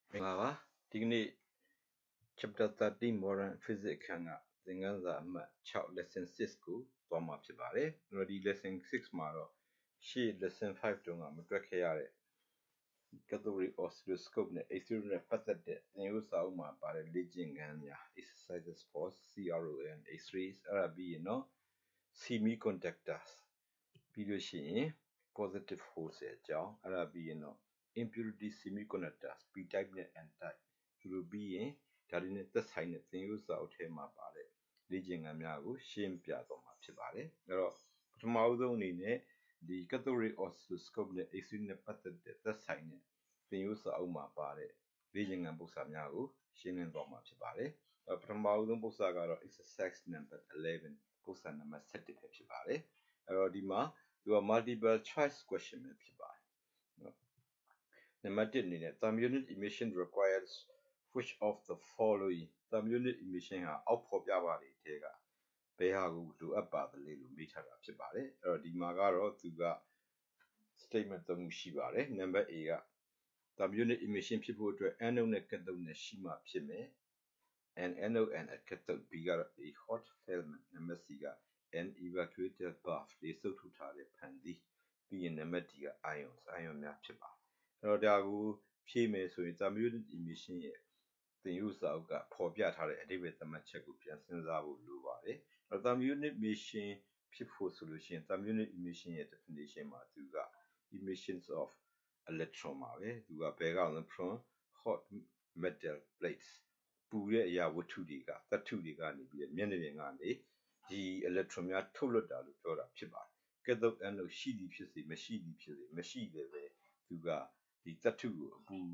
Mengava, Digni chapter 30 modern physics khanga thinganga amat 6 lesson 6 ကိုသွားမှာဖြစ်ပါတယ်။ကျွန်တော်ဒီ lesson 6မှာတော့ရှေ့ lesson 5တုန်းကမတွက်ခဲ့ရတဲ့ cathode oscilloscope နဲ့ extrude နဲ့ပတ်သက်တဲ့သင်ရိုးစာအုပ်မှာပါတဲ့လေ့ကျင့်ခန်းများ exercises for CRON X-rays အဲ့ဒါပြီးရင်တော့ semiconductors ပြီးလို့ရှိရင် positive holes ရဲ့အကြောင်းအဲ့ဒါပြီးရင်တော့ impurity semiconductors p type နဲ့ n type ဒီလိုပြီးရင်ဒါတွေနဲ့သက်ဆိုင်တဲ့သင်ရိုးစာအုပ်ထဲမှာပါတဲ့လေ့ကျင့်ခန်းများကိုရှင်းပြသွားမှာဖြစ်ပါတယ်အဲ့တော့ပထမဆုံးအနေနဲ့ဒီ cathode oscilloscope နဲ့ X-ray နဲ့ပတ်သက်တဲ့သက်ဆိုင်တဲ့သင်ရိုးစာအုပ်မှာပါတဲ့လေ့ကျင့်ခန်းပုဒ်စာများကိုရှင်းလင်းသွားမှာဖြစ်ပါတယ်ပထမဆုံးပုဒ်စာကတော့ exercise number 11ပုဒ်စာနံပါတ်7ပဲဖြစ်ပါတယ်အဲ့တော့ဒီမှာသူက multiple choice question ပဲဖြစ်ပါတယ်နံပါတ်1အနေနဲ့ thermal unit emission requires which of the following thermal unit emission ဟာအောက်ဖော်ပြပါတွေထဲကဘယ်ဟာကိုလိုအပ်ပါသလဲလို့မေးထားတာဖြစ်ပါတယ်အဲ့တော့ဒီမှာကတော့သူက statement 3ခုရှိပါတယ်နံပါတ် A က thermal unit emission ဖြစ်ဖို့အတွက် anode နဲ့ cathode နဲ့ရှိမှဖြစ်မယ် and anode and cathode B ကတော့ a hot filament နံပါတ် C က an evacuated bath လေးစုပ်ထုတ်ထားတဲ့ဖန်သီးပြီးရင်နံပါတ် D က ions များဖြစ်ပါတယ်အဲ့တော့ဒါကိုဖြည့်မယ်ဆိုရင် thermal unit emission ရဲ့သင်ယူစာအုပ်ကဖော်ပြထားတဲ့အဓိပ္ပာယ်သတ်မှတ်ချက်ကိုပြန်စဉ်းစားဖို့လိုပါတယ်အဲ့တော့ thermal unit emission ဖြစ်ဖို့ဆိုလို့ရှိရင် thermal unit emission ရဲ့ definition မှာသူက emissions of electron ပါပဲသူကဘယ်ကောင်လဲ from hot metal plates ပူတဲ့အရာဝတ္ထုတွေကသတ္တုတွေကနေပြီးမျက်နှာပြင်ကနေဒီ electron များထုတ်လွှတ်တာလို့ပြောတာဖြစ်ပါတယ် cathode anode ရှိသည်ဖြစ်စေမရှိသည်ဖြစ်စေမရှိလည်းပဲသူကဒီသတ္တုကိုအပူ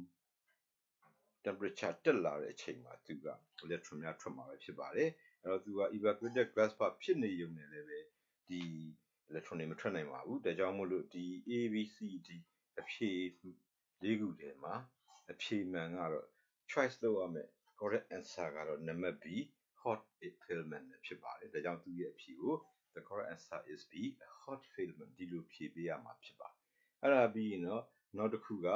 temperature တက်လာတဲ့အချိန်မှာသူက electron များထွက်မှာပဲဖြစ်ပါတယ်အဲ့တော့သူက evacuated gas bath ဖြစ်နေရုံနဲ့လည်းပဲဒီ electron တွေမထွက်နိုင်ပါဘူးဒါကြောင့်မို့လို့ဒီ A B C D အဖြေ၄ခုထဲမှာအဖြေမှန်ကတော့ choice လုပ်ရမယ် correct answer ကတော့နံပါတ် B hot filament ဖြစ်ပါတယ်ဒါကြောင့်သူရဲ့အဖြေကို the correct answer is B hot filament ဒီလိုဖြေပေးရမှာဖြစ်ပါတယ်အဲ့ဒါပြီးရင်တော့နောက်တစ်ခုက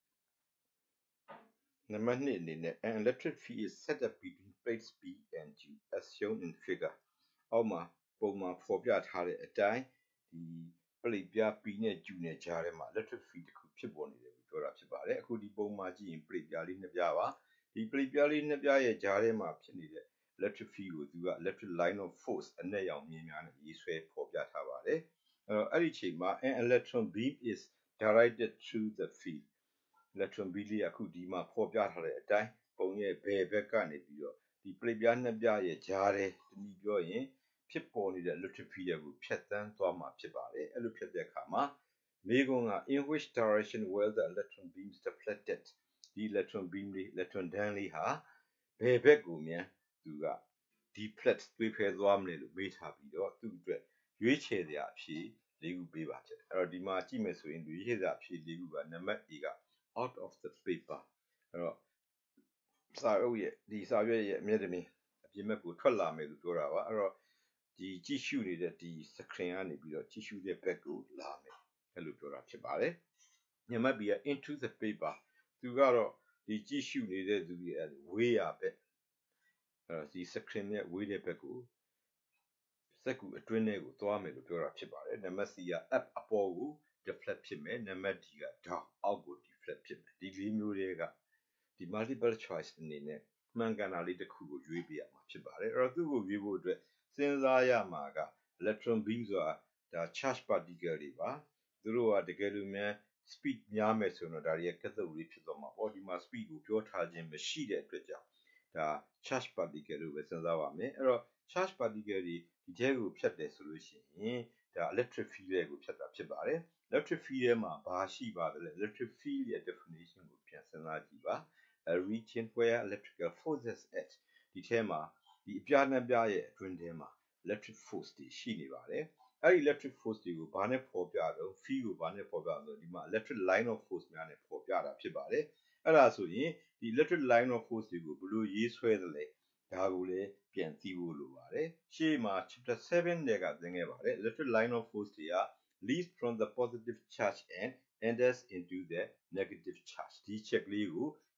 နံပါတ်2အနေနဲ့ an electric field is set up between plates B and G as shown in figure အောက်မှာပုံမှာဖော်ပြထားတဲ့အတိုင်းဒီပလိပြား P နဲ့ Q နဲ့ကြားထဲမှာ electric field တစ်ခုဖြစ်ပေါ်နေတယ်လို့ပြောတာဖြစ်ပါတယ်အခုဒီပုံမှာကြည့်ရင်ပလိပြားလေးနှစ်ပြားပါဒီပလိပြားလေးနှစ်ပြားရဲ့ကြားထဲမှာဖြစ်နေတဲ့ electric field ကိုသူက electric line of force အနက်ရောင်မြင်များနဲ့ရေးဆွဲဖော်ပြထားပါတယ်အဲ့ဒီအချိန်မှာ an electron beam is directed through the field electron beam လေးအခုဒီမှာဖော်ပြထားတဲ့အတိုင်းပုံရဲ့ဘယ်ဘက်ကနေပြီးတော့ဒီပလိပြားနှစ်ပြားရဲ့ကြားထဲတနည်းပြောရင်ဖြစ်ပေါ်နေတဲ့ electric field ကိုဖြတ်တန်းသွားမှာဖြစ်ပါတယ်အဲ့လိုဖြတ်တဲ့အခါမှာမေးခွန်းက in which direction will the electron beams deflected ဒီ electron beam လေး electron တန်းလေးဟာဘယ်ဘက်ကိုမြန်သူက deflect သွေးဖယ်သွားမလဲလို့မေးထားပြီးတော့သူ့အတွက်ရွေးချယ်စရာအဖြေ၄ခုပေးပါဖြစ်တယ်အဲ့တော့ဒီမှာကြည့်မယ်ဆိုရင်ရွေးချယ်စရာအဖြေ၄ခုကနံပါတ် A က out of the paper အဲ့တော့စာအုပ်ရဲ့ဒီစာရွက်ရဲ့အမြဲတမ်းအပြင်ဘက်ကိုထွက်လာမယ်လို့ပြောတာပါအဲ့တော့ဒီကြည့်ရှုနေတဲ့ဒီ screen ကနေပြီးတော့ကြည့်ရှုတဲ့ဘက်ကိုလာမယ်အဲ့လိုပြောတာဖြစ်ပါတယ်နံပါတ် B က into the paper သူကတော့ဒီကြည့်ရှုနေတဲ့သူရဲ့ဝေးရာဘက်အဲ့တော့ဒီ screen ရဲ့ဝေးတဲ့ဘက်ကိုစက္ကူအတွင်းထဲကိုသွားမယ်လို့ပြောတာဖြစ်ပါတယ်နံပါတ် C က up အပေါ်ကို deflect ဖြစ်မယ်နံပါတ် D က down အောက်ကို deflect ဖြစ်မယ်ဒီလေးမျိုးတွေကဒီ multiple choice အနေနဲ့မှန်ကန်တာလေးတစ်ခုကိုရွေးပြရမှာဖြစ်ပါတယ်အဲ့တော့သူ့ကိုရွေးဖို့အတွက်စဉ်းစားရမှာက electron beam ဆိုတာဒါ charge particle တွေပါသူတို့ကတကယ်လို့များ speed များမယ်ဆိုတော့ဒါတွေက cathode ray ဖြစ်သွားမှာပေါ့ဒီမှာ speed ကိုပြောထားခြင်းမရှိတဲ့အတွက်ကြောင့်ဒါ charge particle လို့ပဲစဉ်းစားပါမယ်အဲ့တော့ charge particle တွေဒီထဲကိုဖြတ်တယ်ဆိုလို့ရှိရင်ဒါ electric field ကိုဖြတ်တာဖြစ်ပါတယ် electric field ထဲမှာဘာရှိပါသလဲ electric field ရဲ့ definition ကိုပြန်စဉ်းစားကြည့်ပါ a region where electrical forces act ဒီထဲမှာဒီအပြားနှစ်ပြားရဲ့အတွင်းထဲမှာ electric force တွေရှိနေပါတယ်အဲ့ဒီ electric force တွေကိုဘာနဲ့ဖော်ပြတော့ field ကိုဘာနဲ့ဖော်ပြတော့ဒီမှာ electric line of force များနဲ့ဖော်ပြတာဖြစ်ပါတယ်အဲ့ဒါဆိုရင်ဒီ electric line of force တွေကိုဘယ်လိုရေးဆွဲသလဲဒါကိုလည်းပြန်သိဖို့လိုပါတယ်ရှေ့မှာ chapter 7ထဲကသင်ခဲ့ပါတယ် electric line of force တွေက leads from the positive charge and enters into the negative charge ဒီချက်ကလေးကို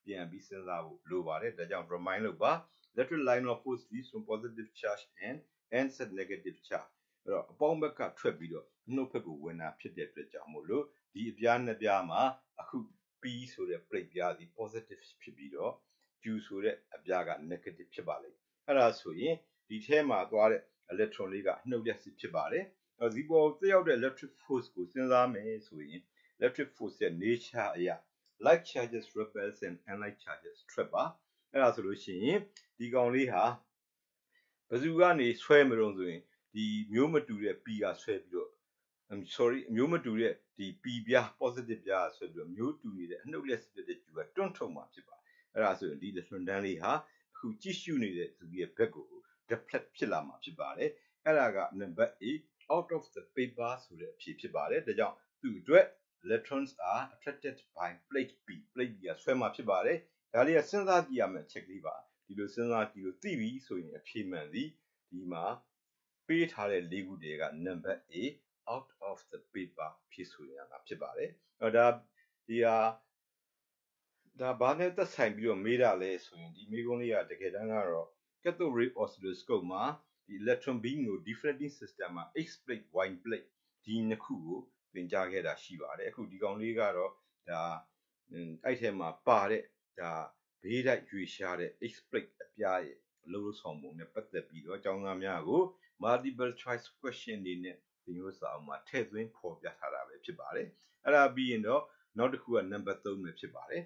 ပြန်ပြီးစဉ်းစားဖို့လိုပါတယ်ဒါကြောင့် remind လုပ်ပါ lateral line of force leads from positive charge and ends at negative charge အဲ့တော့အပေါင်းဘက်ကထွက်ပြီးတော့နှုတ်ဘက်ကိုဝင်တာဖြစ်တဲ့အတွက်ကြောင့်မို့လို့ဒီအပြားနှစ်ပြားမှာအခု P ဆိုတဲ့ plate ပြားဒီ positive ဖြစ်ပြီးတော့ Q ဆိုတဲ့အပြားက negative ဖြစ်ပါလိမ့်အဲ့ဒါဆိုရင်ဒီထဲမှာသွားတဲ့ electron လေးကနှုတ်လက်စစ်ဖြစ်ပါတယ်ဒီပေါ်သက်ရောက်တဲ့ electric force ကိုစဉ်းစားမယ်ဆိုရင် electric force ရဲ့ nature အရာ like charges repels and unlike charges trap ပါအဲ့ဒါဆိုလို့ရှိရင်ဒီကောင်လေးဟာဘယ်သူကနေဆွဲမလို့ဆိုရင်ဒီမျိုးမတူတဲ့ P ကဆွဲပြီးတော့ မျိုးမတူတဲ့ဒီ P ပြား positive ပြားဆွဲပြီးတော့မျိုးတူနေတဲ့အနှုတ်လက်စစ်တဲ့ Q ကတွန့်ထုတ်မှာဖြစ်ပါတယ်အဲ့ဒါဆိုရင်ဒီလက်ထွန်တန်းလေးဟာအခုကြည့်ရှုနေတဲ့သူရဲ့ဘက်ကို deflect ဖြစ်လာမှာဖြစ်ပါတယ်အဲ့ဒါက number A out of the paper ဆိုတဲ့အဖြေဖြစ်ပါတယ်ဒါကြောင့်သူ့အတွက် electrons are attracted by plate B plate B ကဆွဲမှာဖြစ်ပါတယ်ဒါလေးကစဉ်းစားကြည့်ရမယ် check လေးပါဒီလိုစဉ်းစားကြည့်လို့သိပြီဆိုရင်အဖြေမှန်သည်ဒီမှာပေးထားတဲ့၄ခုတည်းက number A out of the paper ဖြစ်ဆိုရတာဖြစ်ပါတယ်ဒါဒီဟာဒါဘာနဲ့သက်ဆိုင်ပြီးတော့မေးတာလဲဆိုရင်ဒီမေးခွန်းလေးကတကယ်တမ်းကတော့ cathode ray oscilloscope မှာဒီ electron beam ကို diffracting system မှာ X plate Y plate ဒီနှစ်ခုကိုသင်ကြားခဲ့တာရှိပါတယ်အခုဒီကောင်လေးကတော့ဒါအဲ့ထဲမှာပါတဲ့ဒါဘေးတိုက်ရွေရှားတဲ့ X plate အပြားရဲ့အလုပ်ဆောင်ပုံနဲ့ပတ်သက်ပြီးတော့အကြောင်းသားများကို multiple choice question တွေနဲ့သင်ရိုးစာအုပ်မှာထည့်သွင်းဖော်ပြထားတာပဲဖြစ်ပါတယ်အဲ့ဒါပြီးရင်တော့နောက်တစ်ခုက number 3ပဲဖြစ်ပါတယ်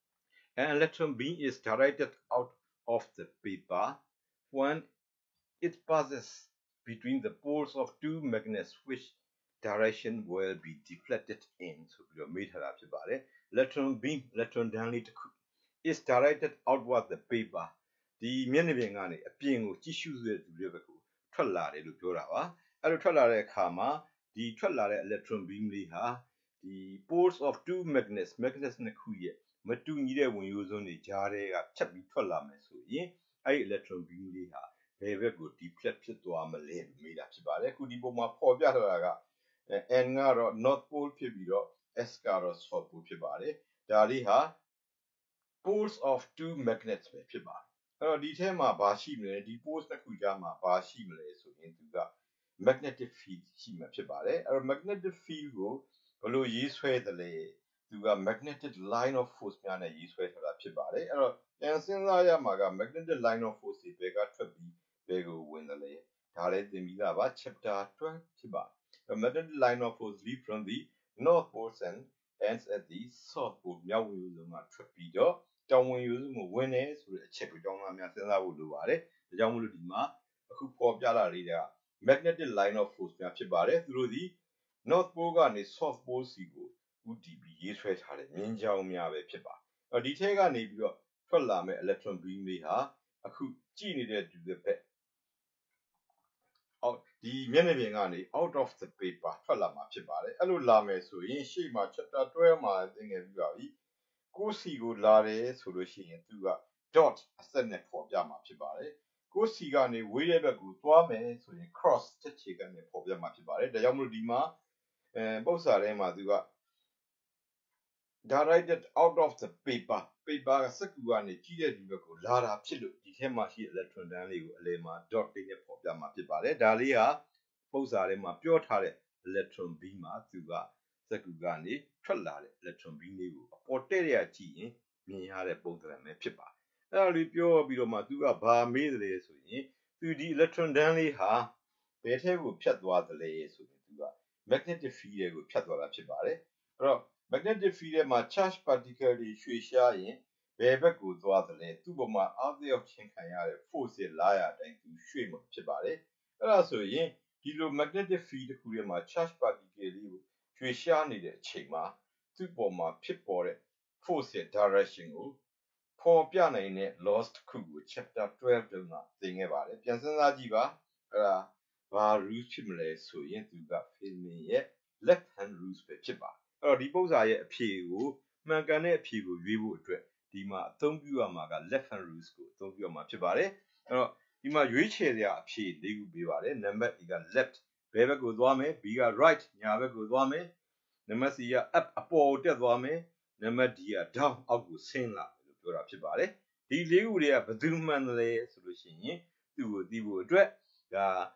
An electron beam is directed out of the paper when it passes between the poles of two magnets which direction will be deflected in ဆိုပြီးတော့မေးထားတာဖြစ်ပါတယ် electron beam electron တန်းလေးတစ်ခု is directed outward the paper ဒီမျက်နှာပြင်ကနေအပြင်ကိုကြည့်ရှုတဲ့သူတွေဘက်ကိုထွက်လာတယ်လို့ပြောတာပါအဲ့လိုထွက်လာတဲ့အခါမှာဒီထွက်လာတဲ့ electron beam လေးဟာဒီ poles of two magnets နှစ်ခုရဲ့မတူညီတဲ့ဝင်ရိုးစွန်းတွေကြားထဲကဖြတ်ပြီးထွက်လာမယ်ဆိုရင်အဲ့ဒီ electron beam လေးဟာဘယ်ဘက်ကို deflect ဖြစ်သွားမလဲမေးတာဖြစ်ပါတယ်အခုဒီပုံမှာပေါ်ပြထားတာက N ကတော့ north pole ဖြစ်ပြီးတော့ S ကတော့ south pole ဖြစ်ပါတယ်ဒါလေးဟာ poles of two magnets ပဲဖြစ်ပါတယ်အဲ့တော့ဒီထဲမှာဘာရှိမလဲဒီ poles နှစ်ခုကြားမှာဘာရှိမလဲဆိုရင်သူက magnetic field ရှိမှာဖြစ်ပါတယ်အဲ့တော့ magnetic field ကိုဘယ်လိုရေးဆွဲသလဲသူက magnetic line of force များနဲ့ရေးဆွဲထားတာဖြစ်ပါတယ်အဲ့တော့ပြန်စဉ်းစားရမှာက magnetic line of force တွေဘယ်ကထွက်ပြီးဘယ်ကိုဝင်သလဲဒါလည်းသင်ပြီးသားပါ chapter 12ဖြစ်ပါတယ် magnetic line of force lead from the north pole and ends at the south pole မြောက်ဝင်ရိုးစွန်းကထွက်ပြီးတော့တောင်ဝင်ရိုးစွန်းကိုဝင်တယ်ဆိုတဲ့အချက်ကိုတောင်းသားများစဉ်းစားဖို့လိုပါတယ်ဒါကြောင့်မို့လို့ဒီမှာအခုပေါ်ပြလာလေးတွေက magnetic line of force များဖြစ်ပါတယ်သူတို့ဒီ north pole ကနေ south pole စီကိုဦးတည်ပြီးရေးဆွဲထားတဲ့မြင်းကြောင်းများပဲဖြစ်ပါတယ်ဒီထဲကနေပြီးတော့ထွက်လာမဲ့ electron beam လေးဟာအခုကြည့်နေတဲ့သူတွေပဲအော်ဒီမျက်နှာပြင်ကနေ out of the paper ထွက်လာမှာဖြစ်ပါတယ်အဲ့လိုလာမယ်ဆိုရင်ရှေ့မှာ chapter 12မှာသင်ခဲ့ပြီးပါပြီကိုစီကိုလာတယ်ဆိုလို့ရှိရင်သူက dot အစက်နဲ့ပေါ်ပြမှာဖြစ်ပါတယ်ကိုစီကနေဝေးတဲ့ဘက်ကိုသွားမယ်ဆိုရင် cross ချက်ချေကနေပေါ်ပြမှာဖြစ်ပါတယ်ဒါကြောင့်မို့ဒီမှာပု္ပ္ပစာထဲမှာသူက directed out of the paper ကစက္ကူကနေကြီးတဲ့ဒီဘက်ကိုလာတာဖြစ်လို့ဒီထဲမှာရှိတဲ့ electron တန်းလေးကိုအလယ်မှာ dot လေးနဲ့ပေါ်ပြမှာဖြစ်ပါတယ်ဒါလေးဟာပု္ပ္ပစာထဲမှာပြောထားတဲ့ electron beam မှာသူကစက္ကူကနေထွက်လာတဲ့ electron beam လေးကိုအပေါ်တဲ့ရကြည့်ရင်မြင်ရတဲ့ပုံစံပဲဖြစ်ပါတယ်အဲ့ဒါလေးပြောပြီးတော့မှသူကဘာမေးသလဲဆိုရင်သူဒီ electron တန်းလေးဟာဘယ်ထဲကိုဖြတ်သွားသလဲဆိုရင်သူက magnetic field ကိုဖြတ်သွားတာဖြစ်ပါတယ်အဲ့တော့ magnetic field ထဲမှာ charge particle တွေရွှေ့ရှားရင်ဘယ်ဘက်ကိုသွားသလဲသူ့ပေါ်မှာအားသက်ရောက်ခြင်းခံရတဲ့ force ရဲ့လာရတိုင်းသူရွှေ့မှာဖြစ်ပါတယ်အဲ့ဒါဆိုရင်ဒီလို magnetic field တစ်ခုထဲမှာ charge particle လေးကိုရွှေ့ရှားနေတဲ့အချိန်မှာသူ့ပေါ်မှာဖြစ်ပေါ်တဲ့ force ရဲ့ direction ကိုပေါ်ပြနိုင်တဲ့ laws တစ်ခုကို chapter 12တုန်းကသင်ခဲ့ပါတယ်ပြန်စဉ်းစားကြည့်ပါအဲ့ဒါဘာ rules ဖြစ်မလဲဆိုရင်သူက Feynman ရဲ့ left hand rules ပဲဖြစ်ပါတယ်အဲ့တော့ဒီပု္ပ္ပစာရဲ့အဖြေကိုမှန်ကန်တဲ့အဖြေကိုရွေးဖို့အတွက်ဒီမှာအသုံးပြုရမှာက left hand rules ကိုအသုံးပြုရမှာဖြစ်ပါတယ်အဲ့တော့ဒီမှာရွေးချယ်စရာအဖြေ၄ခုပေးပါတယ်နံပါတ် A က left ဘယ်ဘက်ကိုသွားမယ် B က right ညာဘက်ကိုသွားမယ်နံပါတ် C က up အပေါ်ကိုတက်သွားမယ်နံပါတ် D က down အောက်ကိုဆင်းလာမယ်လို့ပြောတာဖြစ်ပါတယ်ဒီလေးခုတွေကဘယ်သူမှန်တယ်ဆိုလို့ရှိရင်သူ့ကိုသိဖို့အတွက်ဒါ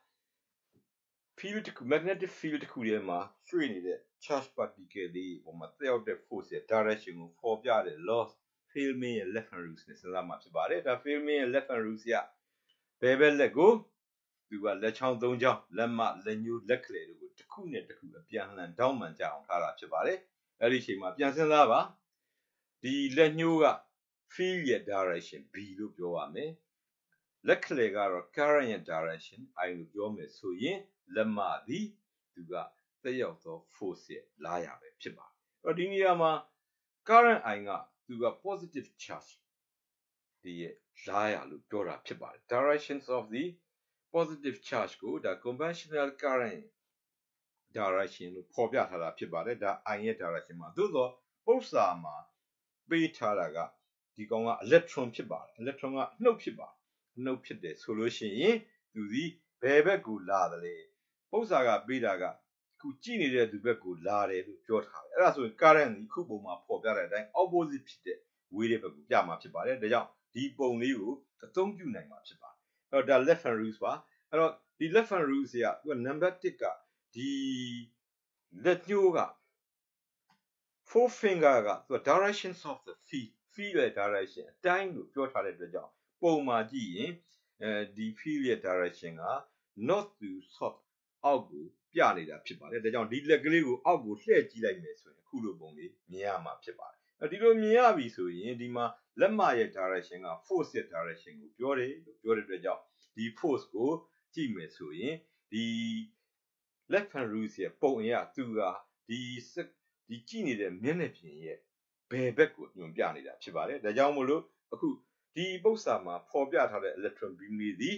field magnetic field တစ်ခုထဲမှာရွှေ့နေတဲ့ charge particle လေးပုံမှာတက်ရောက်တဲ့ force ရဲ့ direction ကိုဖော်ပြတဲ့ law Feynman ရဲ့ left hand rules နဲ့စဉ်းစားမှာဖြစ်ပါတယ်ဒါ Feynman ရဲ့ left hand rules ကဘယ်ဘက်လက်ကိုသူကလက်ချောင်းသုံးချောင်းလက်မလက်ညှိုးလက်ကလေးတို့ကိုတစ်ခုနဲ့တစ်ခုအပြန်အလှန်တောင်းပန်ကြအောင်ထားတာဖြစ်ပါတယ်အဲ့ဒီအချိန်မှာပြန်စဉ်းစားပါဒီလက်ညှိုးက field ရဲ့ direction B လို့ပြောပါမယ်လက်ကလေးကတော့ current ရဲ့ direction I လို့ပြောမယ်ဆိုရင်လက်မသည်သူကတက်ရောက်သော force ရဲ့လာရပဲဖြစ်ပါတယ်အဲ့ဒီနေရာမှာ current I ကသူက positive charge ဒီရဲ့လာရလို့ပြောတာဖြစ်ပါတယ် directions of the positive charge ကိုဒါ conventional current direction လို့ဖော်ပြထားတာဖြစ်ပါတယ်ဒါ I ရဲ့ direction မှာသို့သောပု္ပ္ပာမှာပေးထားတာကဒီကောင်က electron ဖြစ်ပါတယ် electron ကနှုတ်ဖြစ်ပါတယ်နှုတ်ဖြစ်တယ်ဆိုလို့ရှိရင်သူဒီဘယ်ဘက်ကိုလာတယ်လဲပု္ပ္ပာကပေးတာကခုကြည့်နေတဲ့သူဘက်ကိုလာတယ်လို့ပြောထားတယ်အဲ့ဒါဆိုရင် current ဒီခုပုံမှာဖော်ပြတဲ့အတိုင်း opposite ဖြစ်တဲ့ way တဲ့ဘက်ကိုပြမှာဖြစ်ပါတယ်ဒါကြောင့်ဒီပုံလေးကိုအသုံးပြုနိုင်မှာဖြစ်ပါတယ်အဲ့တော့ဒါ left hand rules ပါအဲ့တော့ဒီ left hand rules ကသူက number 1ကဒီလက်ညှိုးက four finger ကသူက directions of the field ရဲ့ direction အတိုင်းလို့ပြောထားတဲ့အတွက်ကြောင့်ပုံမှာကြည့်ရင်ဒီ field ရဲ့ direction က north to south အောက်ကိုပြနေတာဖြစ်ပါတယ်ဒါကြောင့်ဒီလက်ကလေးကိုအောက်ကိုလှည့်ကြည့်လိုက်မယ်ဆိုရင်အခုလိုပုံလေးမြင်ရမှာဖြစ်ပါတယ်ဒီလိုမြင်ရပြီဆိုရင်ဒီမှာလက်မရဲ့ direction က force ရဲ့ direction ကိုပြောတယ်လို့ပြောတဲ့အတွက်ကြောင့်ဒီ force ကိုကြည့်မယ်ဆိုရင်ဒီ left hand rules ရဲ့ပုံအရသူကဒီကြည့်နေတဲ့မျက်နှာပြင်ရဲ့ဘယ်ဘက်ကိုညွှန်ပြနေတာဖြစ်ပါတယ်ဒါကြောင့်မို့လို့အခုဒီပု္ပ္ပာမှာဖော်ပြထားတဲ့ electron beam လေးဒီ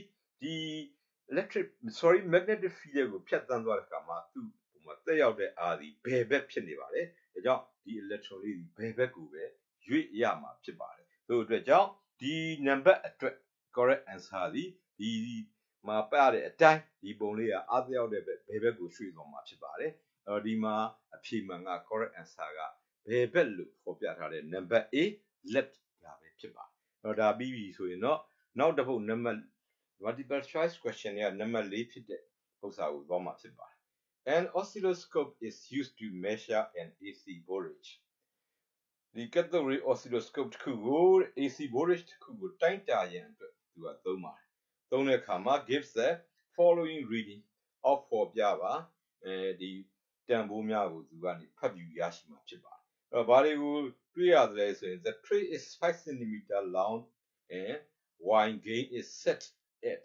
magnetic field ကိုဖြတ်သန်းသွားတဲ့အခါမှာသူ့ဟိုမှာတက်ရောက်တဲ့အားဒီဘယ်ဘက်ဖြစ်နေပါလဲဒါကြောင့်ဒီ electron လေးဒီဘယ်ဘက်ကိုပဲရွေ့ရမှာဖြစ်ပါတယ်တို့အတွက်ကြောင့်ဒီ number အတွက် correct answer ဒီမှာပြတဲ့အတိုင်းဒီပုံလေးကအားတက်ရောက်တဲ့ဘယ်ဘက်ကိုရွှေ့သွားမှာဖြစ်ပါတယ်အဲ့တော့ဒီမှာအဖြေမှန်က correct answer ကဘယ်ဘက်လို့ဖော်ပြထားတဲ့ number A left ဒါပဲဖြစ်ပါတယ်အဲ့တော့ဒါပြီးပြီဆိုရင်တော့နောက်တစ်ပုဒ် number multiple choice question က number 4ဖြစ်တဲ့ဥစ္စာကိုသွားမှာဖြစ်ပါတယ် An oscilloscope is used to measure an AC voltage ဒီ cathode ray oscilloscope တစ်ခုကို AC voltage တစ်ခုကိုတိုင်းတာရန်အတွက်သူကသုံးပါတယ်သုံးတဲ့အခါမှာ gives the following reading အောက်ဖော်ပြပါဒီတန်ဖိုးများကိုသူကနေဖတ်ပြီးရရှိမှာဖြစ်ပါတယ်အဲ့တော့ဘာတွေကိုတွေ့ရတယ်ဆိုရင် the tray is 5 cm long and wine gain is set at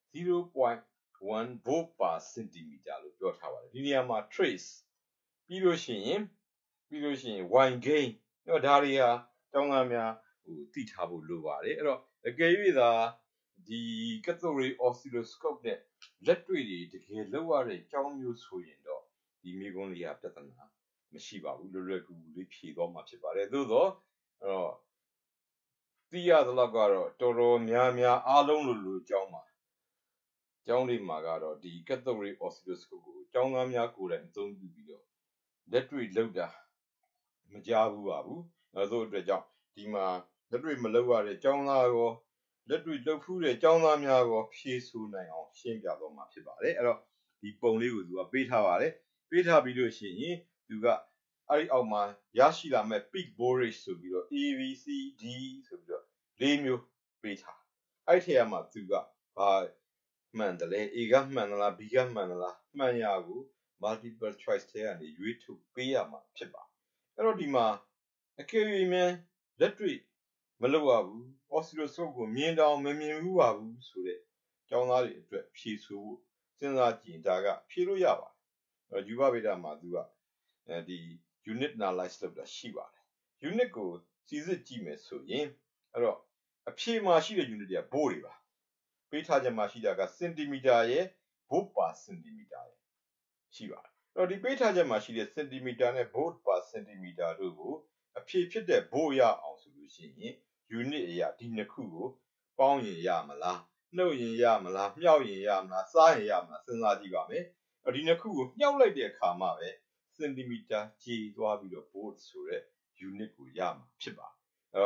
0.1 volt per centimeter လို့ပြောထားပါတယ်ဒီနေရာမှာ trace ပြီးလို့ရှိရင် wine gain အဲ့တော့ဒါတွေဟာတောင်းသားများသိထားဖို့လိုပါတယ်အဲ့တော့အကယ်၍သာဒီ cathode ray oscilloscope နဲ့လက်တွေ့တွေတကယ်လောက်ရတဲ့အကြောင်းမျိုးဆိုရင်တော့ဒီမိကုန်းလေးကပြဿနာမရှိပါဘူးလွယ်လွယ်ကူကူလေးဖြေသွားမှာဖြစ်ပါတယ်သို့တော့အဲ့တော့သိရသလောက်ကတော့တော်တော်များအားလုံးလိုအကြောင်းပါကျောင်းလေးမှာကတော့ဒီ cathode ray oscilloscope ကိုကျောင်းသားများကိုယ်တိုင်အသုံးပြုပြီးတော့လက်တွေ့လောက်တာမကြားဘူးပါဘူးအဲဆိုအတွက်ကြောင့်ဒီမှာလက်တွေ့မလောက်ရတဲ့ကျောင်းသားရောလက်တွေ့လောက်ဖူးတဲ့ကျောင်းသားများရောဖြေဆိုနိုင်အောင်ရှင်းပြတော့မှာဖြစ်ပါတယ်အဲ့တော့ဒီပုံလေးကိုသူကပေးထားပါတယ်ပေးထားပြီးလို့ရှိရင်သူကအဲ့ဒီအောက်မှာရရှိလာမဲ့ peak voltage ဆိုပြီးတော့ A B C D ဆိုပြီးတော့၄မျိုးပေးထားအဲ့ထဲမှာသူကဘာမှန်တယ်လေ A ကမှန်သလား B ကမှန်သလားမှန်ရကို multiple choice ထဲကနေရွေးထုတ်ပေးရမှာဖြစ်ပါအဲ့တော့ဒီမှာအကယ်၍မြန်လက်တွေ့မလုပ်ရဘူး oscilloscope ကိုမြင်တောင်မမြင်ဘူးပါဘူးဆိုတဲ့ကျောင်းသားတွေအတွက်ဖြေဆိုဖို့စဉ်းစားကြည့်ဒါကဖြေလို့ရပါတယ်ယူဘဗေဒမှာသူကဒီ unit analyze လုပ်တာရှိပါတယ် unit ကိုစီစစ်ကြည့်မယ်ဆိုရင်အဲ့တော့အဖြေမှာရှိတဲ့ unit တွေက volt တွေပါပေးထားချက်မှာရှိတာကစင်တီမီတာရဲ့ volt per centimeter ရဲ့ရှိပါတယ်အဲ့တော့ဒီပေးထားချက်မှာရှိတဲ့စင်တီမီတာနဲ့ volt per centimeter တို့ကိုအဖြေဖြစ်တဲ့ volt ရအောင်ဆိုလို့ရှိရင် unit အရာဒီနှစ်ခုကိုပေါင်းရင်ရမလားနှုတ်ရင်ရမလားမြှောက်ရင်ရမလားစားရင်ရမလားစဉ်းစားကြည့်ပါမယ်အဲ့ဒီနှစ်ခုကိုမြှောက်လိုက်တဲ့အခါမှာပဲစင်တီမီတာကြေသွားပြီးတော့ volt ဆိုတဲ့ unit ကိုရမှာဖြစ်ပါတယ်အဲ့တော့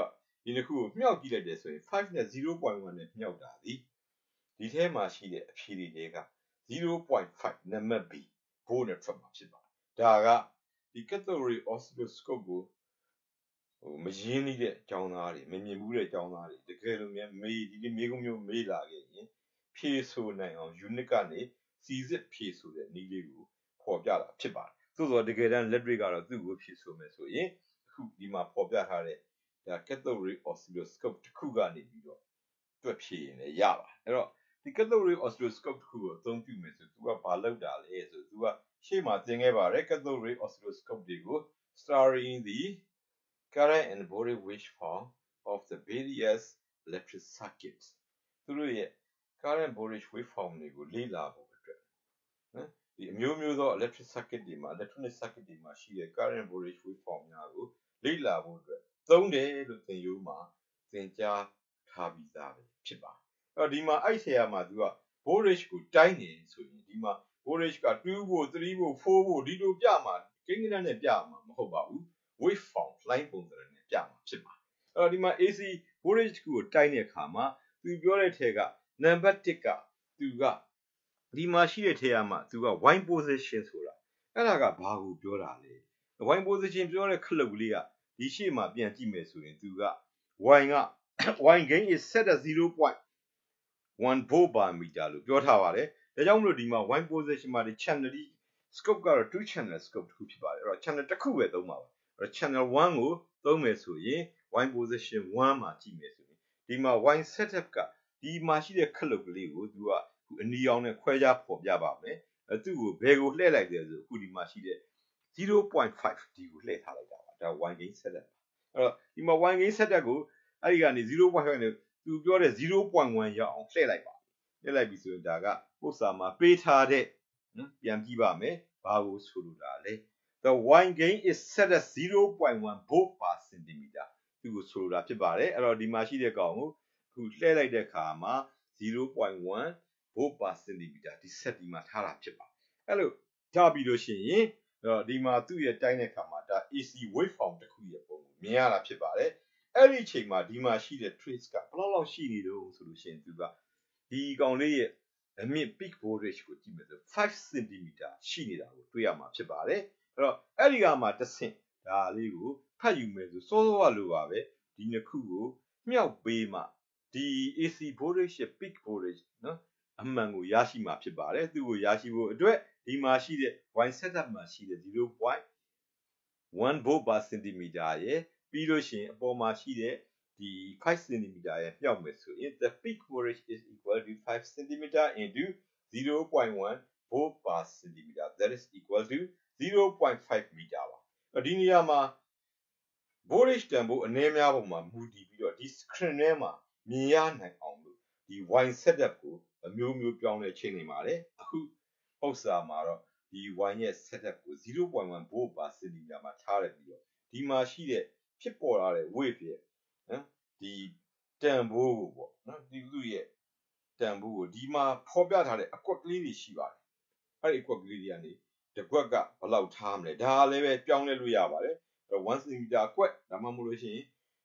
ဒီနှစ်ခုကိုမြှောက်ကြည့်လိုက်တယ်ဆိုရင်5နဲ့ 0.1 နဲ့မြှောက်တာဒီထဲမှာရှိတဲ့အဖြေတွေက0.5 နံပါတ် B ဘိုးနဲ့ထွက်မှာဖြစ်ပါတယ်ဒါကဒီ cathode ray oscilloscope ကိုမရင်းနှီးတဲ့အကြောင်းသားတွေမမြင်ဘူးတဲ့အကြောင်းသားတွေတကယ်လို့များဒီမေးခွန်းမျိုးမေးလာခဲ့ရင်ဖြေဆိုနိုင်အောင် unit ကနေစီစစ်ဖြေဆိုတဲ့နည်းလေးကိုဖော်ပြတာဖြစ်ပါတယ်သို့သောတကယ်တမ်းလက်တွေ့ကတော့သူ့ကိုဖြေဆိုမယ်ဆိုရင်အခုဒီမှာဖော်ပြထားတဲ့ဒါ cathode ray oscilloscope တစ်ခုကနေပြီးတော့တွက်ဖြေရင်လည်းရပါတယ်အဲ့တော့ဒီ cathode ray oscilloscope တစ်ခုကိုအသုံးပြုမယ်ဆိုသူကဘာလုပ်တာလဲဆိုသူကရှေ့မှာသင်ခဲ့ပါတယ် cathode ray oscilloscope တွေကို studying the current and voltage waveform of the various electric circuits သူတို့ရဲ့ current voltage waveform တွေကိုလေ့လာဖို့အတွက်နော်ဒီအမျိုးမျိုးသော electric circuit တွေမှာ electronic circuit တွေမှာရှိတဲ့ current voltage waveform များကိုလေ့လာဖို့အတွက်သုံးတယ်လို့သင်ရိုးမှာသင်ကြားထားပြီးသားပဲဖြစ်ပါတယ်အဲ့တော့ဒီမှာအဲ့ဆရာမှာသူက voltage ကိုတိုင်းနေဆိုရင်ဒီမှာ voltage က2 volt 3 volt 4 volt ဒီလိုပြမှာကိန်းဂဏန်းနဲ့ပြမှာမဟုတ်ပါဘူး waveform လှိုင်းပုံစံနဲ့ပြမှာဖြစ်ပါတယ်အဲ့တော့ဒီမှာ AC voltage ကိုတိုင်းတဲ့အခါမှာသူပြောတဲ့ထဲကနံပါတ်1ကသူကဒီမှာရှိတဲ့ထဲမှာသူက y position ဆိုတာအဲ့ဒါကဘာကိုပြောတာလဲ y position ပြောတဲ့ခလုတ်ကလေးကဒီရှေ့မှာပြန်ကြည့်မယ်ဆိုရင်သူက y gain is set at 0.1 volt per meter လို့ပြောထားပါတယ်ဒါကြောင့်မလို့ဒီမှာ y position မှာဒီ channel scope ကတော့ 2 channel scope တစ်ခုဖြစ်ပါတယ်အဲ့တော့ channel တစ်ခုပဲသုံးပါပါအဲ့တော့ channel 1ကိုသုံးမယ်ဆိုရင် y position 1မှာကြည့်မယ်ဆိုရင်ဒီမှာ y setup ကဒီမှာရှိတဲ့ခလုတ်ကလေးကိုသူကအနီရောင်နဲ့ခွဲခြားဖော်ပြပါမယ်သူ့ကိုဘယ်ကိုလှည့်လိုက်တယ်ဆိုအခုဒီမှာရှိတဲ့ 0.5 ဒီကိုလှည့်ထားလိုက်တာပါဒါ y gain setup အဲ့တော့ဒီမှာ y gain setup ကိုအဲ့ဒီကနေ 0.5 နဲ့သူပြောတဲ့ 0.1 ရောက်အောင်လှည့်လိုက်ပါလှည့်လိုက်ပြီဆိုရင်ဒါကဥစ္စာမှာပေးထားတဲ့ပြန်ကြည့်ပါမယ်ဘာကိုဆိုလိုတာလဲ The y gain is set at 0.1 volt per centimeter သူကိုဆိုလိုတာဖြစ်ပါတယ်အဲ့တော့ဒီမှာရှိတဲ့ကောင်ကိုအခုလှည့်လိုက်တဲ့အခါမှာ 0.1 volt per centimeter ဒီ set ဒီမှာထားတာဖြစ်ပါတယ်အဲ့လိုထားပြီးလို့ရှိရင်ဒီမှာသူ့ရဲ့တိုင်းတဲ့အခါမှာဒါ AC waveform တစ်ခုရဲ့ပုံကိုမြင်ရတာဖြစ်ပါတယ်အဲ့ဒီအချိန်မှာဒီမှာရှိတဲ့ trace ကဘယ်လောက်ရှိနေတော့ဆိုလို့ရှိရင်သူကဒီကောင်လေးရဲ့အမြင့် peak voltage ကိုကြည့်မယ်ဆို5 cm ရှိနေတာကိုတွေ့ရမှာဖြစ်ပါတယ်အဲ့တော့အဲ့ဒီကမှတစ်ဆင့်ဒါလေးကိုဖတ်ယူမယ်ဆိုစောစောကလိုပါပဲဒီနှစ်ခုကိုမြှောက်ပေးမှဒီ AC voltage ရဲ့ peak voltage နော်အမှန်ကိုရရှိမှာဖြစ်ပါတယ်သူ့ကိုရရှိဖို့အတွက်ဒီမှာရှိတဲ့ y setup မှာရှိတဲ့ 0.1 volt per centimeter ရဲ့ပြီးလို့ရှိရင်အပေါ်မှာရှိတဲ့ဒီ5 cm ရဲ့မြှောက်မယ်ဆိုရင် the peak voltage is equal to 5 cm into 0.1 volt per centimeter that is equal to 0.5 meter ပါဒီနေရာမှာ voltage တန်ဖိုးအနည်းများပုံမှာမူတည်ပြီးတော့ဒီ screen ထဲမှာမြင်ရနိုင်အောင်လို့ဒီ y setup ကိုအမျိုးမျိုးပြောင်းလဲချိန်နေပါတယ်အခုဥစ္စာမှာတော့ဒီ y ရဲ့ setup ကို 0.1 volt per centimeter မှာထားရပြီးတော့ဒီမှာရှိတဲ့ဖြစ်ပေါ်လာတဲ့ wave ရဲ့နော်ဒီတန်ဖိုးကိုပေါ့နော်ဒီလူရဲ့တန်ဖိုးကိုဒီမှာဖော်ပြထားတဲ့အကွက်ကလေးတွေရှိပါတယ်အဲ့ဒီအကွက်ကလေးတွေကနေတကွက်ကဘယ်လောက်ထားမလဲဒါလည်းပဲပြောင်းလဲလို့ရပါတယ်1 cm အကွက်ဒါမှမဟုတ်လို့ရှိရင်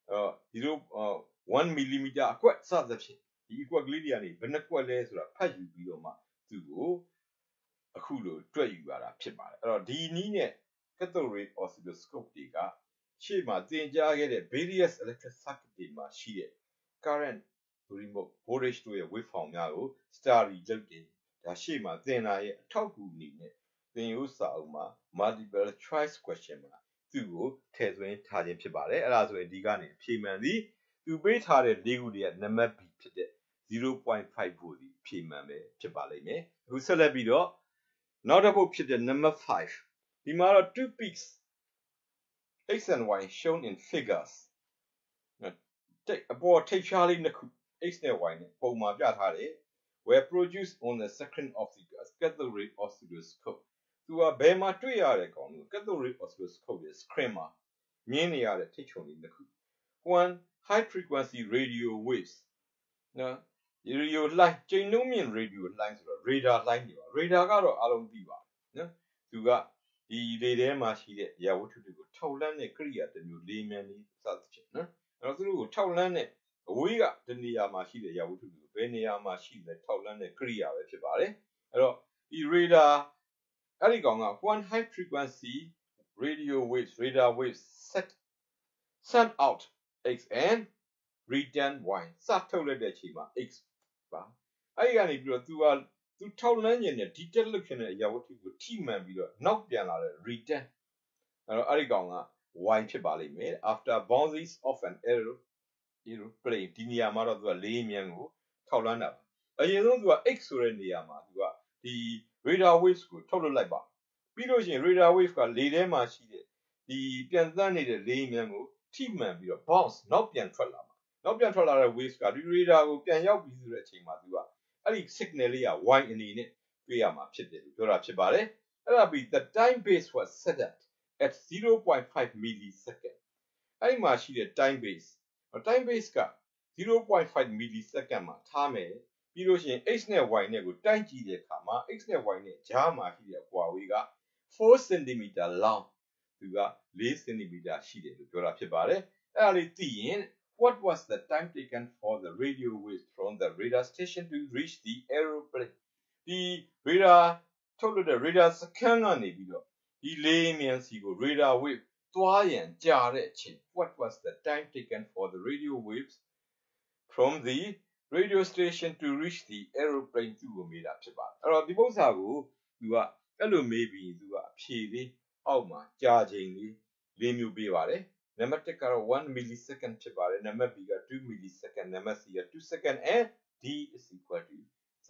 1 mm အကွက်စသဖြင့်ဒီအကွက်ကလေးတွေကနေဘယ်နှကွက်လဲဆိုတာဖတ်ယူပြီးတော့မှသူ့ကိုအခုလိုတွက်ယူရတာဖြစ်ပါတယ်အဲ့တော့ဒီနည်းနဲ့ cathode ray oscilloscope တွေကရှေ့မှာသင်ကြားခဲ့တဲ့ various electric circuit တွေမှာရှိတဲ့ current voltage တို့ရဲ့ waveform များကို study လုပ်တယ်ဒါရှေ့မှာသင်တာရဲ့အထောက်အကူအနေနဲ့သင်ရိုးစာအုပ်မှာ multiple choice question မှာသူ့ကိုထည့်သွင်းထားခြင်းဖြစ်ပါတယ်အဲ့ဒါဆိုရင်ဒီကနေဖြေမှန်သည်သူပေးထားတဲ့၄ခုတည်းရဲ့နံပါတ် B ဖြစ်တဲ့ 0.5 volt ဒီဖြေမှန်ပဲဖြစ်ပါလိမ့်မယ်အခုဆက်လက်ပြီးတော့နောက်တစ်ပုဒ်ဖြစ်တဲ့ number 5ဒီမှာတော့ two peaks x and y shown in figures အပေါ်ထိပ်ရှားလေးနှစ်ခု x နဲ့ y နဲ့ပုံမှာပြထားတယ် were produced on the second of the cathode ray oscilloscope သူကဘယ်မှာတွေ့ရတဲ့ကောင်လို့ cathode ray oscilloscope ရဲ့ screen မှာမြင်နေရတဲ့ထိပ်ချုံလေးနှစ်ခု one high frequency radio waves နော် radio လှိုင်းချိန်နှုန်းမြင့် radio လှိုင်းဆိုတော့ radar လှိုင်းတွေပါ radar ကတော့အားလုံးသိပါတယ်နော်သူကဒီလေထဲမှာရှိတဲ့ရာဝတ္ထုတွေကိုထောက်လှမ်းတဲ့ကိရိယာတစ်မျိုးလေးမြန်လေးစသဖြင့်နော်တော့သူတို့ကိုထောက်လန်းတဲ့အဝေးကတနေရာမှာရှိတဲ့အရာဝတ္ထုကိုဘယ်နေရာမှာရှိလဲထောက်လန်းတဲ့ကိရိယာပဲဖြစ်ပါတယ်အဲ့တော့ဒီ radar အဲ့ဒီကောင်က one high frequency radio waves radar waves send out x and return y စထုတ်လိုက်တဲ့အချိန်မှာ x ပါအဲ့ဒီကနေပြီးတော့သူထောက်လန်းနေတဲ့ detect လုပ်ခြင်းတဲ့အရာဝတ္ထုကိုထိမှန်ပြီးတော့နောက်ပြန်လာတဲ့ return အဲ့တော့အဲ့ဒီကောင်က y ဖြစ်ပါလိမ့်မယ် after bounces of an aeroplane ဒီနေရာမှာတော့သူကလေးမြန်ကိုထောက်လန်းတာအရင်ဆုံးသူက x ဆိုတဲ့နေရာမှာသူကဒီ radar waves ကိုထုတ်လွှတ်လိုက်ပါပြီးလို့ရှိရင် radar wave ကလေထဲမှာရှိတဲ့ဒီပြန်သန်းနေတဲ့လေးမြန်ကိုထိမှန်ပြီးတော့ bounce နောက်ပြန်ထွက်လာမှာနောက်ပြန်ထွက်လာတဲ့ waves ကဒီ radar ကိုပြန်ရောက်ပြီးဆိုတဲ့အချိန်မှာသူကအဲ့ဒီ signal လေးက y အနေနဲ့တွေ့ရမှာဖြစ်တယ်လို့ပြောတာဖြစ်ပါတယ်အဲ့ဒါပြီး the time base was set at 0.5 millisecond အဲ့ဒီမှာရှိတဲ့ time base က 0.5 millisecond မှာထားမယ်ပြီးလို့ရှိရင် x နဲ့ y နဲ့ကိုတိုင်းကြည့်တဲ့အခါမှာ x နဲ့ y နဲ့ကြားမှာရှိတဲ့အကွာအဝေးက4 cm လောက်သူက4 cm ရှိတယ်လို့ပြောတာဖြစ်ပါတယ်အဲ့ဒါလေးသိရင် what was the time taken for the radio waves from the radar station to reach the aeroplane ဒီ radar ထုတ်လွှတ်တဲ့ radar စခန်းကနေပြီးတော့ဒီလေးမြန်စီကို radar wave သွားရန်ကြာတဲ့အချိန် what was the time taken for the radio waves from the radio station to reach the aeroplane သူ့ကိုမေးတာဖြစ်ပါတယ်အဲ့တော့ဒီပု္ပ္ပစာကိုသူကအဲ့လိုမေးပြီးသူကအဖြေလေးအောက်မှာကြာချိန်လေး၄မျိုးပေးပါတယ်နံပါတ်1ကတော့1 millisecond ဖြစ်ပါတယ်နံပါတ် B က2 millisecond နံပါတ် C က2 second and D is equal to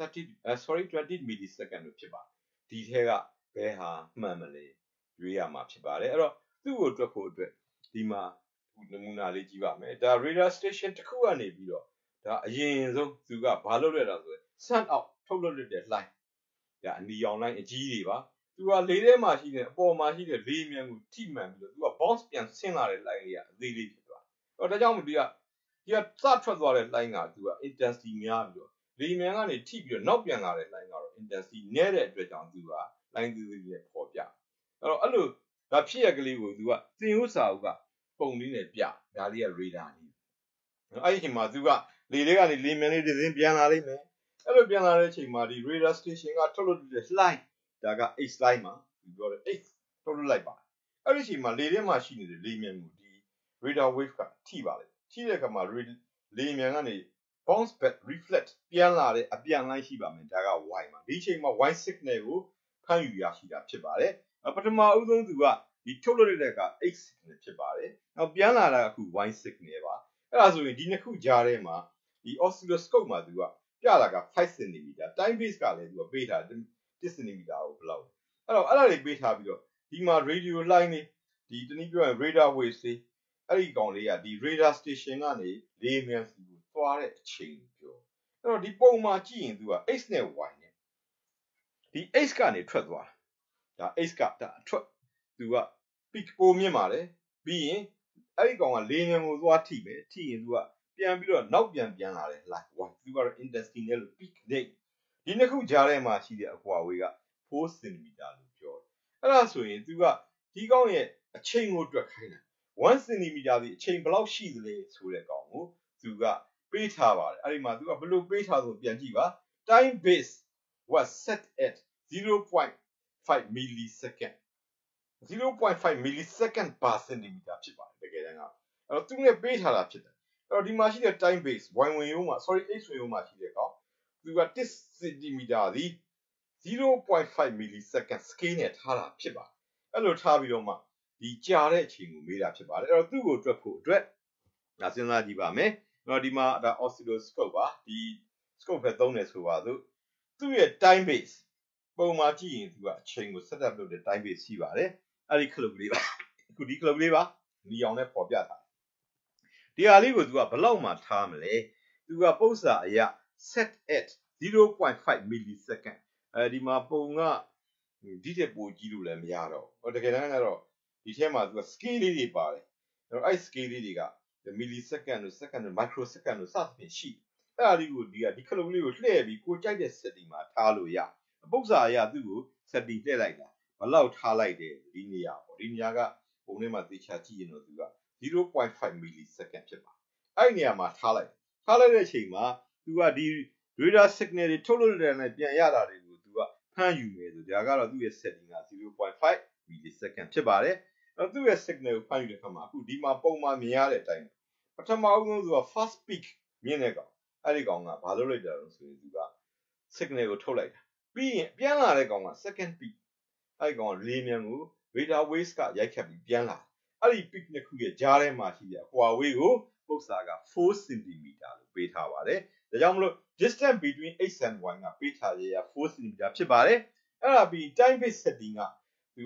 20 millisecond လို့ဖြစ်ပါတယ်ဒီထဲကဘယ်ဟာမှန်မလဲရွေးရမှာဖြစ်ပါတယ်အဲ့တော့သူ့ကိုတွက်ဖို့အတွက်ဒီမှာနမူနာလေးကြည့်ပါမယ်ဒါ radar station တစ်ခုကနေပြီးတော့ဒါအရင်ဆုံးသူကဘာလုပ်လဲတော့ဆို send out ထုတ်လွှတ်တဲ့ line ဒါအနီရောင် line အကြီးတွေပါသူကလေထဲမှာရှိတဲ့အပေါ်မှာရှိတဲ့လေမြန်ကိုထိမှန်ပြီးတော့သူက bounce ပြန်ဆင်းလာတဲ့ line လေးကအသေးလေးဖြစ်သွားတယ်ဒါကြောင့်မို့ဒီကစထွက်သွားတဲ့ line ကသူက intensity များပြီးတော့လေမြန်ကနေထိပြီးတော့နောက်ပြန်လာတဲ့ line ကတော့ intensity နည်းတဲ့အတွက်ကြောင့်သူက line သေးသေးလေးပေါ်ပြအဲ့လိုဒါဖြစ်ရကလေးကိုသူကသင်ဥစာအုပ်ကပုံလေးနဲ့ပြဒါလေးက radar လေးအဲ့ဒီအချိန်မှာသူကလေထဲကနေလေမြန်လေးတစ်စင်းပြန်လာလိမ့်မယ်အဲ့လိုပြန်လာတဲ့အချိန်မှာဒီ radar station ကထုတ်လွှတ်တဲ့ line ဒါက X line မှာသူပြောတယ် X ထုတ်လွှတ်လိုက်ပါအဲ့ဒီအချိန်မှာလေထဲမှာရှိနေတဲ့လေမြန်ကိုဒီ radar wave ကထိပါလေထိတဲ့အခါမှာလေမြန်ကနေ bounce back reflect ပြန်လာတဲ့အပြန်လိုင်းရှိပါမယ်ဒါက Y မှာဒီအချိန်မှာ Y signal ကိုဖမ်းယူရရှိတာဖြစ်ပါတယ်ပထမအဦးဆုံးသူကဒီထုတ်လွှတ်တဲ့က X signal ဖြစ်ပါတယ်နောက်ပြန်လာတာကအခု Y signal ပါအဲ့ဒါဆိုရင်ဒီနှစ်ခုကြားထဲမှာဒီ oscilloscope မှာသူကပြလာက5 cm time base ကလည်းသူကပေးထား10 cm ကိုဘယ်လောက်အဲ့တော့အဲ့ဒါတွေပေးထားပြီးတော့ဒီမှာ radio line လေးဒီတနည်းပြောရင် radar waves လေးအဲ့ဒီကောင်လေးကဒီ radar station ကနေလေမြန်စီကိုသွားတဲ့အချိန်ပြောအဲ့တော့ဒီပုံမှာကြည့်ရင်သူက X နဲ့ Y နဲ့ဒီ X ကနေထွက်သွားဒါ X ကဒါအထွက်သူက peak ပိုမြင့်ပါလေပြီးရင်အဲ့ဒီကောင်ကလေမြန်ကိုသွားထိမယ်ထိရင်သူကပြန်ပြီးတော့နောက်ပြန်လာတယ် like y သူကတော့ intensity နဲ့လို့ peak နဲ့ဒီနှစ်ခုကြားထဲမှာရှိတဲ့အကွာအဝေးက4 cm လို့ပြောတယ်အဲ့ဒါဆိုရင်သူကဒီကောင်ရဲ့အချိန်ကိုတွက်ခိုင်းတာ1 cm ဒီအချိန်ဘယ်လောက်ရှိသလဲဆိုတဲ့ကောင်ကိုသူကပေးထားပါတယ်အဲ့ဒီမှာသူကဘယ်လိုပေးထားဆိုပြန်ကြည့်ပါ time base was set at 0.5 millisecond 0.5 millisecond per centimeter ဖြစ်ပါတယ်တကယ်တမ်းကအဲ့တော့သူနဲ့ပေးထားတာဖြစ်တယ်အဲ့တော့ဒီမှာရှိတဲ့ time base y ဝင်ရုံးမှာ sorry x ဝင်ရုံးမှာရှိတဲ့ကောင်သူက1 cm ဒီ 0.5 millisecond scale နဲ့ထားတာဖြစ်ပါတယ်အဲ့လိုထားပြီးတော့မှဒီကြာတဲ့အချိန်ကိုမေးတာဖြစ်ပါတယ်အဲ့တော့သူ့ကိုတွက်ဖို့အတွက်ဒါစဉ်းစားကြည့်ပါမယ်အဲ့တော့ဒီမှာဒါ oscilloscope ပါဒီ scope ပဲသုံးတယ်ဆိုပါစို့သူ့ရဲ့ time base ပုံမှာကြည့်ရင်သူကအချိန်ကို set up လုပ်တဲ့ time base ရှိပါတယ်အဲ့ဒီခလုတ်လေးပါအခုဒီခလုတ်လေးပါဒီအောင်နဲ့ပေါ်ပြထားဒီဟာလေးကိုသူကဘယ်လောက်မှထားမလဲသူကပု္ပ္ပစာအရာ set at 0.5 millisecond ဒီမှာပုံကဒီတဲ့ပိုကြီးလို့လည်းမရတော့ဟောတကယ်တမ်းကတော့ဒီထဲမှာသူက scale လေးတွေပါတယ်အဲ့ scale လေးတွေက millisecond တို့ second တို့ microsecond တို့စသဖြင့်ရှိအဲ့ဒါလေးကိုဒီခလုတ်လေးကိုလှည့်ပြီးကိုကြိုက်တဲ့ setting မှာထားလို့ရပု္ပ္ပစာအရာသူ့ကို setting လှည့်လိုက်တာဘယ်လောက်ထားလိုက်တယ်ဒီနေရာပေါ့ဒီနေရာကပုံထဲမှာသေချာကြည့်ရင်တော့သူက 0.5 millisecond ဖြစ်ပါအဲ့နေရာမှာထားလိုက်တဲ့အချိန်မှာ သူကဒီ radar signal တွေထုတ်လို့တဲ့နဲ့ပြန်ရတာတွေကိုသူကဖမ်းယူနေဆိုဒါကတော့သူ့ရဲ့ setting က 0.5 millisecond ဖြစ်ပါတယ်အဲ့သူ့ရဲ့ signal ကိုဖမ်းယူတဲ့အခါမှာအခုဒီမှာပုံမှန်မြင်ရတဲ့အတိုင်းပထမဦးဆုံးသူက first peak မြင်တဲ့ကောင်အဲ့ဒီကောင်ကဘာလုပ်လိုက်တာလဲဆိုရင်သူက signal ကိုထုတ်လိုက်တာပြီးရင်ပြန်လာတဲ့ကောင်က second peak အဲ့ဒီကောင်ကလေမြန်ကို radar waves ကရိုက်ခတ်ပြီးပြန်လာအဲ့ဒီ peak နှစ်ခုရဲ့ကြားထဲမှာရှိတဲ့အကွာအဝေးကိုပု္ပ္ပစာက4 cm လို့ပေးထားပါတယ်ဒါကြောင့်မလို့ distance between x and y ကပေးထားရ4 cm ဖြစ်ပါတယ်အဲ့ဒါပြီး time base setting ကသူက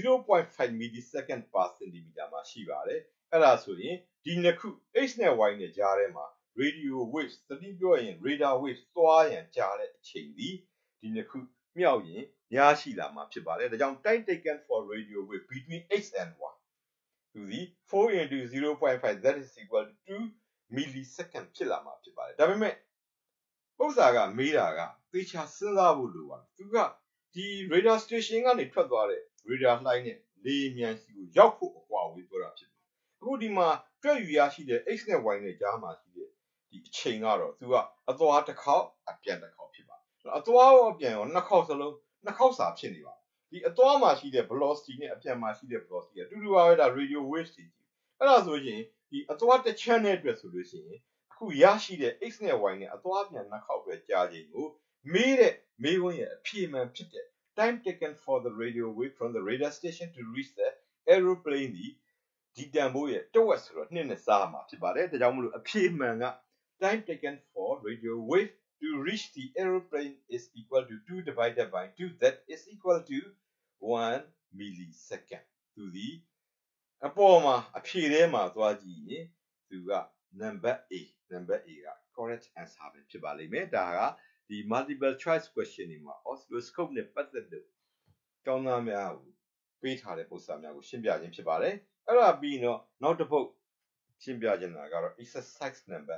0.5 millisecond per centimeter မှာရှိပါတယ်အဲ့ဒါဆိုရင်ဒီနှစ်ခု x နဲ့ y နဲ့ကြားထဲမှာ radio waves သတိပြောရင် radar waves သွားရန်ကြားတဲ့အချိန်ဒီနှစ်ခုမြောက်ရင်များရှိလာမှာဖြစ်ပါတယ်ဒါကြောင့် time taken for radio wave between x and y to the 4 into 0.5 that is equal to 2 millisecond ဖြစ်လာမှာဖြစ်ပါတယ်ဒါပေမဲ့ပု္ပ္ပစာကမေးတာကသေချာစဉ်းစားဖို့လိုပါတယ်သူကဒီ radar station ကနေထွက်သွားတဲ့ radar လှိုင်းနဲ့လေမြန်စီကိုရောက်ဖို့အကွာအဝေးပြောတာဖြစ်တယ်အခုဒီမှာတွက်ယူရရှိတဲ့ x နဲ့ y နဲ့ကြားမှာရှိတဲ့ဒီအချိန်ကတော့သူကအသွားတစ်ခေါက်အပြန်တစ်ခေါက်ဖြစ်ပါတယ်အသွားရောအပြန်ရောနှစ်ခေါက်စလုံးနှစ်ခေါက်စာဖြစ်နေပါတယ်ဒီအသွားမှာရှိတဲ့ velocity နဲ့အပြန်မှာရှိတဲ့ velocity အတူတူပါပဲဒါ radio waves တွေအဲ့ဒါဆိုရင်ဒီအသွားတစ်ချမ်းတဲ့အတွက်ဆိုလို့ရှိရင်အခုရရှိတဲ့ x နဲ့ y နဲ့အသွားပြန်နှစ်ခေါက်ပဲကြာချိန်ကိုမေးတဲ့မေးခွန်းရဲ့အဖြေမှန်ဖြစ်တဲ့ time taken for the radio wave from the radar station to reach the aeroplane ဒီတန်ဖိုးရဲ့တဝက်ဆိုတော့2နဲ့စားမှာဖြစ်ပါတယ်ဒါကြောင့်မလို့အဖြေမှန်က time taken for radio wave to reach the aeroplane is equal to 2 divided by 2 that is equal to 1 millisecond သူဒီအပေါ်မှာအဖြေထဲမှာသွားကြည့်ရင်သူက number A က correct answer ပဲဖြစ်ပါလိမ့်မယ်ဒါကဒီ multiple choice question တွေမှာ oscilloscope နဲ့ပတ်သက်လို့ကျောင်းသားများကိုပေးထားတဲ့ပုံစံများကိုရှင်းပြခြင်းဖြစ်ပါတယ်အဲ့ဒါပြီးတော့နောက်တစ်ပုဒ်ရှင်းပြခြင်းတာကတော့ exercise number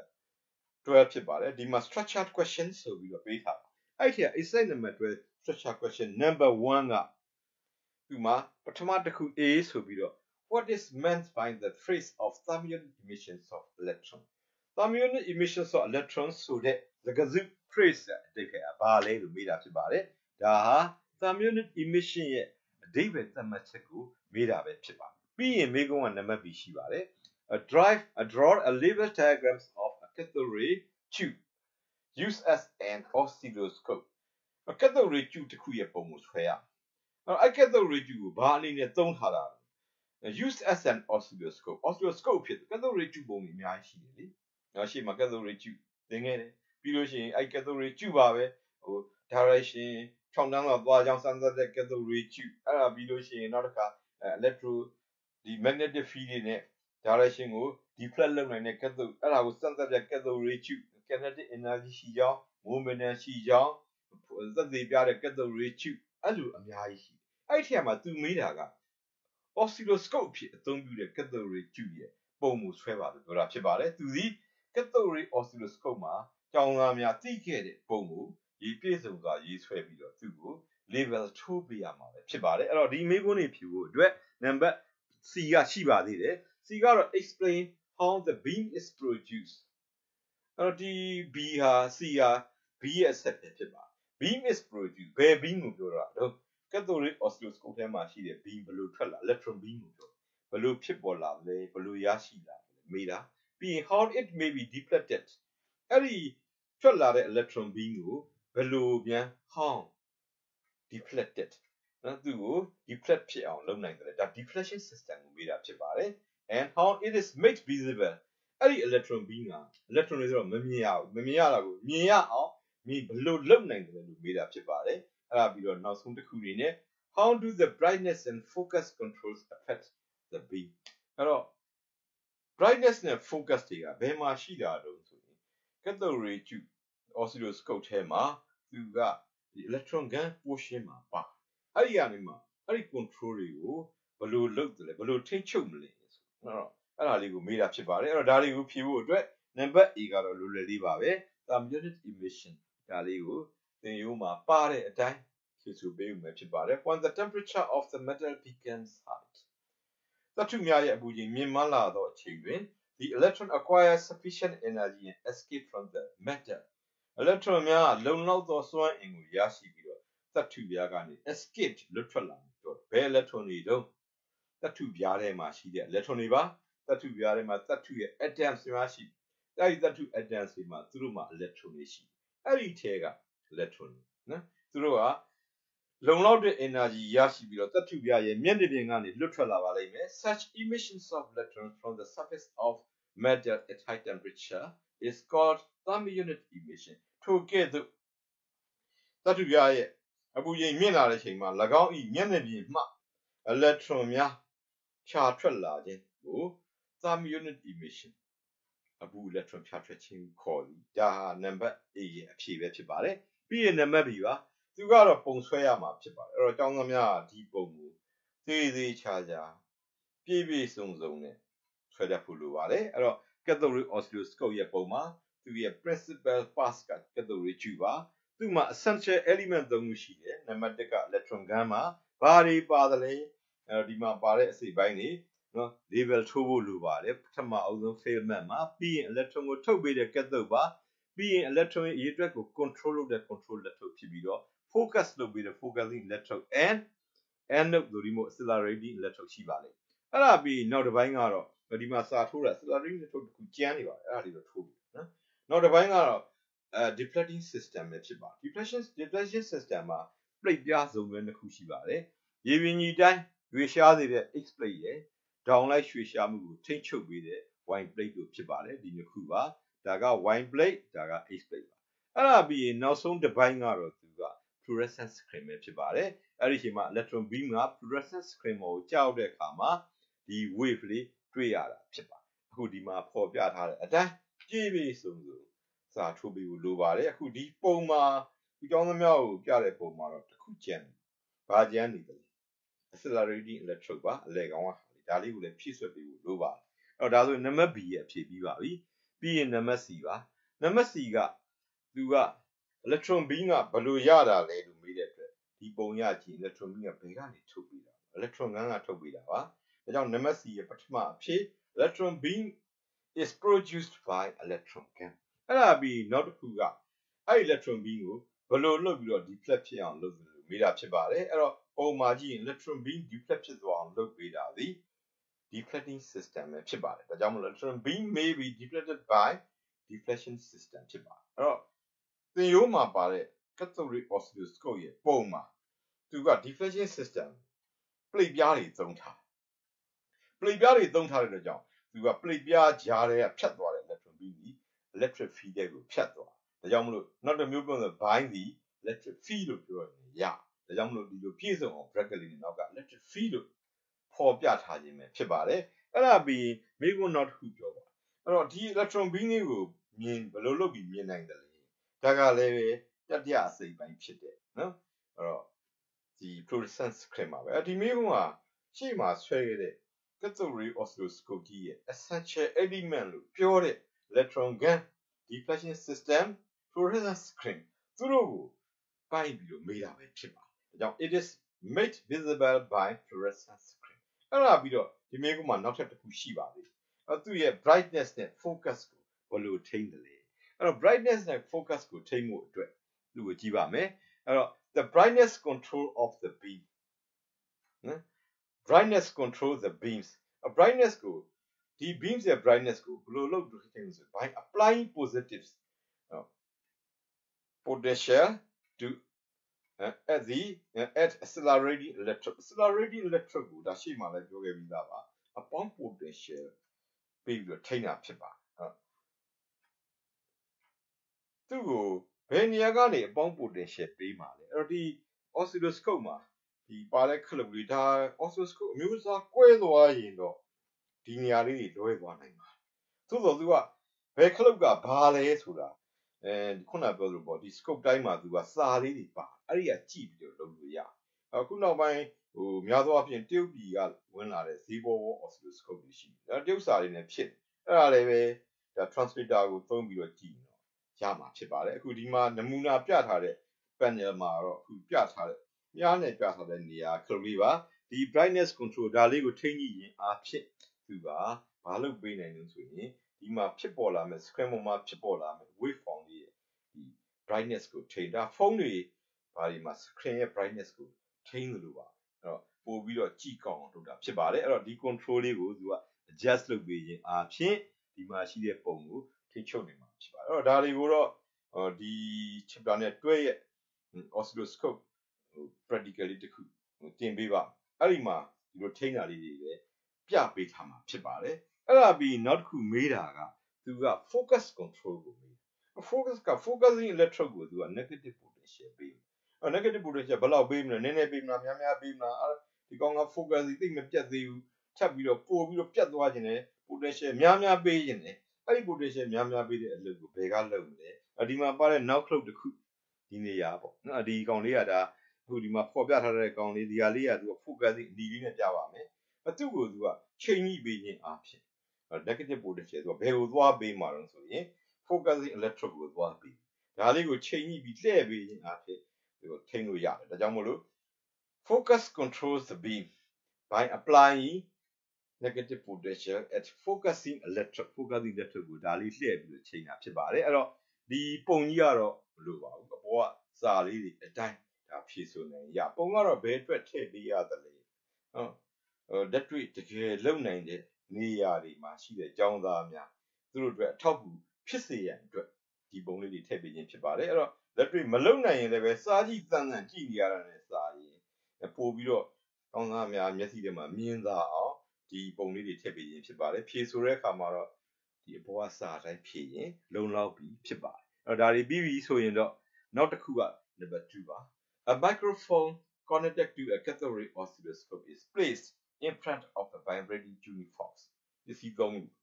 12ဖြစ်ပါတယ်ဒီမှာ structured question ဆိုပြီးတော့ပေးထားတာအဲ့ဒီ exercise number 12 structured question number 1ကဒီမှာပထမတစ်ခု A ဆိုပြီးတော့ what is meant by the phrase of thermionic emissions of electron thermionic emissions of electron ဆိုတဲ့စကားစု phrase အဓိပ္ပာယ်ဘာလဲလို့မေးတာဖြစ်ပါတယ်ဒါဟာ thermionic emission ရဲ့အဓိပ္ပာယ်သတ်မှတ်ချက်ကိုမေးတာပဲဖြစ်ပါတယ်ပြီးရင်မေးခွန်းကနံပါတ် B ရှိပါတယ် draw a label diagrams of a cathode ray tube used as an oscilloscope a cathode ray tube တစ်ခုရဲ့ပုံကိုဆွဲရအဲ့ cathode ray tube ကိုဘာအနေနဲ့သုံးထားတာ used as an oscilloscope ဖြစ် cathode ray tube ပုံတွေအများကြီးရှိတယ်လေနောက်ရှိမှာ cathode ray tube သင်ခဲ့တယ်ပြီးလို့ရှိရင်အဲ့ cathode ray tube ပါပဲဟို direction 6တန်းလောက်သွားကြောင်းစမ်းသပ်တဲ့ cathode ray tube အဲ့ဒါပြီးလို့ရှိရင်နောက်တစ်ခါ electro ဒီ magnetic field တွေနဲ့ direction ကို deflect လုပ်နိုင်တဲ့ cathode အဲ့ဒါကိုစမ်းသပ်တဲ့ cathode ray tube kinetic energy ရှိကြောင်း momentum ရှိကြောင်းသက်သေပြတဲ့ cathode ray tube အဲ့လိုအများကြီးရှိအဲ့ဒီထဲမှာသူမေးတာက oscilloscope ဖြစ်အသုံးပြုတဲ့ cathode ray tube ရဲ့ပုံကိုဆွဲပါလို့ပြောတာဖြစ်ပါတယ်သူဒီ cathode ray oscilloscope မှာကျောင်းသားများသိခဲ့တဲ့ပုံကိုရေးပြည့်စုံစွာရေးဆွဲပြီးတော့သူ့ကို label ထိုးပေးရမှာပဲဖြစ်ပါတယ်အဲ့တော့ဒီမေးခွန်းတွေဖြေဖို့အတွက်နံပါတ် C ကရှိပါသေးတယ် C ကတော့ explain how the beam is produced အဲ့တော့ဒီ B ဟာ C ဟာ B ရဲ့အဆက်ပဲဖြစ်ပါ beam is produced ဘယ် beam ကိုပြောတာတော့ cathode ray oscilloscope ထဲမှာရှိတဲ့ beam ဘယ်လိုထွက်လာ electron beam ကိုပြောဘယ်လိုဖြစ်ပေါ်လာလဲဘယ်လိုရရှိလာလဲမေးတာပြီးရင် how it may be deflected အဲ့ဒီထွက်လာတဲ့ electron beam ကိုဘယ်လိုပြန် how deflected နော်သူကို deflect ဖြစ်အောင်လုပ်နိုင်တယ်ဒါ deflection system ကိုမေးတာဖြစ်ပါတယ် and how it is made visible အဲ့ဒီ electron beam က electron တွေဆိုတော့မမြင်ရဘူးမမြင်ရတာကိုမြင်ရအောင်ဘယ်လိုလုပ်နိုင်တယ်လို့မေးတာဖြစ်ပါတယ်အဲ့ဒါပြီးတော့နောက်ဆုံးတစ်ခုအနေနဲ့ how do the brightness and focus controls affect the beam အဲ့တော့ brightness နဲ့ focus တွေကဘယ်မှာရှိတာတုံးဆိုရင် cathode ray tube oscilloscope ထဲမှာသူကဒီ electron gun portion မှာပါအဲ့ဒီကနေမှအဲ့ဒီ control တွေကိုဘယ်လိုလုပ်တယ်လဲဘယ်လိုထိန်းချုပ်မလဲဆိုတော့အဲ့ဒါလေးကိုမေးတာဖြစ်ပါတယ်အဲ့တော့ဒါလေးကိုဖြေဖို့အတွက်နံပါတ် A ကတော့လွယ်လွယ်လေးပါပဲ thermionic emission ဒါလေးကိုသင်ရိုးမှာပါတဲ့အတိုင်းဖြေဆိုပေးဦးမယ်ဖြစ်ပါတယ် when the temperature of the metal becomes hot သတ္တုများရဲ့အပူချိန်မြင့်မားလာသောအချိန်တွင် the electron acquires sufficient energy and escape from the matter electron များလုံလောက်သောစွမ်းအင်ကိုရရှိပြီးတော့သတ္တုပြားကနေ escape လွတ်ထွက်လာတော့ဘယ် electron တွေတော့သတ္တုပြားထဲမှာရှိတဲ့ electron တွေပါသတ္တုပြားထဲမှာသတ္တုရဲ့ atoms များရှိအဲဒီသတ္တု atoms တွေမှာသူတို့မှာ electron တွေရှိအဲ့ဒီထဲက electron နော်သူတို့ကလုံလောက်တဲ့ energy ရရှိပြီးတော့သတ္တုပြားရဲ့မျက်နှာပြင်ကနေလွတ်ထွက်လာပါလိမ့်မယ် such emissions of electrons from the surface of matter at high temperature is called thermionic emission ထိုကဲ့သို့သတ္တုပြားရဲ့အပူချိန်မြင့်လာတဲ့အချိန်မှာ၎င်း၏မျက်နှာပြင်မှ electron များဖြာထွက်လာခြင်းကို thermionic emission အပူ electron ဖြာထွက်ခြင်းခေါ်သည်ဒါဟာနံပါတ် A ရဲ့အဖြေပဲဖြစ်ပါတယ်ပြီးရင်နံပါတ် B ပါသူကတော့ပုံဆွဲရမှာဖြစ်ပါတယ်အဲ့တော့ကျောင်းသားများဒီပုံကိုသေးသေးချာချာပြည့်ပြည့်စုံစုံနဲ့ဆွဲတတ်ဖို့လိုပါတယ်အဲ့တော့ cathode ray oscilloscope ရဲ့ပုံမှာသူရဲ့ principal pass က cathode ray tube ပါသူ့မှာ essential element 3ခုရှိတယ်နံပါတ်1က electron gun မှာဘာတွေပါတယ်လဲအဲ့တော့ဒီမှာပါတဲ့အစိတ်ပိုင်းတွေနော် label ထိုးဖို့လိုပါတယ်ပထမအဆုံး filament မှာပြီးရင် electron ကိုထုတ်ပေးတဲ့ cathode ပါပြီးရင် electron ရဲ့အရေးအတွက်ကို control လုပ်တဲ့ control electrode ဖြစ်ပြီးတော့ focus လုပ်ပြီးတဲ့ focusing electrode and anode သို့ဒီမို့ accelerating electrode ရှိပါလိမ့်အဲ့ဒါပြီးနောက်တစ်ပိုင်းကတော့ဒီမှာစာထိုးတာ accelerating electrode တခုကျန်းနေပါတယ်အဲ့ဒါလေးတော့ထိုးပြီနော်နောက်တစ်ပိုင်းကတော့ deflecting system ပဲဖြစ်ပါ deflection system မှာ plate ပြားစုံပဲတစ်ခုရှိပါတယ်ရေပြင်ကြီးတိုင်းရွေရှားစေတဲ့ X plate ရဲ့ down လိုက်ရွှေရှားမှုကိုထိန်းချုပ်ပေးတဲ့ Y plate တို့ဖြစ်ပါတယ်ဒီနှစ်ခုပါဒါက Y plate ဒါက X plate ပါအဲ့ဒါပြီးရင်နောက်ဆုံးတစ်ပိုင်းကတော့သူက fluorescent screen ပဲဖြစ်ပါတယ်အဲ့ဒီအချိန်မှာ electron beam က fluorescent screen ကိုကြောက်တဲ့အခါမှာဒီ wave လေးတွေ့ရတာဖြစ်ပါတယ်အခုဒီမှာဖော်ပြထားတဲ့အတိုင်းပြည့်ပြည့်စုံစုံစာထိုးပေးဖို့လိုပါတယ်အခုဒီပုံမှာဒီကြောင်းသမားကိုပြတဲ့ပုံမှာတော့တစ်ခုကျန်ဘာကျန်နေတယ် accelerating electrode ပါအလဲကောင်ကဒါလေးကိုလည်းဖြည့်ဆွတ်ပေးဖို့လိုပါတယ်အဲ့တော့ဒါဆိုနံပါတ် B ရဲ့အဖြေပြီးပါပြီပြီးရင်နံပါတ် C ပါနံပါတ် C ကသူက electron beam ကဘယ်လိုရတာလဲလို့မေးတဲ့အတွက်ဒီပုံရကြည့် electron beam ကဘယ်ကနေထုတ်ပေးတာ electron gun ကထုတ်ပေးတာပါဒါကြောင့်နံပါတ် C ရဲ့ပထမအဖြေ electron beam is produced by electron gun အဲ့ဒါပြီးနောက်တစ်ခုကအဲ့ electron beam ကိုဘယ်လိုလုပ်ပြီးတော့ deflect ဖြစ်အောင်လုပ်လို့မေးတာဖြစ်ပါတယ်အဲ့တော့ပုံမှာကြည့်ရင် electron beam deflect ဖြစ်သွားအောင်လုပ်ပေးတာဒီ deflecting system ပဲဖြစ်ပါတယ်ဒါကြောင့်မလို့ electron beam may be deflected by deflection system ဖြစ်ပါတယ်အဲ့တော့သင်ရိုးမှာပါတဲ့ cathode ray oscilloscope ရဲ့ပုံမှာသူက deflection system plate ပြားတွေသုံးထား plate ပြားတွေသုံးထားတဲ့အတွက်ကြောင့်သူက plate ပြားကြားထဲကဖြတ်သွားတဲ့ electron beam ကြီး electric field ကိုဖြတ်သွားဒါကြောင့်မလို့နောက်တစ်မျိုးပြောရင် bind ဒီ electric field လို့ပြောရင်ရဒါကြောင့်မလို့ဒီလိုပြည့်စုံအောင် bracket လေးနောက်က electric field လို့ဖော်ပြထားခြင်းပဲဖြစ်ပါတယ်အဲ့ဒါပြီးမိကုန်းနောက်တစ်ခုပြောပါအဲ့တော့ဒီ electron beam လေးကိုမြင်ဘယ်လိုလုပ်ပြီးမြင်နိုင်တယ်လဲဒါကလည်းပဲတတိယအစိတ်ပိုင်းဖြစ်တယ်နော်အဲ့တော့ဒီ fluorescent screen ပါပဲဒီမိကုန်းကရှေ့မှာဆွဲခဲ့တဲ့ cathode ray oscilloscope ကြီးရဲ့ essential element လို့ပြောတဲ့ electron gun deflection system fluorescent screen သူတို့ကိုပိုင်းပြီးတော့မေးတာပဲဖြစ်ပါတယ်ဒါကြောင့် it is made visible by fluorescent screen အဲ့ဒါပြီးတော့ဒီမိကုန်းမှာနောက်ထပ်တစ်ခုရှိပါသေးတယ်အဲ့သူ့ရဲ့ brightness နဲ့ focus ကိုဘယ်လိုထိန်းတယ်လဲအဲ့တော့ brightness နဲ့ focus ကိုထိန်းဖို့အတွက်သူ့ကိုကြည့်ပါမယ်အဲ့တော့ the brightness control of the beam နော် brightness control the beams brightness ကိုဒီ beams ရဲ့ brightness ကိုဘယ်လိုလုပ်လို့ထိန်းလဲဆို by applying positives potential to at accelerating electrode ကိုဒါရှေ့မှာလည်းပြောခဲ့ပြီးသားပါအပေါင်း potential ပြီးပြီးတော့ထိန်းတာဖြစ်ပါသူ့ကိုဘယ်နေရာကနေအပေါင်း potential ပေးမှာလဲအဲ့တော့ဒီ oscilloscope မှာဒီပါတဲ့ခလုတ်လေးဒါ oscilloscope အမျိုးအစားကွဲသွားရင်တော့ဒီနေရာလေးတွေလွဲသွားနိုင်ပါတယ်သို့တော်သူကဘယ်ခလုတ်ကဘာလဲဆိုတာခုနပြောလို့ပေါ့ဒီ scope တိုင်းမှာသူကစာလေးတွေပါအဲ့ဒီကကြည့်ပြီးတော့လုပ်လို့ရအခုနောက်ပိုင်းများသောအားဖြင့်တရုတ်ပြည်ကဝင်လာတဲ့ဈေးပေါ် oscilloscope တွေရှိတယ်တရုတ်စာတွေနဲ့ဖြစ်အဲ့ဒါလည်းပဲဒါ transmitter ကိုသုံးပြီးတော့ကြည့်ရမှာဖြစ်ပါတယ်အခုဒီမှာနမူနာပြထားတဲ့ panel မှာတော့အခုပြထားတဲ့မြားနဲ့ပြထားတဲ့နေရာခလုတ်လေးပါဒီ brightness control ဒါလေးကိုထိန်းကြည့်ရင်အားဖြင့်သူကဘာလို့ပေးနိုင်လို့ဆိုရင်ဒီမှာဖြစ်ပေါ်လာမဲ့ screen ပေါ်မှာဖြစ်ပေါ်လာမဲ့ wave form လေးရဲ့ဒီ brightness ကိုထိန်းဒါဖုန်းတွေဘာဒီမှာ screen ရဲ့ brightness ကိုထိန်းလို့ပါအဲ့တော့ပို့ပြီးတော့ကြည့်ကောင်းအောင်လုပ်တာဖြစ်ပါတယ်အဲ့တော့ဒီ control လေးကိုသူက adjust လုပ်ပေးခြင်းအပြင်ဒီမှာရှိတဲ့ပုံကိုထိချုပ်နေမှာဖြစ်ပါတယ်အဲ့တော့ဒါတွေကိုတော့ဒီ chapter နဲ့တွဲရဲ့ oscilloscope practically တခုတင်ပေးပါအဲ့ဒီမှာဒီလိုထိန်းတာလေးတွေပဲပြပေးထားမှာဖြစ်ပါတယ်အဲ့ဒါပြီးနောက်တစ်ခုမေးတာကသူက focus control ကိုမေးfocusing electrode ကိုသူက negative potential ပေးတယ် negative potential ဘယ်လောက်ပေးမလဲနည်းနည်းပေးမလားများပေးမလားဒီကောင်က focus သိမပြတ်သေးဘူးထပ်ပြီးတော့ပို့ပြီးတော့ပြတ်သွားခြင်းနဲ့ potential များပေးခြင်းနဲ့အဲ့ဒီ potential များပေးတဲ့အလုပ်ကိုဘယ်ကလုပ်မလဲဒီမှာပါတဲ့ now clock တစ်ခုဒီနေရာပေါ့နော်ဒီကောင်လေးကဒါအခုဒီမှာပေါ်ပြထားတဲ့ကောင်လေးဒီဟာလေးကသူက focusing ဒီလေးနဲ့ပြပါမယ်သူ့ကိုသူကချိန်ကြီးပေးခြင်းအဖြစ် negative potential သူကဘယ်ကိုသွားပေးမှာလဲဆိုရင် focusing electrode ကိုသွားပေးဒါလေးကိုချိန်ကြီးပြီးလှည့်ပေးခြင်းအဖြစ်သူကထိန်းလို့ရတယ်ဒါကြောင့်မို့လို့ focus controls the beam by applying negative potential at focusing electrode ကိုဒါလေးလှည့်ပြီးတော့ချိန်တာဖြစ်ပါတယ်အဲ့တော့ဒီပုံကြီးကတော့မလို့ပါဘူးအပေါ်ကစာလေးတွေအတိုင်းဒါဖြည့်ဆိုနိုင်ရပုံကတော့ဘယ်အတွက်ထည့်ပေးရသလဲလက်တွေ့တကယ်လုံနိုင်တဲ့နေရာတွေမှာရှိတဲ့ကျောင်းသားများသူတို့အတွက်အထောက်အကူဖြစ်စေရန်အတွက်ဒီပုံလေးတွေထည့်ပေးခြင်းဖြစ်ပါတယ်အဲ့တော့လက်တွေ့မလုံနိုင်ရင်လည်းပဲစားကြည့်တန်ကြည့်နေရတာနဲ့စာရင်ပို့ပြီးတော့ကျောင်းသားများမျက်စိထဲမှာမြင်သာအောင်ဒီပုံလေးတွေထည့်ပေးခြင်းဖြစ်ပါတယ်ဖြည့်ဆိုတဲ့အခါမှာတော့ဒီအပေါ်ကစာအတိုင်းဖြည့်ရင်လုံလောက်ပြီဖြစ်ပါတယ်အဲ့တော့ဒါတွေပြီးပြီဆိုရင်တော့နောက်တစ်ခုက number 2ပါ A microphone connected to a cathode ray oscilloscope is placed in front of the vibrating tuning fork ဒီစီသုံးခု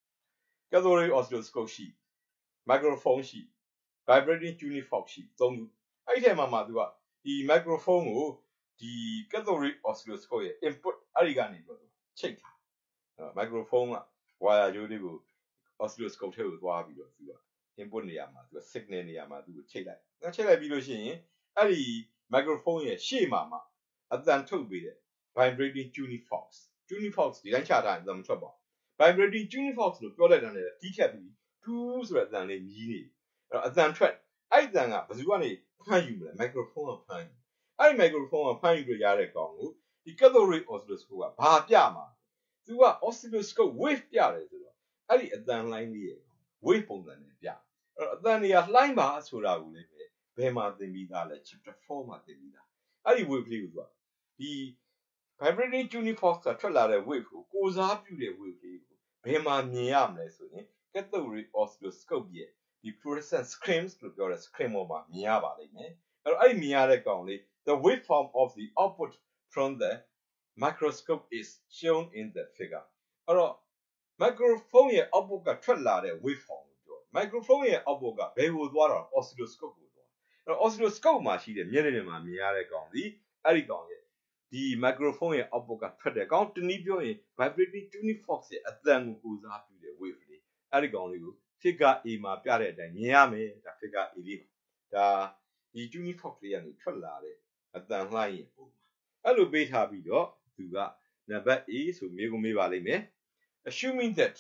cathode ray oscilloscope ရှိ microphone ရှိ vibrating tuning fork ရှိသုံးခုအဲ့ဒီထဲမှာသူကဒီ microphone ကိုဒီ cathode ray oscilloscope ရဲ့ input အဲ့ဒီကနေပြီးတော့ချိတ်ထား microphone က wire ကြိုးလေးကို oscilloscope ထဲကိုသွားပြီးတော့သူက input နေရာမှာသူက signal နေရာမှာသူကိုချိတ်လိုက်ချိတ်လိုက်ပြီးလို့ရှိရင်အဲ့ဒီ microphone ရဲ့ရှေ့မှာအသံထုတ်ပေးတဲ့ vibrating tuning fork ဒီတိုင်းချထားရင်အသံမထွက်ပါဘူး vibrating tuning fork လို့ပြောလိုက်တာနဲ့တီးခတ်ပြီးတူးဆိုတဲ့အသံလေးမြည်နေအဲ့တော့အသံထွက်အဲ့ဒီအသံကဘယ်သူကနေဖမ်းယူမလဲ microphone ကဖမ်းယူအဲ့ဒီ microphone ကဖမ်းယူလို့ရတဲ့ကောင်ကိုဒီ cathode ray oscilloscope ကဘာပြမှာသူက oscilloscope wave ပြတယ်ဆိုတော့အဲ့ဒီအသံလှိုင်းလေးရဲ့ wave ပုံစံနဲ့ပြအဲ့တော့အသံတွေကလှိုင်းပါဆိုတာကိုလည်းဘယ်မှာသင်ပြီးသားလဲ chapter 4မှာသင်ပြီးသားအဲ့ဒီ wave လေးကိုသူကဒီ vibrating tuning fork ကထွက်လာတဲ့ wave ကိုစားပြုတဲ့ wave လေးကိုဘယ်မှာမြင်ရမလဲဆိုရင် cathode ray oscilloscope ရဲ့ဒီ fluorescent screens လို့ပြောတဲ့ screen ပေါ်မှာမြင်ရပါလိမ့်မယ်အဲ့တော့အဲ့ဒီမြင်ရတဲ့ကောင်လေး the waveform of the output from the microscope is shown in the figure အဲ့တော့ microphone ရဲ့ output ကထွက်လာတဲ့ waveform ကိုပြော microphone ရဲ့ output ကဘယ်ကိုသွားတာ oscilloscope ကိုသွားအဲ့တော့ oscilloscope မှာရှိတဲ့မျက်နှာပြင်မှာမြင်ရတဲ့ကောင်ဒီအဲ့ဒီကောင်ရဲ့ဒီ microphone ရဲ့ output ကထွက်တဲ့ကောင်တနည်းပြောရင် vibrating tuning fork ရဲ့အသံကိုစားပြုတဲ့ wave လေးအဲ့ဒီကောင်လေးကို figure A မှာပြတဲ့အတိုင်းမြင်ရမယ်ဒါ figure A လေးဒါဒီ tuning fork လေးကနေထွက်လာတဲ့အသံလှိုင်းရဲ့ပုံအဲ့လိုပေးထားပြီးတော့သူက number A ဆိုမေးခွန်းမေးပါလိမ့်မယ် assuming that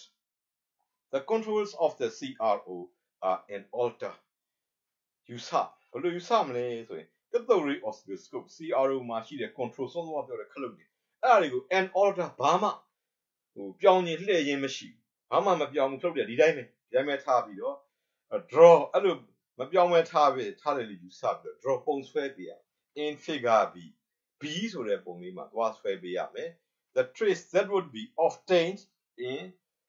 the controls of the CRO are an alter ယူဆဘယ်လိုယူဆမလဲဆိုရင် cathode ray oscilloscope CRO မှာရှိတဲ့ control စောစောပြောတဲ့ခလုတ်တွေအဲ့ဒါတွေကို an alter ဘာမှပြောင်းရင်လှည့်ရင်မရှိဘာမှမပြောင်းဘူးခလုတ်တွေဒီတိုင်းပဲထားပြီးတော့ draw အဲ့လိုမပြောင်းမဲထားတယ်လို့ယူဆပြီးတော့ draw ပုံဆွဲပေးရ in figure B ဆိုတဲ့ပုံလေးမှာသွားဆွဲပေးရမယ် the trace that would be obtained in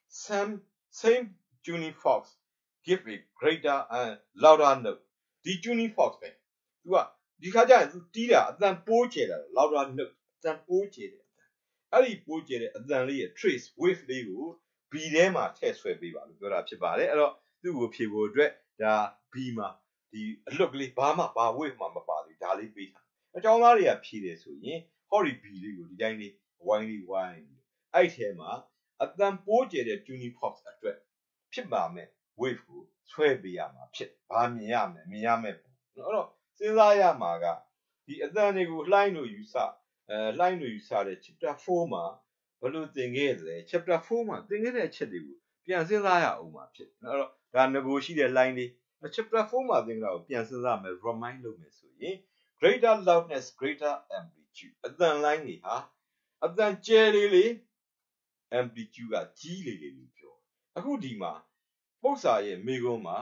same tuning forks give a greater and louder note ဒီ tuning fork ပဲသူကဒီခါကျရင်သူတီးတာအသံပိုးကျယ်တာ louder note အသံပိုးကျယ်တဲ့အသံအဲ့ဒီပိုးကျယ်တဲ့အသံလေးရဲ့ trace wave လေးကို B ထဲမှာထည့်ဆွဲပေးပါလို့ပြောတာဖြစ်ပါတယ်အဲ့တော့သူ့ကိုဖြေဖို့အတွက်ဒါ B မှာဒီအလွတ်ကလေးဘာ wave မှမပါသေးဒါလေးပေးထားအကြောင်းသားတွေကဖြေတယ်ဆိုရင်ဟောဒီ B လေးကိုဒီတိုင်းလေးဝိုင်းအဲ့ထဲမှာအသံပိုးကျယ်တဲ့ tuning fork အတွက်ဖြစ်ပါမယ် wave ကိုဆွဲပေးရမှာဖြစ်ဘာမြင်ရမလဲမြင်ရမယ်ပေါ့အဲ့တော့စဉ်းစားရမှာကဒီအသံတွေကိုလှိုင်းလို့ယူဆတဲ့ chapter 4မှာဘလို့သင်ခဲ့တယ် chapter 4မှာသင်ခဲ့တဲ့အချက်တွေကိုပြန်စဉ်းစားရအောင်ပါဖြစ်အဲ့တော့ဒါငကိုရှိတဲ့ line လေး chapter 4မှာသင်ကြတာကိုပြန်စဉ်းစားမယ် remind လုပ်မယ်ဆိုရင် greater loudness greater amplitude အသံ line တွေဟာအသံကျယ်လေး amplitude ကကြီးလေးလို့ပြောအခုဒီမှာပု္ပ္ပာရဲ့မိကုံးမှာ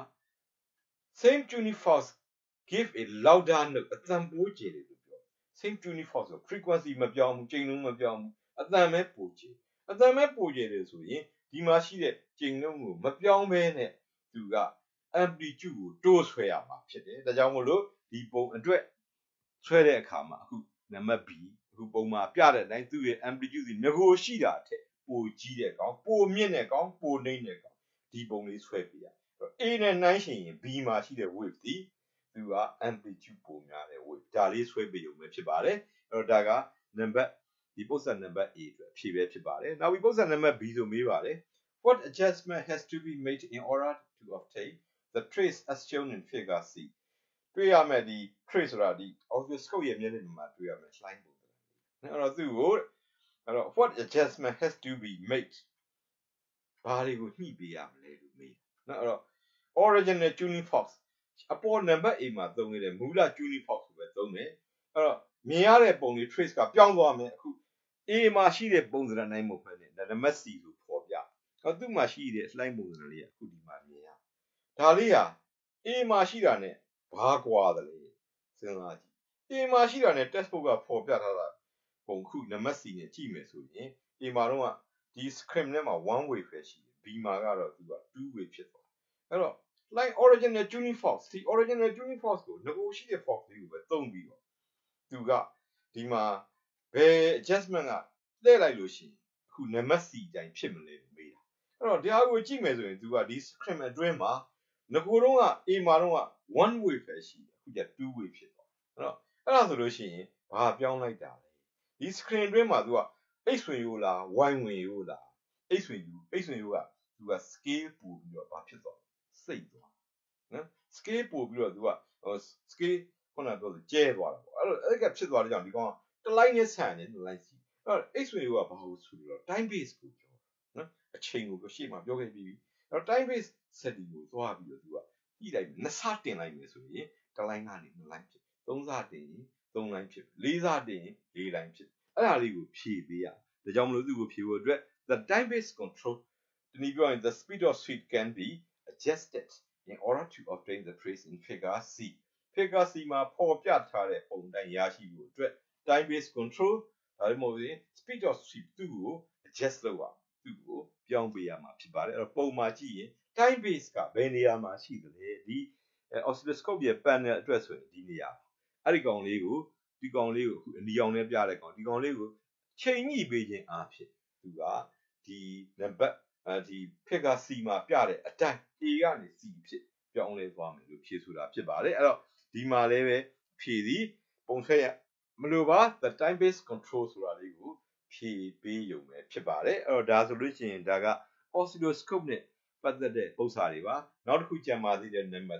same tuning force give a louder note အသံပိုးကျယ်တယ်လို့ပြော same tuning force ဆို frequency မပြောင်းဘူးချိန်နှုန်းမပြောင်းဘူးအသံပဲပိုကျယ်အသံပဲပိုကျယ်တယ်ဆိုရင်ဒီမှာရှိတဲ့ချိန်နှုန်းကိုမပြောင်းဘဲနဲ့သူက amplitude ကိုတိုးဆွဲရမှာဖြစ်တယ်ဒါကြောင့်မို့လို့ဒီပုံအတွက်ဆွဲတဲ့အခါမှာအခုနံပါတ် B အခုပုံမှာပြတဲ့အတိုင်းသူ့ရဲ့ amplitude ငကိုရှိတာထက်ပိုကြီးတဲ့ကောင်ပိုမြင့်တဲ့ကောင်ပိုနှိမ့်တဲ့ကောင်ဒီပုံလေးဆွဲပြရ A နဲ့နှိုင်းရှင်ရင် B မှာရှိတဲ့ wave ဒီသူက amplitude ပိုများတဲ့ wave ဒါလေးဆွဲပြရုံပဲဖြစ်ပါတယ်အဲ့တော့ဒါကနံပါတ်ဒီပု္ပ္ပာနံပါတ် A အတွက်အဖြေပဲဖြစ်ပါတယ်နောက်ပြီးပု္ပ္ပာနံပါတ် B ဆိုမေးပါတယ် what adjustment has to be made in order to obtain the trace as shown in figure C တွေ့ရမယ်ဒီ trace ဆိုတာဒီ oscilloscope ရဲ့မျက်နှာပြင်မှာတွေ့ရမယ် slide ပုံစံအဲ့တော့သူ့ကိုအဲ့တော့ what adjustment has to be made ဘာတွေကိုညှိပေးရမလဲလို့မေးနော်အဲ့တော့ original tuning force အပေါ်နံပါတ် A မှာသုံးခဲ့တဲ့မူလ tuning force ကိုပဲသုံးမယ်အဲ့တော့မြင်ရတဲ့ပုံလေး trace ကပြောင်းသွားမယ်အခု A မှာရှိတဲ့ပုံစံတိုင်းမဟုတ်ဘဲနဲ့နံပါတ် C ကိုပေါ်ပြအဲ့သူ့မှာရှိတဲ့ slide ပုံစံလေးကအခုဒီမှာမြင်ရဒါလေးဟာ A မှာရှိတာနဲ့ဘာကွာတယ်လဲစဉ်းစားကြည့် A မှာရှိတာနဲ့ textbook ကပေါ်ပြထားတာပုံခုနံပါတ် C နဲ့ကြည့်မယ်ဆိုရင် A မှာတော့ဒီ script ထဲမှာ one wave ပဲရှိတယ် B မှာကတော့သူကtwo wave ဖြစ်သွားအဲ့တော့ like original tuning force ဒီ original tuning force ကိုငကိုရှိတဲ့ force လေးကိုပဲသုံးပြီးတော့သူကဒီမှာဘယ် adjustment ကလှည့်လိုက်လို့ရှိရင်အခုနံပါတ် C အတိုင်းဖြစ်မလဲလို့မေးတာအဲ့တော့ဒါကိုကြည့်မယ်ဆိုရင်သူကဒီ script အတွင်းမှာငကိုတော့က A မှာတော့ one wave ပဲရှိတယ်အခုကျtwo wave ဖြစ်သွားအဲ့ဒါဆိုလို့ရှိရင်ဘာပြောင်းလိုက်တာလဲဒီ screen အတွင်းမှာသူက X ဝင်ရိုးလား Y ဝင်ရိုးလား X ဝင်ရိုးကသူက scale ပို့ပြီးတော့ဘာဖြစ်သွားစိတ်သွားနော် scale ပို့ပြီးတော့သူက scale ခုနကပြောလို့ကျဲသွားတာပေါ့အဲ့ကဖြစ်သွားတဲ့ကြောင့်ဒီကောင်ကတလိုက်နဲ့ဆန်တယ်တလိုက်စီအဲ့ X ဝင်ရိုးကဘာလို့ဆိုပြီးတော့ time base ကိုပြောနော်အချိန်ကိုရှေ့မှာပြောခဲ့ပြီးပြီအဲ့ time base setting ကိုသွားပြီးတော့သူကညှိလိုက်နှစ်ဆတင်လိုက်မယ်ဆိုရင်တလိုင်းကနေနှစ်လိုင်းဖြစ်သုံးဆတင်ရင်သုံးလိုင်းဖြစ်လေးဆတင်ရင်လေးလိုင်းဖြစ်အဲ့ဒါလေးကိုဖြည့်ပေးရဒါကြောင့်မလို့သူ့ကိုဖြည့်ဖို့အတွက် the time base control ဒီနေ့ပြောရင် the speed of sweep can be adjusted in order to obtain the trace in figure C figure C မှာပေါ်ပြထားတဲ့ပုံတိုင်းရရှိဖို့အတွက် time base control ဒါမှမဟုတ်ရင် speed of sweep သူ့ကို adjust လုပ်ရသူ့ကိုပြောင်းပေးရမှာဖြစ်ပါတယ်အဲ့တော့ပုံမှာကြည့်ရင် time base ကဘယ်နေရာမှာရှိသလဲဒီ oscilloscope ရဲ့ panel အတွက်ဆိုရင်ဒီနေရာအဲ့ဒီကောင်လေးကိုဒီကောင်လေးကိုအခုအနီရောင်နဲ့ပြတဲ့ကောင်ဒီကောင်လေးကိုချိန်ညှိပေးခြင်းအားဖြင့်သူကဒီနံပါတ်ဒီ figure C မှာပြတဲ့အတိုင်း A ကနေ C ဖြစ်ပြောင်းလဲသွားမယ်လို့ဖြေဆိုတာဖြစ်ပါတယ်အဲ့တော့ဒီမှာလည်းပဲဖြေသည်ပုံဆွဲရမလို့ပါ the time base control ဆိုတာလေးကိုဖြေပေးရုံပဲဖြစ်ပါတယ်အဲ့တော့ဒါဆိုလို့ရှိရင်ဒါက oscilloscope နဲ့ပတ်သက်တဲ့ပုံစံတွေပါနောက်တစ်ခုကြံပါသေးတယ်နံပါတ်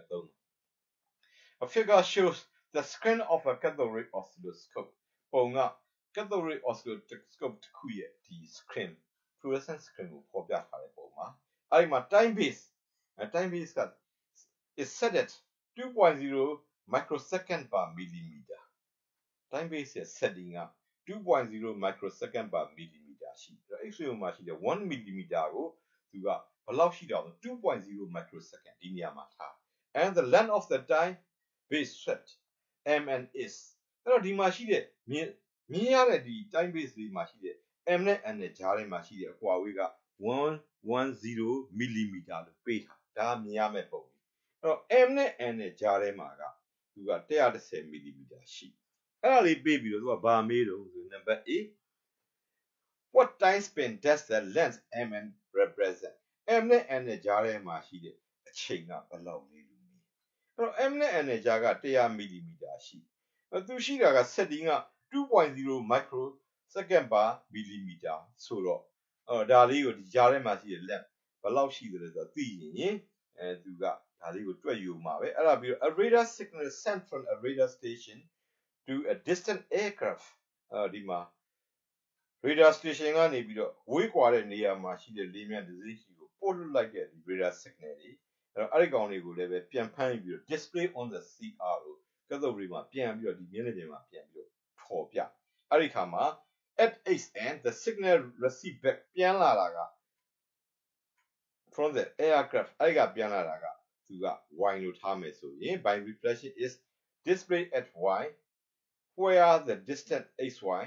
3 A figure shows the screen of a cathode ray oscilloscope ပုံက cathode ray oscilloscope တစ်ခုရဲ့ဒီ screen fluorescent screen ကိုဖော်ပြထားတဲ့ပုံမှာအဲ့ဒီမှာ time base က is set at 2.0 microsecond per millimeter time base ရဲ့ setting က 2.0 microsecond per millimeter ရှိတယ်အဲ့ဒီမှာရှိတဲ့1 millimeter ကိုသူကဘယ်လောက်ရှိတာလဲ 2.0 microsecond ဒီနေရာမှာထား and the length of the time base swept mn is အဲ့တော့ဒီမှာရှိတဲ့မြင်ရတဲ့ဒီ time base လေးမှာရှိတဲ့ m နဲ့ n နဲ့ကြားထဲမှာရှိတဲ့အကွာအဝေးက110 millimeter လို့ပေးထားဒါမြင်ရမယ့်ပုံအဲ့တော့ m နဲ့ n နဲ့ကြားထဲမှာကသူက110 millimeter ရှိအဲ့ဒါလေးပေးပြီးတော့သူကဘာမေးတော့ဆိုနံပါတ် A what time span does the length mn represent m နဲ့ n နဲ့ကြားထဲမှာရှိတဲ့အချိန်ကဘယ်လောက်လဲလို့မေးအဲ့တော့ m နဲ့ n နဲ့ကြားက100 millimeter ရှိသူရှိတာက setting က 2.0 microsecond per millimeter ဆိုတော့ဒါလေးကိုဒီကြားထဲမှာရှိတဲ့ length ဘယ်လောက်ရှိသလဲဆိုတော့သိရင်သူကဒါလေးကိုတွက်ယူမှာပဲအဲ့ဒါပြီးတော့ a radar signal sent from a radar station to a distant aircraft ဒီမှာ radar station ကနေပြီးတော့ဝေးကွာတဲ့နေရာမှာရှိတဲ့လေမြန်တစ်စိမ်းရှိကိုပို့လွှတ်လိုက်တဲ့ဒီ radar signal တွေအဲ့ဒီကောင်တွေကိုလည်းပဲပြန်ဖမ်းပြီးတော့ display on the CR ကိုကတ်သုတ်တွေမှာပြန်ပြီးတော့ဒီမျက်နှာပြင်မှာပြန်ပြီးတော့ထော်ပြအဲ့ဒီခါမှာ at HN the signal receive back ပြန်လာတာက from the aircraft အဲ့ကပြန်လာတာကသူက y လို့ထားမယ်ဆိုရင် by reflection is displayed at y where the distance xy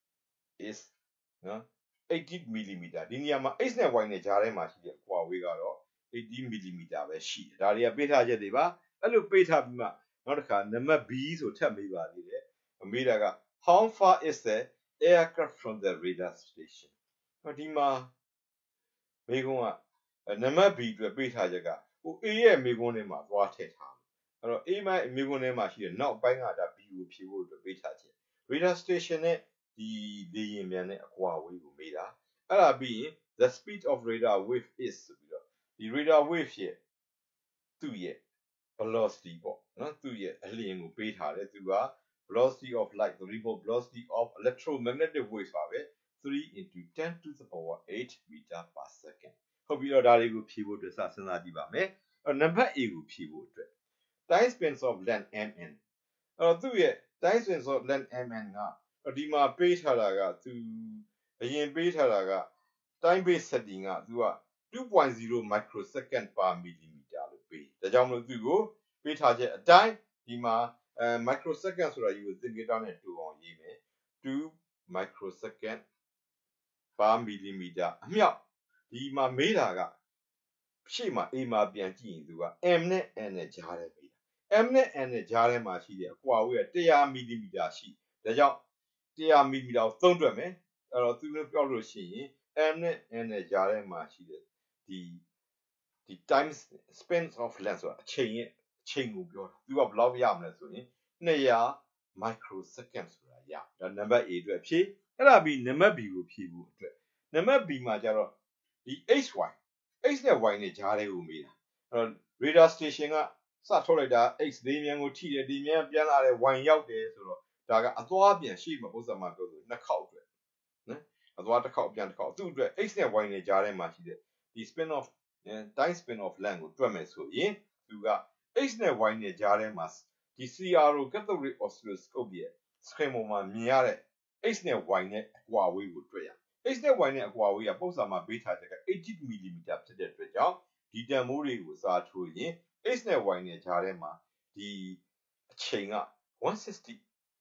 is နော်80 mm ဒီနေရာမှာ x နဲ့ y နဲ့ကြားထဲမှာရှိတဲ့အကွာအဝေးကတော့80 mm ပဲရှိတယ်ဒါတွေကပေးထားချက်တွေပါအဲ့လိုပေးထားပြီးမှနောက်တစ်ခါနံပါတ် B ဆိုထပ်မေးပါသေးတယ်မေးတာက how far is the aircraft from the radar station ဒီမှာမေးခွန်းကနံပါတ် B အတွက်ပေးထားချက်ကဟို A ရဲ့မေးခွန်းထဲမှာသွားထည့်ထားအဲ့တော့ A မိုက်မေးခွန်းထဲမှာရှိတဲ့နောက်ပိုင်းကဒါ B ကိုဖြေဖို့အတွက်ပေးထားချက် radar station နဲ့ဒီလေယာဉ်မြန်နဲ့အကွာအဝေးကိုမေးတာအဲ့ဒါပြီးရင် the speed of radar wave is ဆိုပြီးတော့ဒီ radar wave ရဲ့သူ့ရဲ့ velocity ပေါ့နော်သူ့ရဲ့အလျင်ကိုပေးထားတယ်သူက velocity of light the remote velocity of electromagnetic waves ပါပဲ3 into 10 to the power 8 meter per second ဟုတ်ပြီးတော့ဒါတွေကိုဖြေဖို့အတွက်စဉ်းစားကြည့်ပါမယ်အဲ့နံပါတ် A ကိုဖြေဖို့အတွက် time spans of length mn အဲ့တော့သူ့ရဲ့ time spans of length mn ကဒီမှာပေးထားတာကသူအရင်ပေးထားတာက time base setting ကသူက 2.0 microsecond per millimeter လို့ပေးဒါကြောင့်မလို့သူကိုပေးထားချက်အတိုင်းဒီမှာmicrosecond ဆိုတာကြီးကိုသင်္ကေတနဲ့တူအောင်ရေးမယ်2 microsecond per millimeter အမြောက်ဒီမှာမေးတာကရှေ့မှာ A မှာပြန်ကြည့်ရင်သူက m နဲ့ n နဲ့ကြားထဲမေးတာ m နဲ့ n နဲ့ကြားထဲမှာရှိတဲ့အကွာအဝေးက100 mm ရှိဒါကြောင့်100 mm ကိုသုံးတွက်မယ်အဲ့တော့သူတို့ပြောလို့ရှိရင် m နဲ့ n နဲ့ကြားထဲမှာရှိတဲ့ဒီ time span of length ဆိုတာအချိန်ကိုပြောတာသူကဘယ်လောက်ရမလဲဆိုရင်200 microsecond ဆိုတာရဒါနံပါတ် A အတွက်ဖြည့်အဲ့ဒါပြီးနံပါတ် B ကိုဖြည့်ဖို့အတွက်နံပါတ် B မှာကျတော့ဒီ HY x နဲ့ y နဲ့ကြားထဲကိုမေးတာအဲ့တော့ radar station ကစထုတ်လိုက်တာ x လေမြန်ကိုထိတယ်လေမြန်ပြန်လာတယ် y ရောက်တယ်ဆိုတော့ဒါကအသွားပြန်ရှေ့မှာဥစ္စာမှာပြောလို့နှစ်ခေါက်အတွက်နော်အသွားတစ်ခေါက်ပြန်တစ်ခေါက်သူ့အတွက် x နဲ့ y နဲ့ကြားထဲမှာရှိတဲ့ဒီ spin of time spin of length ကိုတွက်မယ်ဆိုရင်သူက x နဲ့ y နဲ့ကြားထဲမှာဒီ CRO cathode oscilloscope ရဲ့ screen ပေါ်မှာမြင်ရတဲ့ x နဲ့ y နဲ့အကွာအဝေးကိုတွေ့ရ x နဲ့ y နဲ့အကွာအဝေးကပုံစံမှာပေးထားချက်က80 mm ဖြစ်တဲ့အတွက်ကြောင့်ဒီတန်ဖိုးတွေကိုစားထိုးရင် x နဲ့ y နဲ့ကြားထဲမှာဒီအချိန်က160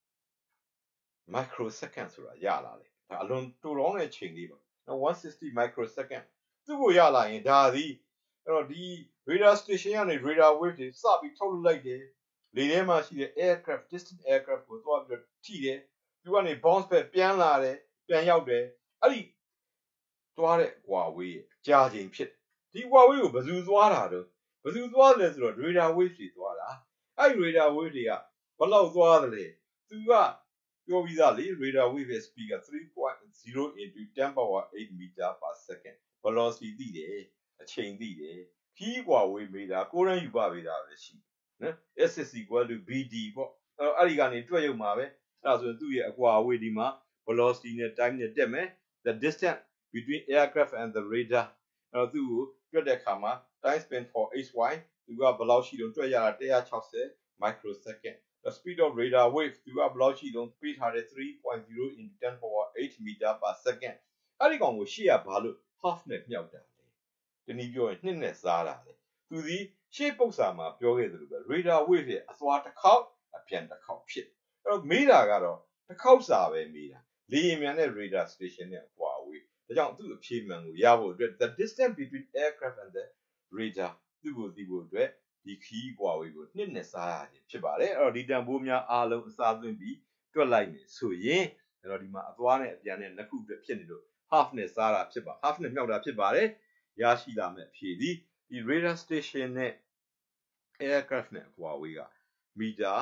microsecond ဆိုတာရလာတယ်ဒါအလွန်တူတောင်းတဲ့ချိန်လေးပါ160 microsecond သူ့ကိုရလာရင်ဒါသည်အဲ့တော့ဒီ radar station ကနေ radar wave တွေစပြီးထုတ်လွှတ်လိုက်တယ်လေထဲမှာရှိတဲ့ aircraft distant aircraft ကိုသွားပြီးတော့ထိတယ်သူကနေ bounce back ပြန်လာတယ်ပြန်ရောက်တယ်အဲ့ဒီသွားတဲ့အကွာအဝေးကြာချိန်ဖြစ်ဒီအကွာအဝေးကိုဘယ်သူသွားတာတော့ဘယ်သူသွားတယ်ဆိုတော့ radar wave တွေသွားတာအဲ့ radar wave တွေကဘယ်လောက်သွားတယ်လဲသူကပြောပြီးသားလေ radar wave speed က 3.0 into 10 power 8 meter per second velocity သိတယ်အချိန်သိတယ်ခီးကွာဝေးမေးတာကိုရန်ယူပပေးတာပဲရှိနော် s is equal to bd ပေါ့အဲ့ဒီကနေတွက်ရုံမှာပဲအဲ့ဒါဆိုရင်သူ့ရဲ့အကွာအဝေးဒီမှာ velocity နဲ့ time နဲ့တက်မယ် the distance between aircraft and the radar အဲ့တော့သူ့ကိုတွက်တဲ့အခါမှာ time span for hy သူကဘယ်လောက်ရှိတော့တွက်ရတာ160 microsecond the speed of radar wave သူကဘယ်လောက်ရှိတော့ပေးထားတဲ့ 3.0 into 10 power 8 meter per second အဲ့ဒီကောင်ကိုရှေ့ကဘာလို့ half နဲ့မြောက်တာလဲဒီနည်းပြောရင်2နဲ့စားတာလေသူဒီရှေ့ပု္ပ္ပစာမှာပြောခဲ့သလိုပဲ radar wave ရဲ့အသွားတစ်ခေါက်အပြန်တစ်ခေါက်ဖြစ်အဲ့တော့မေးတာကတော့တစ်ခေါက်စာပဲမေးတာလေယာဉ်မြန်တဲ့ radar station နဲ့အကွာအဝေးဒါကြောင့်သူ့အဖြေမှန်ကိုရဖို့အတွက် the distance between aircraft and the radar သူ့ကိုသိဖို့အတွက်ဒီခီးကွာဝေးကို2နဲ့စားရခြင်းဖြစ်ပါတယ်အဲ့တော့ဒီတန်ဖိုးများအားလုံးအစားသွင်းပြီးတွက်လိုက်မယ်ဆိုရင်အဲ့တော့ဒီမှာအသွားနဲ့အပြန်နဲ့နှစ်ခုအတွက်ဖြစ်နေလို့ half နဲ့စားတာဖြစ်ပါ half နဲ့မြောက်တာဖြစ်ပါတယ်ရရှိလာမယ့်အဖြေဒီ radar station နဲ့ aircraft နဲ့အကွာအဝေးကမီတာ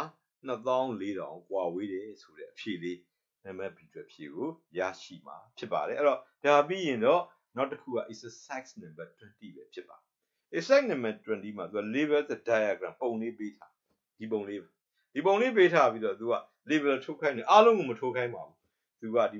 2400ကွာဝေးတယ်ဆိုတဲ့အဖြေလေးနံပါတ် B အတွက်ဖြေကိုရရှိမှာဖြစ်ပါတယ်အဲ့တော့ဒါပြီးရင်တော့နောက်တစ်ခုက exercise number 20ပဲဖြစ်ပါ exercise number 20မှာသူက label the diagram ပုံလေးပေးထားဒီပုံလေးပေးထားပြီးတော့သူက label ထုတ်ခိုင်းတယ်အားလုံးကိုမထုတ်ခိုင်းပါဘူးသူကဒီမှာ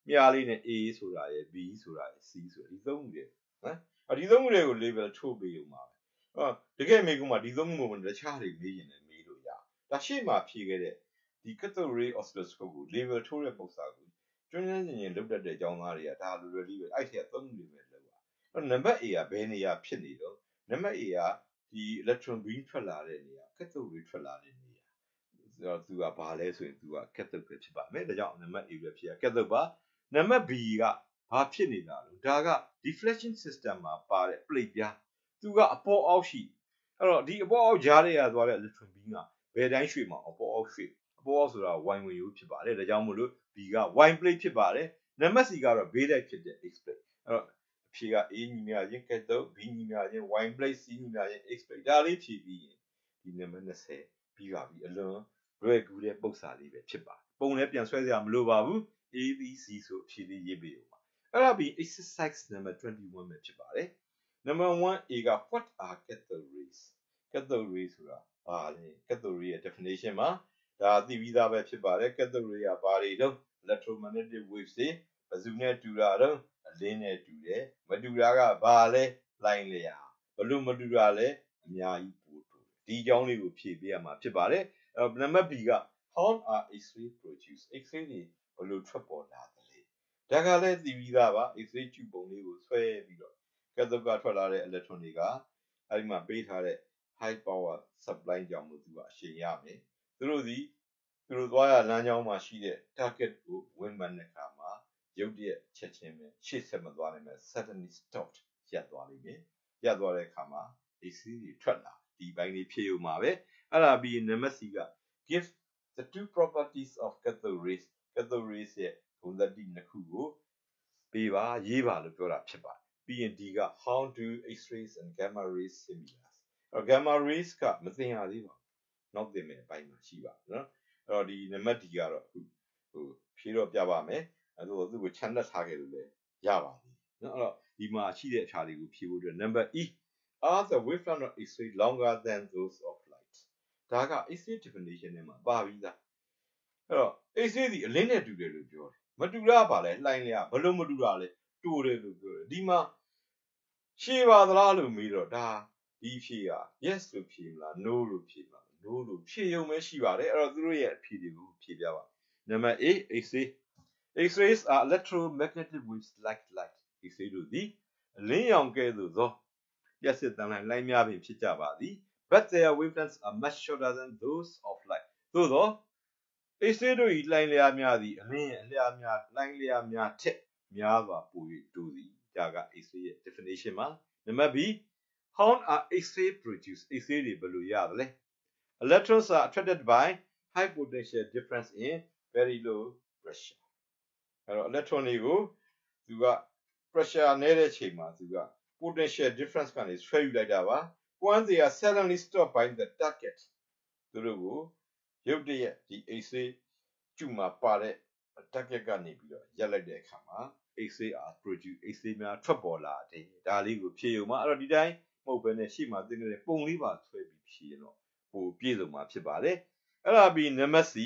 Miali ne A ဆိုတာရယ် B ဆိုတာရယ် C ဆိုတာဒီသုံးခုတွေနော်ဒီသုံးခုတွေကို label ထိုးပေးရုံပါပဲတကယ်မေးခွန်းမှာဒီသုံးခုကိုတခြားတွေမေးရင်လည်းမေးလို့ရဒါရှေ့မှာဖြေခဲ့တဲ့ဒီ cathode ray oscilloscope ကို label ထိုးတဲ့ပုံစံကိုကျွမ်းကျင်လုပ်တတ်တဲ့အကြောင်းသားတွေကဒါလိုလွယ်လေးပဲအဲ့ဒီကသုံးခုတွေပဲလုပ်ပါနံပါတ် A ကဘယ်နေရာဖြစ်နေတော့နံပါတ် A ကဒီ electron beam ထွက်လာတဲ့နေရာ cathode ray ထွက်လာတဲ့နေရာသူကဘာလဲဆိုရင်သူက cathode ပဲဖြစ်ပါမယ်ဒါကြောင့်နံပါတ် A ပဲဖြစ်ရ cathode ပါနံပါတ် B ကဘာဖြစ်နေတာလဲဒါက deflection system မှာပါတဲ့ plate ပြားသူကအပေါ်အောက်ရှိအဲ့တော့ဒီအပေါ်အောက်ကြားထဲကသွားတဲ့ electron beam ကဘယ်တိုင်းရွှေ့မှာအပေါ်အောက်ရွှေ့အပေါ်အောက်ဆိုတာ y ဝင်ရိုးဖြစ်ပါတယ်ဒါကြောင့်မို့လို့ B က y plate ဖြစ်ပါတယ်နံပါတ် C ကတော့ဘေးတိုက်ဖြစ်တဲ့ x plate အဲ့တော့အဖြေက A ညီမျှခြင်း cathode B ညီမျှခြင်း y plate C ညီမျှခြင်း x plate ဒါလေးဖြေပြီးရင်ဒီနံပါတ်20ပြီးပါပြီအလွန်လွယ်ကူတဲ့ပုံစံလေးပဲဖြစ်ပါပုံလည်းပြန်ဆွဲစရာမလိုပါဘူး A B C ဆိုအဖြေလေးရေးပေးဦးပါအဲ့ဒါပြီး exercise number 21ပဲဖြစ်ပါတယ် number 1 A က what are cathode rays cathode rays ဆိုတာဘာလဲ cathode ray ရဲ့ definition မှာဒါသိပြီးသားပဲဖြစ်ပါတယ် cathode ray ကဘာတွေတော့ electromagnetic waves တွေဘယ်သူနဲ့တူတာတော့အလင်းနဲ့တူတယ်မတူတာကဘာလဲလိုင်းလျာဘလို့မတူတာလဲအများကြီးပိုတူဒီအကြောင်းလေးကိုဖြေပေးရမှာဖြစ်ပါတယ်အဲ့တော့ number B က how are X-ray produced X-ray တွေဘလို့ထွက်ပေါ်လာသလဲဒါကလည်းသိပြီးသားပါ X-ray ကျူပုံလေးကိုဆွဲပြီးတော့ cathode ကထွက်လာတဲ့ electron တွေကအဲ့ဒီမှာပေးထားတဲ့ high power supply ကြောင့်မို့သူကအရှိန်ရမယ်သူတို့သွားရလမ်းကြောင်းမှာရှိတဲ့ target ကိုဝင်မှန်တဲ့အခါမှာရုပ်တရက်ချက်ချင်းပဲရှေ့ဆက်မသွားနိုင်မဲ့ suddenly stopped ရပ်သွားလိမ့်မယ်ရပ်သွားတဲ့အခါမှာ X-ray တွေထွက်လာဒီဘိုင်းလေးဖြည့်ရုံပါပဲအဲ့ဒါပြီးနံပါတ် C က give the two properties of cathode rays ရဲ့ဂုဏ်သတ္တိနှစ်ခုကိုပေးပါရေးပါလို့ပြောတာဖြစ်ပါတယ်ပြီးရင် D က how do X-rays and gamma rays similar gamma rays ကမသိရသေးပါဘူးနောက်သိမယ်အပိုင်းမှာရှိပါနော်အဲ့တော့ဒီနံပါတ် D ကတော့ဖြေတော့ပြပါမယ်အဲ့တော့သူ့ကိုခြံတက်ထားခဲ့လို့လည်းရပါသေးနော်အဲ့တော့ဒီမှာရှိတဲ့အဖြာတွေကိုဖြေဖို့အတွက် number E are the wavelength of X-ray longer than those of light ဒါက X-ray definition ထဲမှာပါပြီးသားအဲ့တော့ X-ray ဒီအလင်းနဲ့တူတယ်လို့ပြောတယ်မတူတာပါလဲလှိုင်းလျာဘလို့မတူတာလဲတူတယ်လို့ပြောတယ်ဒီမှာရှည်ပါသလားလို့မေးတော့ဒါဒီဖြေက yes လို့ဖြေမလား no လို့ဖြေမလား no လို့ဖြေရုံပဲရှိပါတယ်အဲ့တော့သူတို့ရဲ့အဖြေတွေကိုဖြေပြပါ number A X-rays are electromagnetic waves like light X-ray တို့သည်အလင်းရောင်ကဲ့သို့သောလျှပ်စစ်တန်လှိုင်းလိုင်းများပင်ဖြစ်ကြပါသည် but their wavelengths are much shorter than those of light သို့သော X-ray တို့၏လိုင်းလျာများသည်အလင်းအလျာများလိုင်းလျာများထက်များစွာပို၍တိုးသည်ဒါက X-ray ရဲ့ definition မှာ number B how are X-ray produced X-ray တွေဘယ်လိုရသလဲ electrons are attracted by high potential difference in very low pressure အဲ့တော့ electron တွေကိုသူက pressure နည်းတဲ့ချိန်မှာသူက potential difference ကနေဆွဲယူလိုက်တာပါ once they are suddenly stopped by the target သူတို့ကိုရုပ်တရက်ဒီ X-ray ကျူမှာပါတဲ့ target ကနေပြီးတော့ရပ်လိုက်တဲ့အခါမှာ X-ray are produced X-ray များထွက်ပေါ်လာတယ်ဒါလေးကိုဖြည့်ရုံမှာအဲ့တော့ဒီတိုင်းမဟုတ်ဘဲနဲ့ရှေ့မှာသင်တဲ့ပုံလေးပါဆွဲပြီးဖြည့်ရင်တော့ပိုပြည့်စုံမှာဖြစ်ပါတယ်အဲ့ဒါပြီး number C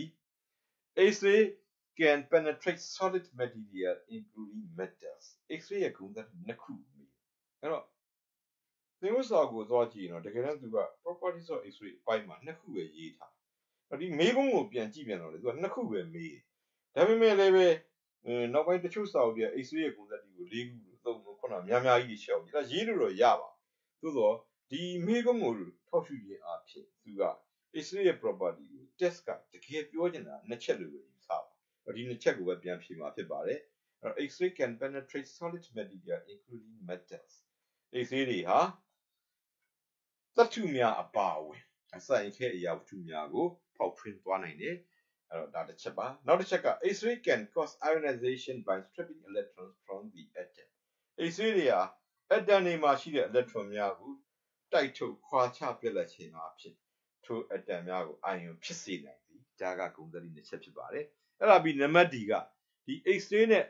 X-ray can penetrate solid material including metals X-ray ရဲ့ဂုဏ်သတ္တိနှစ်ခုအဲ့တော့သင်္ဥစာကိုသွားကြည့်ရင်တော့တကယ်တမ်းသူက properties of X-ray အပိုင်းမှာနှစ်ခုပဲရေးထားဒီမေးခွန်းကိုပြန်ကြည့်ပြန်တော့လေသူကနှစ်ခုပဲမေးတယ်ဒါပေမဲ့လည်းပဲနောက်ပိုင်းတချို့စာအုပ်တွေက X-ray ရဲ့ဂုဏ်သတ္တိကို၄ခုလို့သုံးလို့ခုနများကြီးရှောက်တယ်ဒါရေးလို့တော့ရပါသို့တော့ဒီမေးခွန်းကိုထောက်ရှုခြင်းအဖြစ်သူက X-ray ရဲ့ property ကို test ကတကယ်ပြောနေတာနှစ်ချက်လို့ပဲယူဆပါဒီနှစ်ချက်ကိုပဲပြန်ဖြေမှာဖြစ်ပါတယ်အဲ့တော့ X-ray can penetrate solid material including metals X-ray တွေဟာသတ္တုများအပါအဝင်အစိုင်ခဲအရာဝတ္ထုများကိုဖောက်ထွင်းသွားနိုင်တယ်အဲ့တော့ဒါတစ်ချက်ပါနောက်တစ်ချက်က X-ray can cause ionization by stripping electrons from the atom X-ray တွေဟာ atom တွေမှာရှိတဲ့ electron များကိုတိုက်ထုတ်ခွာချပစ်လိုက်ခြင်းအဖြစ်ထို atom များကို ion ဖြစ်စေနိုင်သည်ဒါကဂုဏ်သတ္တိတစ်ချက်ဖြစ်ပါတယ်အဲ့ဒါပြီးနံပါတ် D ကဒီ X-ray နဲ့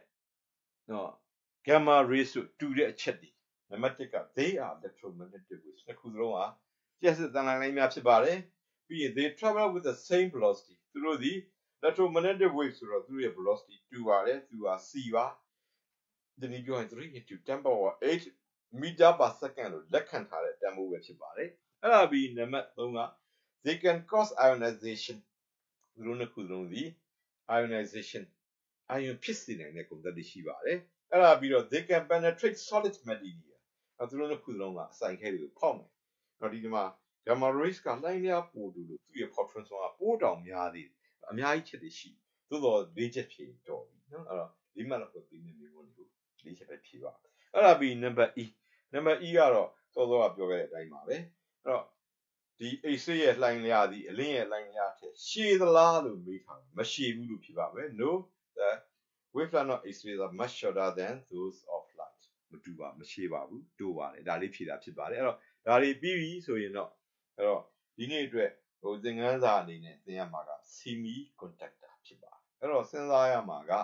gamma rays တို့တူတဲ့အချက်တွေနံပါတ် 1 က they are electromagnetic waves နှစ်ခုစလုံးဟာလျှပ်စစ်တန်လှိုင်းများဖြစ်ပါတယ်ပြီးရင် they travel with the same velocity သူတို့သည် electromagnetic wave ဆိုတော့သူရဲ့ velocity 2ပါတယ်သူက c ပါဒီနေ့ပြောရင်3 into 10 power 8 meter per second လို့လက်ခံထားတဲ့တန်ဖိုးပဲဖြစ်ပါတယ်အဲ့ဒါပြီးနံပါတ်3က they can cause ionization သူတို့နှစ်ခုလုံးဒီ ionization ion ဖြစ်စေနိုင်တဲ့ကုန်သက်တွေရှိပါတယ်အဲ့ဒါပြီးတော့ they can penetrate solid material သူတို့နှစ်ခုလုံးကအစိုင်ခဲတွေကိုဖောက်မယ်တော့ဒီမှာ gamma rays ကလှိုင်းများပို့လို့သူ့ရဲ့ photon ဆိုတာပိုးတောင်များသေးတယ်အများကြီးချက်တွေရှိသို့တော့၄ချက်ဖြည့်တော့ပြီနော်အဲ့တော့ဒီမှတော့သိနေမျိုးကို၄ချက်ပဲဖြည့်ပါအဲ့ဒါပြီး number E ကတော့စောစောကပြောခဲ့တဲ့အတိုင်းပါပဲအဲ့တော့ဒီ X-ray ရဲ့လှိုင်းလျာသည်အလင်းရဲ့လှိုင်းလျာထက်ရှည်သလားလို့မေးထားတယ်မရှည်ဘူးလို့ဖြေပါမယ် no the wavelength of X-rays are much shorter than those of light မတူပါမရှည်ပါဘူးတိုးပါတယ်ဒါလေးဖြေတာဖြစ်ပါတယ်အဲ့တော့ဒါတွေပြီးပြီဆိုရင်တော့အဲ့တော့ဒီနေ့အတွက်သင်ခန်းစာအနေနဲ့သင်ရမှာက semiconductor ဖြစ်ပါတယ်အဲ့တော့စဉ်းစားရမှာက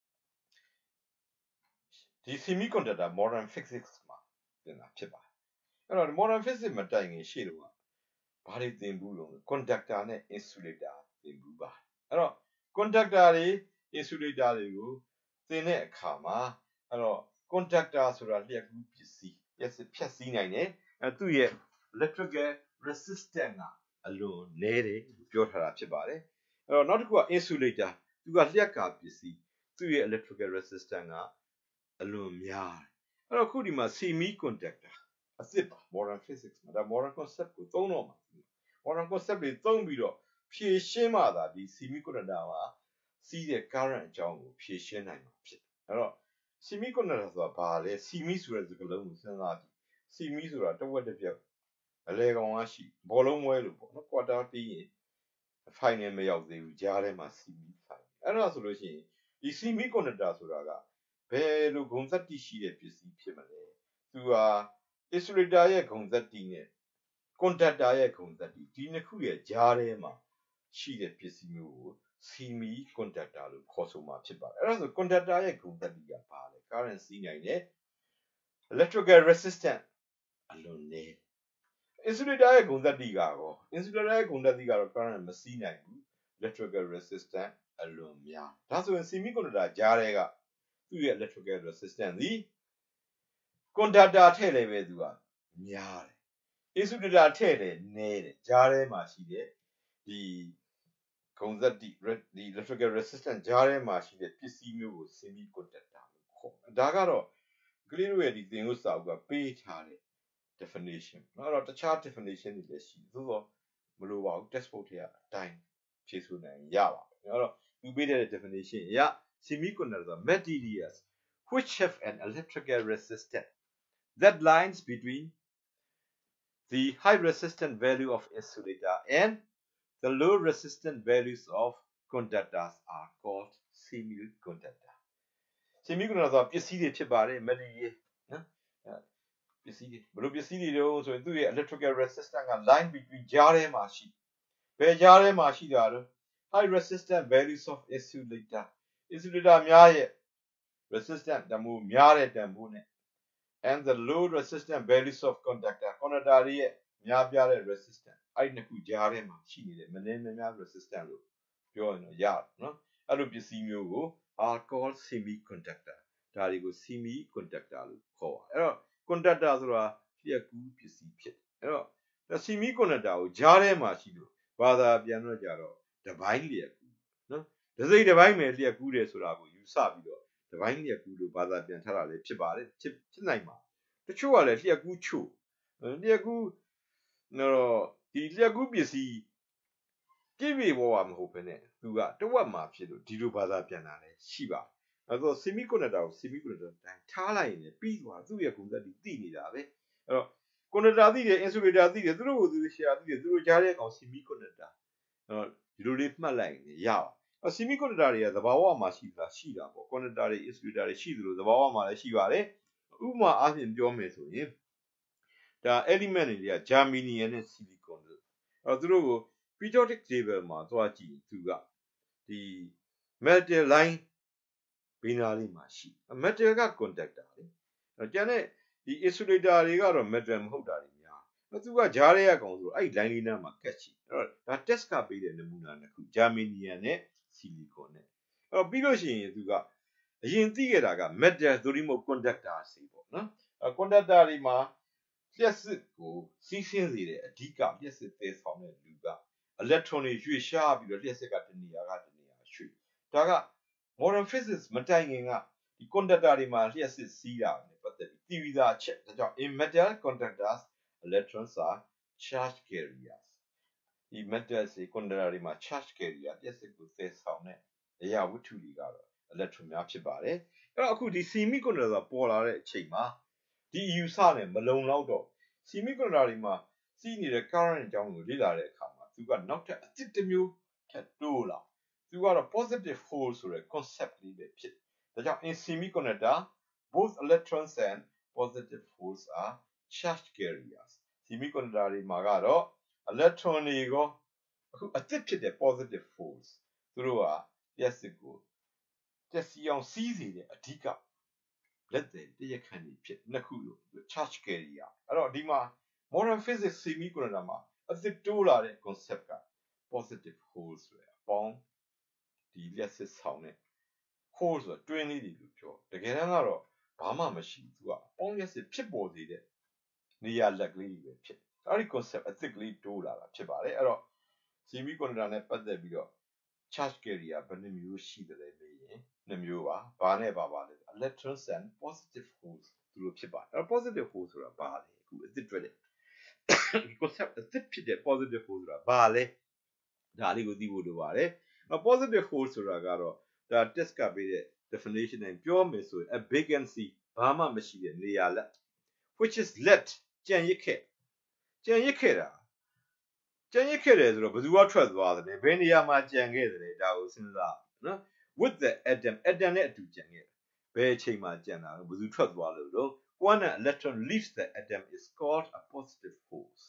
ဒီ semiconductor modern physics မှာသင်တာဖြစ်ပါတယ်အဲ့တော့ modern physics မတိုင်ခင်ရှေ့တော့ဘာတွေသင်ဘူးလို့ conductor နဲ့ insulator သင်ဘူးပါအဲ့တော့ conductor တွေ insulator တွေကိုသင်တဲ့အခါမှာအဲ့တော့ conductor ဆိုတာလျှက်ကူးပစ္စည်းဖြတ်စည်းနိုင်တယ်သူ့ရဲ့ electrical resistance ကအလွန်နည်းတယ်လို့ပြောထားတာဖြစ်ပါတယ်အဲ့တော့နောက်တစ်ခုက insulator သူကလျှက်ကာပစ္စည်းသူ့ရဲ့ electrical resistance ကအလွန်များတယ်အဲ့တော့ခုဒီမှာ semiconductor အစစ်ပါ modern physics မှာဒါ modern concept ကိုသုံးတော့မှာ modern concept တွေသုံးပြီးတော့ဖြည့်ရှင်းမှသာဒီ semiconductor မှာစီးတဲ့ current အကြောင်းကိုဖြည့်ရှင်းနိုင်မှာဖြစ်အဲ့တော့ semiconductor ဆိုတာဘာလဲ semi ဆိုတဲ့စကားလုံးကိုစဉ်းစားကြည့် semi ဆိုတာတဝက်တစ်ပြက်အလဲကောင်ကရှိဘောလုံးဝဲလို့ပေါ့နော် quarter ပြီးရင် final မရောက်သေးဘူးကြားထဲမှာ semi final အဲ့ဒါဆိုလို့ရှိရင်ဒီ semiconductor ဆိုတာကဘယ်လိုဂုဏ်သတ္တိရှိတဲ့ပစ္စည်းဖြစ်မလဲသူက insulator ရဲ့ဂုဏ်သတ္တိနဲ့ conductor ရဲ့ဂုဏ်သတ္တိဒီနှစ်ခုရဲ့ကြားထဲမှာရှိတဲ့ပစ္စည်းမျိုးကို semiconductor လို့ခေါ်ဆိုမှာဖြစ်ပါတယ်အဲ့ဒါဆို conductor ရဲ့ဂုဏ်သတ္တိကဘာလဲ current စီးနိုင်တယ် electrical resistance အလွန်နည်း insulator ရဲ့ဂုဏ်သတ္တိကတော့ insulator ရဲ့ဂုဏ်သတ္တိကတော့ current မစီးနိုင်ဘူး electrical resistance အလွန်များဒါဆိုရင် semiconductor ကြားထဲကသူ့ရဲ့ electrical resistance ဒီ conductor ထည့်လည်းပဲသူကများတယ် insulator ထည့်လည်းနည်းတယ်ကြားထဲမှာရှိတဲ့ဒီဂုဏ်သတ္တိဒီ electrical resistance ကြားထဲမှာရှိတဲ့ပစ္စည်းမျိုးကို semiconductor လို့ခေါ်ဒါကတော့ကလေးတို့ရဲ့ဒီသင်ဥစ္စာကပေးထားတဲ့ definition နော်အဲ့တော့တခြား definition တွေလည်းရှိသို့တော့မလိုပါဘူး textbook ထဲကအတိုင်းဖြည့်ဆို့နိုင်ရပါမယ်အဲ့တော့သူပေးတဲ့ definition အရ semiconductor materials which have an electrical resistance that lies between the high resistance value of insulator and the low resistance values of conductors are called semiconductor semiconductor ပစ္စည်းတွေဖြစ်ပါတယ် material နော်ပစ္စည်းတွေဘယ်လိုပစ္စည်းတွေတုံးဆိုရင်သူ့ရဲ့ electrical resistance က line between ကြားထဲမှာရှိဘယ်ကြားထဲမှာရှိတာလဲ high resistance values of insulator များရဲ့ resistance တန်ဖိုးများတဲ့တန်ဖိုးနဲ့ and the low resistance values of conductor တွေရဲ့များပြားတဲ့ resistance အဲ့ဒီနှစ်ခုကြားထဲမှာရှိနေတဲ့မနည်းများ resistance လို့ပြောရင်တော့ရတယ်နော်အဲ့လိုပစ္စည်းမျိုးကို are called semiconductor ဒါတွေကို semiconductor လို့ခေါ်ပါတယ်အဲ့တော့ conductor ဆိုတာလျှက်ကူးပစ္စည်းဖြစ်တယ်အဲ့တော့ semiconductor ကိုကြားထဲမှာရှိလို့ဘာသာပြန်တော့ကြတော့တပိုင်းလျှက်ကူးနော်တစ်စိတ်တစ်ပိုင်းပဲလျှက်ကူးတယ်ဆိုတာကိုယူဆပြီးတော့တပိုင်းလျှက်ကူးလို့ဘာသာပြန်ထားတာလည်းဖြစ်ပါတယ်ဖြစ်နိုင်ပါတချို့ကလည်းလျှက်ကူးချို့လျှက်ကူးတော့ဒီလျှက်ကူးပစ္စည်းပြည့်ပြည့်ဝဝမဟုတ်ဘဲနဲ့သူကတဝက်မှာဖြစ်လို့ဒီလိုဘာသာပြန်တာလည်းရှိပါအဲ့တော့ semiconductor ကို semiconductor တိုင်းထားလိုက်ရင်ပြီးသွားသူ့ရဲ့ဂုဏ်သတ္တိသိနေတာပဲအဲ့တော့ conductor သိတယ် insulator သိတယ်သူတို့ကိုသူတို့ share သိတယ်သူတို့ကြားတဲ့ကောင် semiconductor ဒီလိုလေးမှတ်လိုက်ရင်ရပါsemiconductor တွေကသဘာဝမှာရှိတာပေါ့ conductor တွေ insulator တွေရှိသလိုသဘာဝမှာလည်းရှိပါတယ်ဥပမာအားဖြင့်ပြောမယ်ဆိုရင်ဒါ element တွေက germanium နဲ့ silicon တို့အဲ့သူတို့ကို periodic table မှာသွားကြည့်သူကဒီ metal line ဘေးနားလေးမှာရှိ metal က conductor လေကျန်တဲ့ဒီ insulator တွေကတော့ metal မဟုတ်တာတွေများသူကကြားထဲကကောင်ဆိုအဲ့ line လေးနားမှာကတ်ရှိအဲ့တော့ဒါ test ကပေးတဲ့နမူနာနှစ်ခု germanium နဲ့ silicon နဲ့အဲ့တော့ပြီးလို့ရှိရင်သူကအရင်သိခဲ့တာက metal သို့မဟုတ် conductor စီပေါ့နော်conductor တွေမှာလျှက်စစ်ကိုစီးဆင်းစေတဲ့အဓိကလျှက်စစ်သယ်ဆောင်တဲ့လူက electron တွေရွှေ့ရှားပြီးတော့လျှက်စစ်ကတနေရာကတနေရာရွှေ့ဒါက modern physics မတိုင်ခင်ကဒီ conductor တွေမှာလျှက်စစ်စီးတာနဲ့ပတ်သက်ပြီးသိပြီးသားအချက်ဒါကြောင့် in metal conductors electrons are charge carriers ဒီ metal တွေ conductor တွေမှာ charge carrier လျှက်စစ်ကိုသယ်ဆောင်တဲ့အရာဝတ္ထုတွေကတော့ electron များဖြစ်ပါတယ်အဲ့တော့အခုဒီ semiconductor ပေါ်လာတဲ့အချိန်မှာဒီအယူဆနဲ့မလုံလောက်တော့ semiconductor တွေမှာစီးနေတဲ့ current အကြောင်းကိုလေ့လာတဲ့အခါမှာသူကနောက်ထပ်အသစ်တစ်မျိုးထပ်တိုးလာသူကတော့ positive hole ဆိုတဲ့ concept လေးပဲဖြစ်ဒါကြောင့် in semiconductor both electrons and positive holes are charge carriers semiconductor တွေမှာကတော့ electron တွေကိုအခုအသစ်ဖြစ်တဲ့ positive holes သူတို့ကလျှက်စစ်ကိုပျက်စီးအောင်စီးစေတဲ့အဓိကလက်သည်တရားခံတွေဖြစ်နှစ်ခုလို့ charge carrier အဲ့တော့ဒီမှာ modern physics semiconductor မှာအသစ်တိုးလာတဲ့ concept က positive hole ဆိုတဲ့အပေါင်းဒီလျှက်စစ်ဆောင်တဲ့ hole ဆိုတာတွင်းလေးတွေလို့ပြောတကယ်တမ်းကတော့ဘာမှမရှိဘူးသူကအပေါင်းလျှက်စစ်ဖြစ်ပေါ်စေတဲ့နေရာလက်ကလေးတွေပဲဖြစ်အဲ့ဒီ concept အသစ်ကလေးတိုးလာတာဖြစ်ပါတယ်အဲ့တော့ semiconductor နဲ့ပတ်သက်ပြီးတော့ charge carrier ဘယ်နှမျိုးရှိတယ်လဲမေးရင်နှစ်မျိုးပါဘာနဲ့ပါလဲ electrons and positive holes သူတို့ဖြစ်ပါတယ်အဲ့တော့ positive hole ဆိုတာဘာလဲအခုအသစ်တွေ့တဲ့ဒီ concept အသစ်ဖြစ်တဲ့ positive hole ဆိုတာဘာလဲဒါလေးကိုသိဖို့လိုပါတယ် positive hole ဆိုတာကတော့ဒါ test ကပေးတဲ့ definition နဲ့ပြောမယ်ဆိုရင် a vacancy ဘာမှမရှိတဲ့နေရာလက် which is left ကြံရစ်ခဲ့တယ်ဆိုတော့ဘယ်သူကထွက်သွားတယ်ဘယ်နေရာမှာကြံခဲ့တယ်ဒါကိုစဉ်းစားနော် with the atom နဲ့အတူကြံခဲ့ဘယ်အချိန်မှာကြံတာဘယ်သူထွက်သွားလို့တော့ when an electron leaves the atom is called a positive force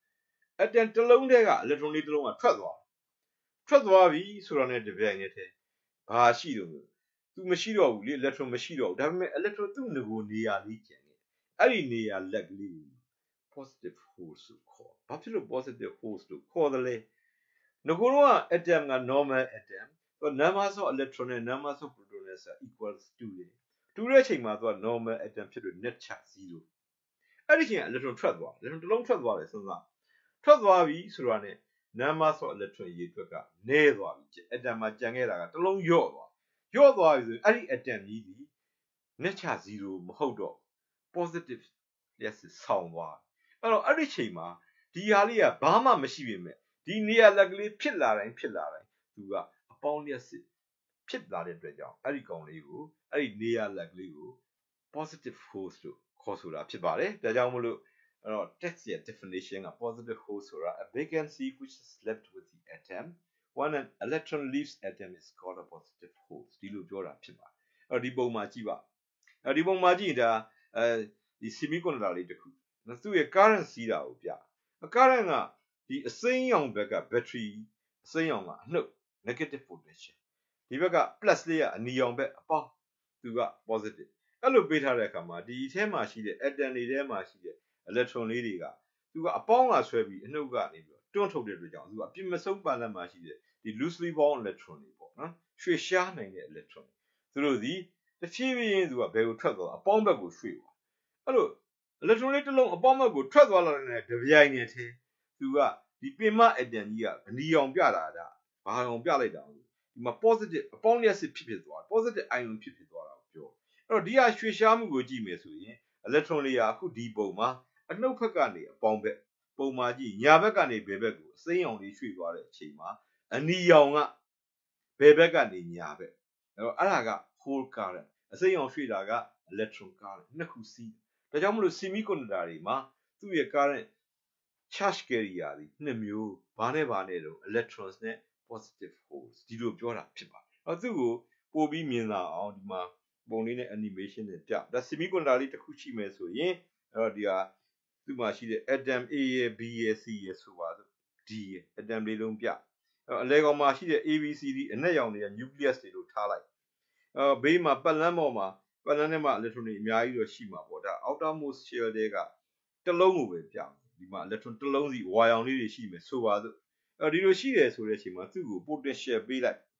atom တစ်လုံးတည်းက electron လေးတစ်လုံးကထွက်သွားပြီဆိုတော့ ਨੇ တပြိုင်နက်တည်းဘာရှိတော့သူမရှိတော့ဘူးလေ electron မရှိတော့ဘူးဒါပေမဲ့ electron သူ့ငကိုနေရာလေးကျန်ခဲ့အဲ့ဒီနေရာလက်ကလေး positive force ကိုခေါ်ဘာဖြစ်လို့ positive force လို့ခေါ်တယ်လဲငကိုတော့ atom က normal atom သူ numbers of electron နဲ့ numbers of proton နဲ့ဆို equals တူတဲ့အချိန်မှာသူက normal atom ဖြစ်လို့ net charge 0အဲ့ဒီချိန်က electron ထွက်သွားelectron တစ်လုံးထွက်သွားတယ်စဉ်းစားထွက်သွားပြီဆိုတာ ਨੇ numbers of electron ရေတွက်ကနည်းသွားပြီ atom မှာကျန်ခဲ့တာကတစ်လုံးလျော့သွားပြီဆိုရင်အဲ့ဒီ atom ကြီးဒီ net charge 0မဟုတ်တော့ positive လျှက်စစ်ဆောင်သွားအဲ့တော့အဲ့ဒီချိန်မှာဒီဟာလေးကဘာမှမရှိပေမဲ့ဒီနေရာလက်ကလေးဖြစ်လာတိုင်းသူကအပေါင်းလျှက်စစ်ဖြစ်လာတဲ့အတွက်ကြောင့်အဲ့ဒီကောင်လေးကိုအဲ့ဒီနေရာလက်ကလေးကို positive force လို့ခေါ်ဆိုတာဖြစ်ပါတယ်ဒါကြောင့်မလို့အဲ့တော့ text ရဲ့ definition က positive force ဆိုတာ a vacancy which is left with the atom when an electron leaves atom is called a positive force ဒီလိုပြောတာဖြစ်ပါတယ်အဲ့တော့ဒီပုံမှာကြည့်ပါဒီပုံမှာကြည့်ဒါဒီ semiconductor လေးတစ်ခုသူ့ရဲ့ current စီးတာကိုပြ current ကဒီအစိမ်းရောင်ဘက်က battery အစိမ်းရောင်ကအနှုတ် negative potential ဒီဘက်က plus လေးကအနီရောင်ဘက်အပေါင်းသူက positive အဲ့လိုပေးထားတဲ့အခါမှာဒီထဲမှာရှိတဲ့ atom တွေထဲမှာရှိတဲ့ electron လေးတွေကသူကအပေါင်းကဆွဲပြီးအနှုတ်ကနေပြီးတွန်းထုတ်တဲ့အတွက်ကြောင့်သူကအပြည့်မဆုံးပါလက်မှာရှိတဲ့ဒီ loosely bound electron တွေပေါ့နော်ရွှေ့ရှားနိုင်တဲ့ electron သူတို့ဒီတဖြည်းဖြည်းသူကဘယ်ကိုထွက်သွားအပေါင်းဘက်ကိုရွှေ့သွားအဲ့လို electron လေးတစ်လုံးအပေါင်းဘက်ကိုထွက်သွားလာတဲ့တပြိုင်နက်တည်းသူကဒီပင်မ atom ကြီးကအနီရောင်ပြတာဒါဘာအောင်ပြလိုက်တာဒီမှာ positive အပေါင်းလျှက်စစ်ဖြစ်သွား positive ion ဖြစ်သွားတာကိုပြောအဲ့တော့ဒီဟာရွှေ့ရှားမှုကိုကြည့်မယ်ဆိုရင် electron လေးကအခုဒီပုံမှာအနှုတ်ဘက်ကနေအပေါင်းဘက်ပုံမှာကြည့်ညာဘက်ကနေဘယ်ဘက်ကိုအစိမ်းရောင်လေးရွှေ့သွားတဲ့အချိန်မှာအနီရောင်ကဘယ်ဘက်ကနေညာဘက်အဲ့ဒါက hole current အစိမ်းရောင်ရွှေ့တာက electron current နှစ်ခုစီးဒါကြောင့်မလို့ semiconductor တွေမှာသူ့ရဲ့ current charge carrier တွေနှစ်မျိုးဘာနဲ့တော့ electrons နဲ့ positive holes ဒီလိုပြောတာဖြစ်ပါတယ်သူ့ကိုပို့ပြီးမြင်လာအောင်ဒီမှာပုံလေးနဲ့ animation နဲ့ပြဒါ semiconductor လေးတစ်ခုရှိမယ်ဆိုရင်ဒီဟာသူ့မှာရှိတဲ့ atom A ရယ် B ရယ် C ရယ်ဆိုပါစို့ D ရယ် atom လေးလုံးပြအလဲကောင်မှာရှိတဲ့ ABCD အနက်ရောင်တွေက nucleus တွေလို့ထားလိုက်ဘေးမှာပတ်လန်းပေါ်မှာပတ်လန်းထဲမှာ electron တွေအများကြီးတော့ရှိမှာပေါ့ဒါ outermost shell တွေကတစ်လုံးကိုပဲပြဒီမှာ electron တစ်လုံးစီဝါရောင်လေးတွေရှိမယ်ဆိုပါစို့ဒီလိုရှိတယ်ဆိုတဲ့အချိန်မှာသူ့ကို potential ပေးလိုက်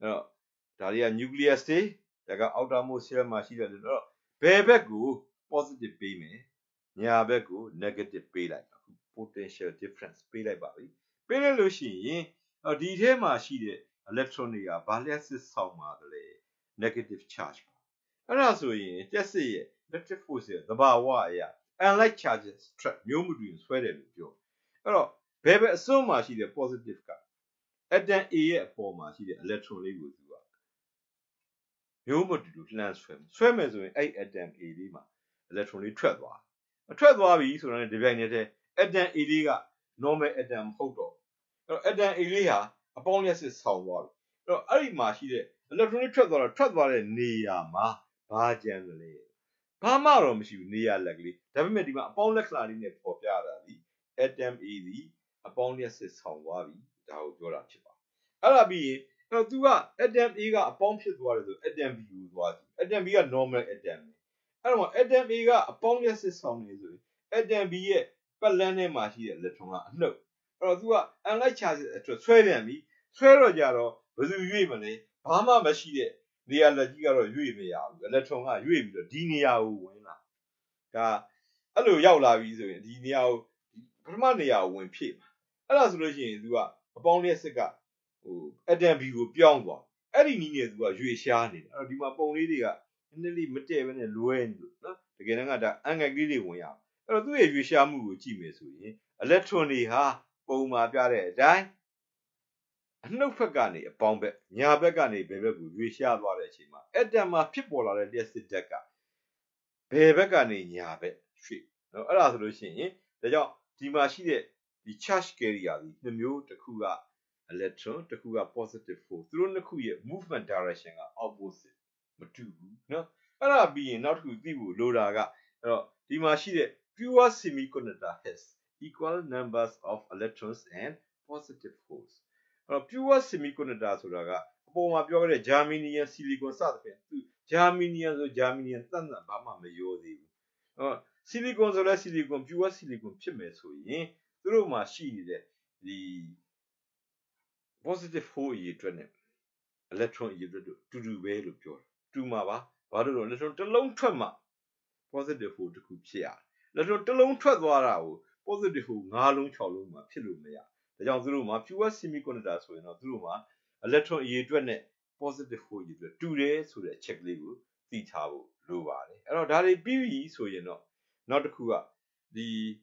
ဒါတွေက nucleus တွေဒါက outermost shell မှာရှိတယ်လို့တော့ဘယ်ဘက်ကို positive ပေးမယ်ညာဘက်ကို negative ပေးလိုက်အခု potential difference ပေးလိုက်ပါပြီပေးလိုက်လို့ရှိရင်ဒီထဲမှာရှိတဲ့ electron တွေကဘာလျှက်စစ်ဆောင်ပါတယ်လဲ negative charge ပါအဲ့ဒါဆိုရင်လျှက်စစ်ရဲ့ electric force ရဲ့သဘာဝအရာ unlike charges trap မျိုးမတူရင်ဆွဲတယ်လို့ပြောအဲ့တော့ဘယ်ဘက်အစွန်းမှာရှိတဲ့ positive က atom A ရဲ့အပေါ်မှာရှိတဲ့ electron လေးကိုသူကမျိုးမတူတူလှမ်းဆွဲမယ်ဆိုရင်အဲ့ atom A လေးမှာ electron လေးထွက်သွားပြီဆိုတော့ဒီဘက်နေတဲ့ atom A လေးက normal atom မဟုတ်တော့အဲ့တော့ atom A လေးဟာအပေါင်းလျှက်စစ်ဆောင်သွားပြီအဲ့တော့အဲ့ဒီမှာရှိတဲ့ electron လေးထွက်သွားတဲ့နေရာမှာဘာကြံလဲဘာမှတော့မရှိဘူးနေရာလက်ကလေးဒါပေမဲ့ဒီမှာအပေါင်းလက္ခဏာလေးနဲ့ပေါ်ပြတာဒီ atom A ဒီအပေါင်းလျှက်စစ်ဆောင်သွားပြီဒါကိုပြောတာဖြစ်ပါအဲ့ဒါပြီးရင်အဲ့တော့ तू က atom A ကအပေါင်းဖြစ်သွားတယ်ဆို atom B ကိုသွားကြည့် atom B က normal atom အဲ့တော့ atom A ကအပေါင်းလျှက်စစ်ဆောင်နေဆိုရင် atom B ရဲ့ပတ်လန်းထဲမှာရှိတဲ့ electron ကအနှုတ်အဲ့တော့ तू က unlike charges အတွက်ဆွဲပြန်ပြီဆွဲတော့ကြတော့ဘယ်သူရွေ့မလဲဘာမှမရှိတဲ့နေရာလက်ကြီးကတော့ရွေ့မရဘူး electron ကရွေ့ပြီးတော့ဒီနေရာကိုဝင်လာဒါအဲ့လိုရောက်လာပြီဆိုရင်ဒီနေရာကိုပထမနေရာကိုဝင်ဖြည့်အဲ့ဒါဆိုလို့ရှိရင် तू ကအပေါင်းလျှက်စစ်ကatom B ကိုပြောင်းသွားအဲ့ဒီနည်းနဲ့ तू ကရွေ့ရှားနေတယ်အဲ့တော့ဒီမှာပုံလေးတွေကနည်းနည်းလေးမတည့်ဘဲနဲ့လွဲနေလို့နော်တကယ်တမ်းကဒါအင်္ဂိုက်လေးတွေဝင်ရအဲ့တော့သူ့ရဲ့ရွေ့ရှားမှုကိုကြည့်မယ်ဆိုရင် electron တွေဟာပုံမှာပြတဲ့အတိုင်းအနှုတ်ဘက်ကနေအပေါင်းဘက်ညာဘက်ကနေဘယ်ဘက်ကိုရွေ့ရှားသွားတဲ့အချိန်မှာ atom မှာဖြစ်ပေါ်လာတဲ့လျှက်စစ်ဓာတ်ကဘယ်ဘက်ကနေညာဘက်ရွှေ့နော်အဲ့ဒါဆိုလို့ရှိရင်ဒါကြောင့်ဒီမှာရှိတဲ့ဒီ charge carrier ဒီနှစ်မျိုးတစ်ခုက electron တစ်ခုက positive force သူတို့နှစ်ခုရဲ့ movement direction က opposite မတူဘူးနော်အဲ့ဒါပြီးရင်နောက်တစ်ခုသိဖို့လိုတာကအဲ့တော့ဒီမှာရှိတဲ့ pure semiconductor has equal numbers of electrons and positive force အဲ့တော့ pure semiconductor ဆိုတာကအပေါ်မှာပြောခဲ့တဲ့ germanium silicon စသဖြင့်သူ germanium ဆို germanium တန်ဘာမှမရောသေးဘူးအဲ့ silicon ဆိုလဲ silicon pure silicon ဖြစ်မယ်ဆိုရင်သူတို့မှာရှိနေတဲ့ဒီ positive force အရေးအတွက်နဲ့ electron အရေးအတွက်တို့တူတူပဲလို့ပြောတယ်တူမှာပါဘာလို့လဲ electron တစ်လုံးထွက်မှ positive force တစ်ခုဖြစ်ရတယ် electron တစ်လုံးထွက်သွားတာကို positive force 5လုံး6လုံးမှာဖြစ်လို့မရဒါကြောင့်သူတို့မှာ pure semiconductor ဆိုရင်တော့သူတို့မှာ electron အရေးအတွက်နဲ့ positive force အရေးအတွက်တူတယ်ဆိုတဲ့အချက်ကလေးကိုသိထားဖို့လိုပါတယ်အဲ့တော့ဒါတွေပြီးပြီဆိုရင်တော့နောက်တစ်ခုကဒီ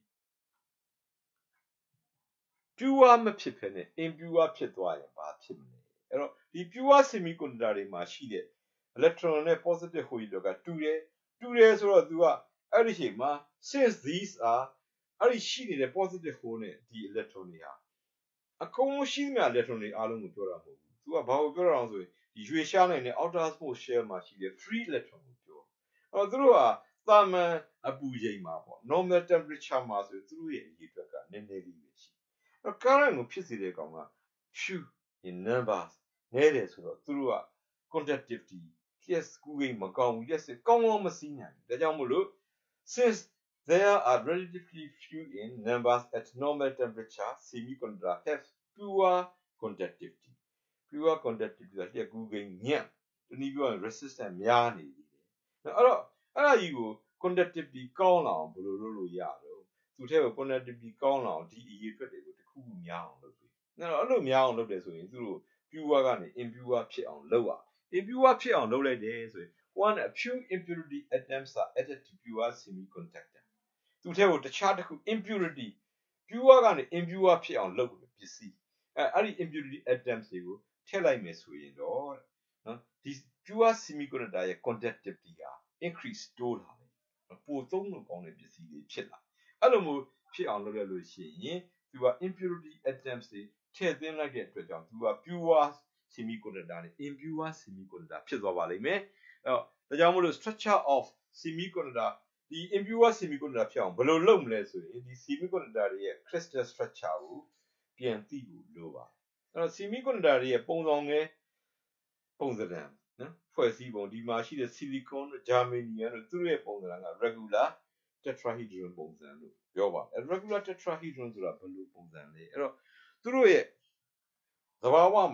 pure မဖြစ်ဘဲနဲ့ impure ဖြစ်သွားရင်ဘာဖြစ်မလဲအဲ့တော့ဒီ pure semiconductor တွေမှာရှိတဲ့ electron နဲ့ positive force တွေကတူတယ်ဆိုတော့ तू ကအဲ့ဒီအချိန်မှာ since these are အဲ့ဒီရှိနေတဲ့ positive force နဲ့ဒီ electron တွေဟာအကုန်လုံးရှိသမျှ electron တွေအားလုံးကိုပြောတာမဟုတ်ဘူး तू ကဘာကိုပြောတာလဲဆိုရင်ဒီရွေ့ရှားနိုင်တဲ့ outermost shell မှာရှိတဲ့ free electron ကိုပြောအဲ့တော့သူတို့ဟာသာမန်အပူချိန်မှာပေါ့ normal temperature မှာဆိုသူတို့ရဲ့အရေးအတွက်ကနည်းနည်းလေးပဲရှိအဲ့ current ကိုဖြစ်စေတဲ့ကောင်က few in numbers နည်းတယ်ဆိုတော့သူတို့က conductivity လျှက်ကူးကိန်းမကောင်းဘူးလျှက်စစ်ကောင်းမစီးနိုင်ဘူးဒါကြောင့်မို့လို့ since there are relatively few in numbers at normal temperature semiconductor have pure conductivity လျှက်ကူးကိန်းညံ့တနည်းပြောရင် resistance များနေပြီအဲ့တော့အဲ့ဒါကြီးကို conductivity ကောင်းလာအောင်ဘယ်လိုလုပ်လို့ရတော့သူထဲကို conductivity ကောင်းလာအောင်ဒီအရေးအတွက်တွေကိုတစ်ခုခုများအောင်လုပ်ပြီးအဲ့လိုများအောင်လုပ်တယ်ဆိုရင်သူတို့ pure ကနေ impure ဖြစ်အောင်လုပ်ရ impure ဖြစ်အောင်လုပ်လိုက်တယ်ဆိုရင် one a few impurity atoms are added to pure semiconductor သူထဲကိုတခြားတစ်ခု impurity pure ကနေ impure ဖြစ်အောင်လုပ်ပစ္စည်းအဲ့ဒီ impurity atoms တွေကိုထည့်လိုက်မယ်ဆိုရင်တော့နော်ဒီ pure semiconductor ရဲ့ conductivity က increase တိုးလာတယ်ပိုသုံးလို့ကောင်းတဲ့ပစ္စည်းတွေဖြစ်လာအဲ့လိုမျိုးဖြစ်အောင်လုပ်ရလို့ရှိရင်သူက impurity atoms တွေထည့်သွင်းလိုက်တဲ့အတွက်ကြောင့်သူက pure semiconductor နဲ့ impure semiconductor ဖြစ်သွားပါလိမ့်မယ်အဲ့တော့ဒါကြောင့်မို့လို့ structure of semiconductor ဒီ impure semiconductor ဖြစ်အောင်ဘယ်လိုလုပ်မလဲဆိုရင်ဒီ semiconductor တွေရဲ့ crystal structure ကိုပြန်သိဖို့လိုပါအဲ့တော့ semiconductor တွေရဲ့ပုံစံနဲ့ပုံစံနော်ဖွဲ့စည်းပုံဒီမှာရှိတဲ့ silicon တို့ germanium တို့သူတို့ရဲ့ပုံစံက regular tetrahedron ပုံစံလို့ပြောပါတယ် regular tetrahedron ဆိုတာဘယ်လိုပုံစံလဲအဲ့တော့သူတို့ရဲ့သဘာဝမှာ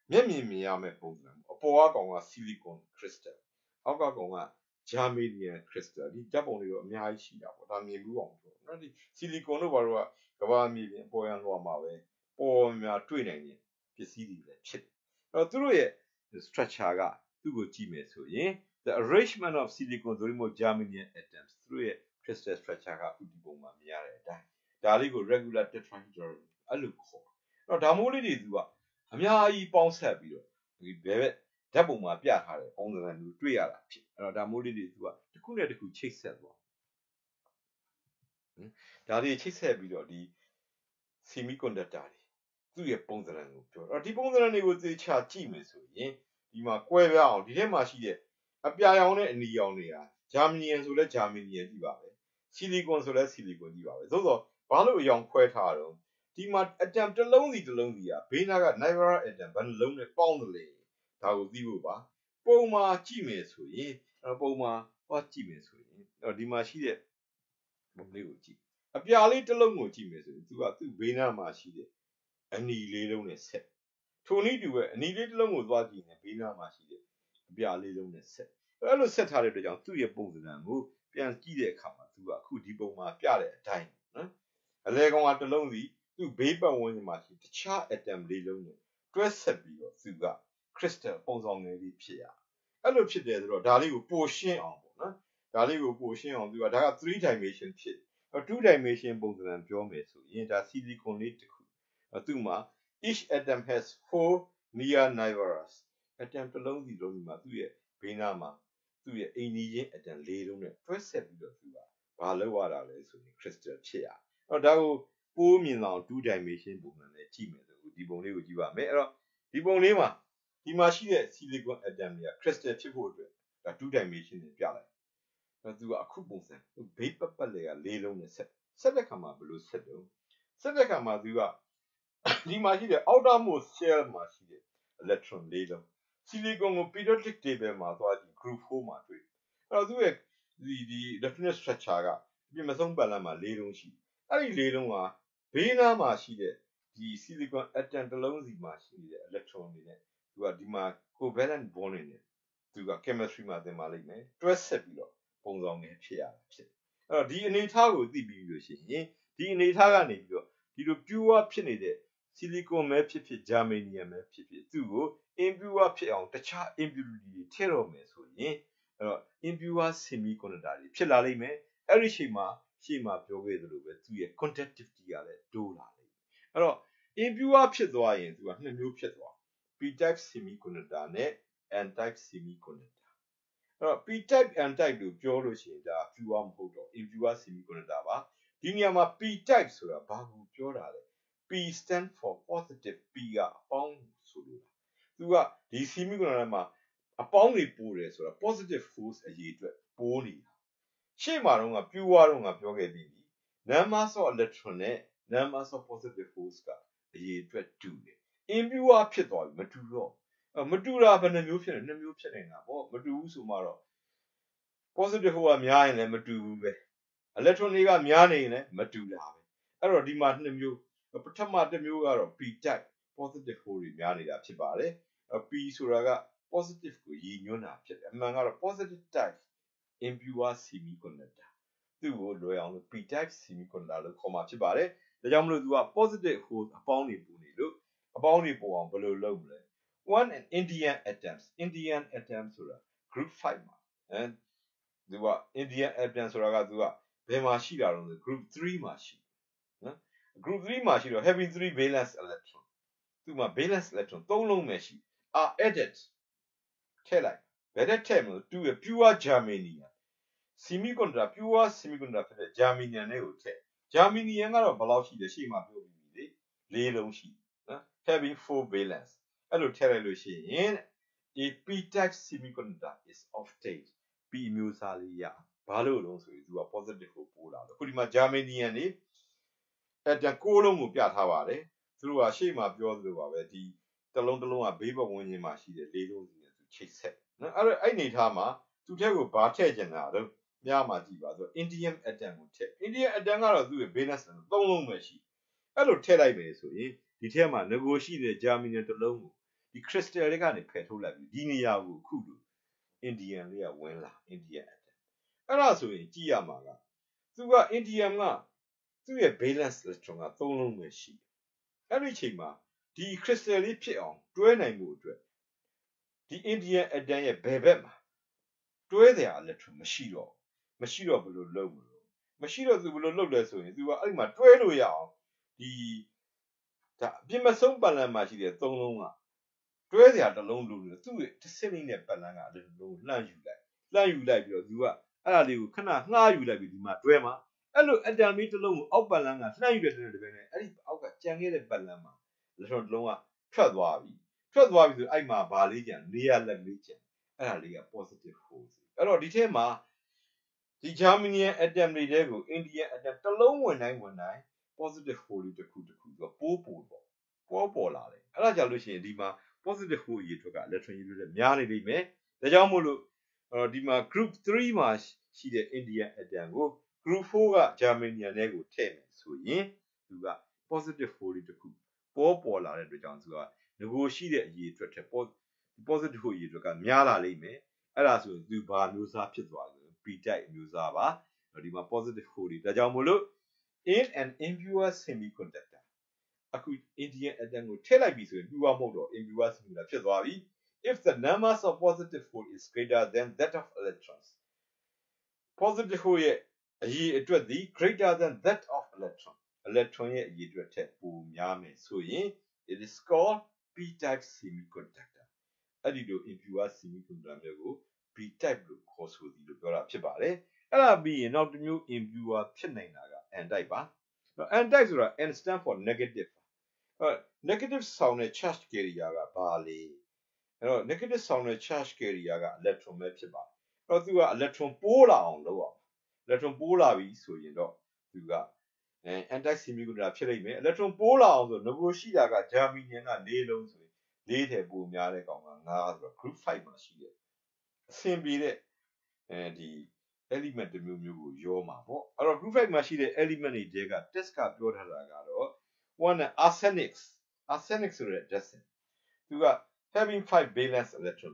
မျက်မြင်မြင်ရမယ့်ပုံစံအပေါ်ကကောင်က silicon crystal အောက်ကကောင်က germanium crystal ဒီဓာတ်ပုံတွေတော့အများကြီးရှိတာပေါ့ဒါမြင်ဘူးအောင်ပြောနော်ဒီ silicon တို့ဘာလို့ကကဘာမြေပြင်အပေါ်ရန်လွှာမှာပဲပေါ်များတွေ့နိုင်တဲ့ပစ္စည်းတွေလည်းဖြစ်တယ်အဲ့တော့သူတို့ရဲ့ structure ကသူ့ကိုကြည့်မယ်ဆိုရင် the arrangement of silicon ဆိုလို့ germanium atoms သူတို့ရဲ့ crystal structure ကဒီပုံမှာမြင်ရတဲ့အတိုင်းဒါလေးကို regular tetrahedral အဲ့လိုခေါ်အဲ့တော့ဒါမိုးလေးတွေသူကအများကြီးပေါင်းဆက်ပြီးတော့ဒီဘယ်ဓာတ်ပုံမှာပြထားတဲ့ပုံစံမျိုးတွေ့ရတာဖြစ်အဲ့တော့ဒါမိုးလေးတွေသူကတစ်ခုနဲ့တစ်ခုချိတ်ဆက်သွားဒါတွေချိတ်ဆက်ပြီးတော့ဒီ semiconductor တွေသူ့ရဲ့ပုံစံကိုပြောတော့ဒီပုံစံတွေကိုသေချာကြည့်မယ်ဆိုရင်ဒီမှာကွဲပြားအောင်ဒီထဲမှာရှိတဲ့အပြာရောင်နဲ့အနီရောင်တွေဟာဂျာမနီယန်ဆိုလဲဂျာမနီယန်ကြည့်ပါပဲဆီလီကွန်ဆိုလဲဆီလီကွန်ကြည့်ပါပဲသို့သောဘာလို့အရောင်ခွဲထားတော့ဒီမှာ atom တစ်လုံးစီကဘေးနားက neighbor atom ဘယ်နှလုံးနဲ့ပေါင်းတယ်လဲဒါကိုသိဖို့ပါပုံမှာကြည့်မယ်ဆိုရင်ပုံမှာဟောကြည့်မယ်ဆိုရင်ဒီမှာရှိတဲ့ပုံလေးကိုကြည့်အပြာလေးတစ်လုံးကိုကြည့်မယ်ဆိုရင်သူကသူ့ဘေးနားမှာရှိတဲ့အနီလေးလုံးနဲ့ဆက်ထိုနည်းတူပဲအနီလေးတစ်လုံးကိုသွားကြည့်ရင်ဘေးနားမှာရှိတဲ့အပြာလေးလုံးနဲ့ဆက်အဲ့လိုဆက်ထားတဲ့အတွက်ကြောင့်သူ့ရဲ့ပုံစံကိုပြန်ကြည့်တဲ့အခါမှာသူကအခုဒီပုံမှာပြတဲ့အတိုင်းနော်အလဲကောင်ကတစ်လုံးစီသူ့ဘေးပတ်ဝန်းကျင်မှာရှိတခြား atom လေးလုံးနဲ့တွဲဆက်ပြီးတော့သူက crystal ပုံဆောင်ငယ်လေးဖြစ်ရအဲ့လိုဖြစ်တယ်ဆိုတော့ဒါလေးကိုပိုရှင်းအောင်ပေါ့နော်ဒါလေးကိုပိုရှင်းအောင်သူကဒါက3 dimension ဖြစ်2 dimension ပုံစံပြောမယ်ဆိုရင်ဒါ silicon လေးတစ်ခုသူ့မှာ each atom has 4 near neighbors atom တစ်လုံးစီလုံးမှာသူ့ရဲ့ဘေးနားမှာသူ့ရဲ့အိမ်နီးချင်း atom လေးလုံးနဲ့တွဲဆက်ပြီးတော့သူကဘာလုပ်ရတာလဲဆိုရင် crystal ဖြစ်ရအဲ့တော့ဒါကိုပိုးမြင်အောင်2 dimension ပုံစံနဲ့ကြည့်မယ်ဆိုဒီပုံလေးကိုကြည့်ပါမယ်အဲ့တော့ဒီပုံလေးမှာဒီမှာရှိတဲ့ silicon atom တွေက crystal ဖြစ်ဖို့အတွက်ဒါ 2 dimension နဲ့ပြလိုက်အဲ့သူကအခုပုံစံဘေးပတ်လေကလေးလုံးနဲ့ဆက်တဲ့ခါမှာဘယ်လိုဆက်တော့ဆက်တဲ့ခါမှာသူကဒီမှာရှိတဲ့ outermost shell မှာရှိတဲ့ electron လေးလုံး silicon ကို periodic table မှာသွားကြည့် group 4မှာတွေ့အဲ့တော့သူရဲ့ဒီ definite structure ကပြင်မဆုံးပတ်လမ်းမှာလေးလုံးရှိအဲ့ဒီလေးလုံးကဘေးနားမှာရှိတဲ့ဒီ silicon atom တစ်လုံးစီမှာရှိတဲ့ electron တွေနဲ့သူကဒီမှာ covalent bond တွေနဲ့သူက chemistry မှာသင်ပါလိမ့်မယ်တွဲဆက်ပြီးတော့ပုံဆောင်ငယ်ဖြစ်ရတာဖြစ်အဲ့တော့ဒီအနေအထားကိုသိပြီးလို့ရှိရင်ဒီအနေအထားကနေပြီးတော့ဒီလို pure ဖြစ်နေတဲ့ silicon ပဲဖြစ်ဖြစ် germanium ပဲဖြစ်ဖြစ်သူ့ကို impure ဖြစ်အောင်တခြား impurity တွေထည့်တော့မယ်ဆိုရင်အဲ့တော့ impure semiconductor တွေဖြစ်လာလိမ့်မယ်အဲ့ဒီချိန်မှာရှေ့မှာပြောခဲ့သလိုပဲသူ့ရဲ့ conductivity ကလည်းတိုးလာလိမ့်မယ်အဲ့တော့ impure ဖြစ်သွားရင်သူကနှစ်မျိုးဖြစ်သွား p type semiconductor နဲ့ n type semiconductor အဲ့တော့ p type n type လို့ပြောလို့ရှိရင်ဒါ pure မဟုတ်တော့ impure semiconductor ပါဒီနေရာမှာ p type ဆိုတာဘာကိုပြောတာလဲ p stand for positive p ကအပေါင်းဆိုလို့သူကဒီ semiconductor မှာအပေါင်းတွေပို့တယ်ဆိုတာ positive force အရေးအတွက်ပိုးနေတာရှေ့မှာတော့က pure တော့ကပြောခဲ့ပြီးပြီ numbers of electron နဲ့ numbers of positive force ကအရေးအတွက်တူတယ် impure ဖြစ်သွားပြီမတူတော့မတူတာဘယ်နှမျိုးဖြစ်လဲနှစ်မျိုးဖြစ်နေတာပေါ့မတူဘူးဆိုမှတော့ positive force ကများရင်လည်းမတူဘူးပဲ electron တွေကများနေရင်လည်းမတူတာပဲအဲ့တော့ဒီမှာနှစ်မျိုးပထမတစ်မျိုးကတော့ p type positive force တွေများနေတာဖြစ်ပါတယ် p ဆိုတာက positive ကိုရည်ညွှန်းတာဖြစ်တယ်အမှန်ကတော့ positive type impure semiconductor သူ့ကိုလွယ်အောင်လို့ p type semiconductor လို့ခေါ်မှာဖြစ်ပါတယ်ဒါကြောင့်မလို့သူက positive force အပေါင်းတွေပို့နေလို့အပေါင်းတွေပို့အောင်ဘယ်လိုလုပ်မလဲ one and indian atom ဆိုတာ group 5မှာသူက indian atom ဆိုတာကသူကဘယ်မှာရှိတာလဲ group 3မှာရှိနော် group 3မှာရှိတော့ heavy 3 valence electron သူမှာ valence electron 3လုံးပဲရှိadded ထည့်လိုက်ဘယ်နဲ့ထည့်မလို့သူရဲ့ pure germanium semiconductor pure semiconductor ဖြစ်တဲ့ germanium တွေကိုထည့် germanium ကတော့ဘယ်လောက်ရှိလဲရှေ့မှာပြောပြီးပြီလေ၄လုံးရှိနော် heavy 4 valence အဲ့လိုထည့်လိုက်လို့ရှိရင် a p type semiconductor is obtained p အမျိုးအစားလေးရဘာလို့လဲဆိုရင်သူက positive ကိုပို့လာလို့ခုဒီမှာ germanium နေatom 6လုံးကိုပြထားပါတယ်သူတို့ကရှေ့မှာပြောသလိုပါပဲဒီတစ်လုံးတစ်လုံးကဘေးပတ်ဝန်းကျင်မှာရှိတဲ့၄လုံးစီနဲ့သူချိတ်ဆက်နော်အဲ့အနေထားမှာသူ့ထက်ကိုဘာထည့်ကျင်တာတော့မြားမှာကြည့်ပါဆို indium atom ကိုထည့် indium atom ကတော့သူ့ရဲ့ valence 3လုံးပဲရှိအဲ့လိုထည့်လိုက်မယ်ဆိုရင်ဒီထဲမှာငကိုရှိတဲ့ germanium တစ်လုံးကိုဒီ crystal တွေကနေဖယ်ထုတ်လိုက်ပြီးဒီနေရာကိုအခုလို Indian လေးကဝင်လာ Indian အဲ့ဒါဆိုရင်ကြည့်ရမှာကသူက Indian ကသူ့ရဲ့ valence electron က3လုံးပဲရှိတယ်အဲ့ဒီအချိန်မှာဒီ crystal လေးဖြစ်အောင်တွဲနိုင်မှုအတွက်ဒီ Indian atom ရဲ့ဘယ်ဘက်မှာတွဲစရာ electron မရှိတော့ဘယ်လိုလုပ်မလို့မရှိတော့သူဘယ်လိုလုပ်လဲဆိုရင်သူကအဲ့ဒီမှာတွဲလို့ရအောင်ဒီဒါအပြစ်မဆုံးပတ်လန်းမှာရှိတဲ့3လုံးကတွဲစရာတစ်လုံးလိုတယ်သူ့ရဲ့တစ်စင်းလေးနဲ့ပတ်လန်းကအဲ့လိုလုံးလှမ်းယူလိုက်ပြီးတော့သူကအဲ့ဒါလေးကိုခဏငှားယူလိုက်ပြီးဒီမှာတွဲမှာအဲ့လို atom လေးတစ်လုံးကိုအောက်ပတ်လန်းကလှမ်းယူတဲ့တည်းနဲ့အဲ့ဒီအောက်ကကြံခဲ့တဲ့ပတ်လန်းမှာ electron တစ်လုံးကထွက်သွားပြီဆိုအဲ့မှာဘာလေးကြံနေရာလက်လေးကြံအဲ့ဒါလေးက positive force အဲ့တော့ဒီထဲမှာဒီ Germanian atom တွေတဲကို Indian atom တစ်လုံးဝင်တိုင်း positive force တစ်ခုပိုးပေါ်လာတယ်အဲ့ဒါကြောင့်လို့ရှိရင်ဒီမှာ positive force အရေးအတွက်က electron ရေးအတွက်များနေလိမ့်မယ်ဒါကြောင့်မို့လို့ဒီမှာ group 3မှာရှိတဲ့ Indian atom ကို group 4က Germanian တွေကိုထည့်မယ်ဆိုရင်သူက positive force တစ်ခုပေါ်လာတဲ့အတွက်ကြောင့်သူကငကိုရှိတဲ့အရေးအတွက်ထက် positive force အရေးအတွက်ကများလာလိမ့်မယ်အဲ့ဒါဆိုရင်သူဘာမျိုးစားဖြစ်သွားလဲ p type မျိုးစားပါဒီမှာ positive force ဒါကြောင့်မို့လို့ in an impure semiconductor အခု Indian atom ကိုထည့်လိုက်ပြီဆိုရင် pure မဟုတ်တော့ impure semiconductor ဖြစ်သွားပြီ if the numbers of positive force is greater than that of electrons positive force ရဲ့အရေးအတွက်သည် greater than that of electron ရဲ့အရေးအတွက်ထက်ပိုများမယ်ဆိုရင် it is called p type semiconductor အဲ့ဒီလို impure semiconductor မျိုးကို p type လို့ခေါ်ဆိုသည်လို့ပြောတာဖြစ်ပါတယ်အဲ့ဒါပြီးရင်နောက်တစ်မျိုး impure ဖြစ်နိုင်တာက n type ပါ n type ဆိုတာ n stand for negative negative ဆောင်တဲ့ charge carrier ကဘာလဲအဲ့တော့ negative ဆောင်တဲ့ charge carrier က electron ပဲဖြစ်ပါတယ်အဲ့တော့သူက electron ပိုးလာအောင်လုပ်အောင် electron ပိုးလာပြီဆိုရင်တော့သူကanti semiconductor ဖြစ်လိမ့်မယ် electron ပိုးလာအောင်ဆိုငကိုရှိတာက Germanian က4လုံးဆိုရင်4ထည့်ပိုများတဲ့ကောင်က5ဆိုတော့ group 5မှာရှိတယ်အဆင်ပြေတဲ့ဒီ element တစ်မျိုးကိုရောမှာပေါ့အဲ့တော့ group 5မှာရှိတဲ့ element တွေတဲက test ကပြောထားတာကတော့ one arsenic ဆိုတဲ့ destiny သူက having 5 valence electron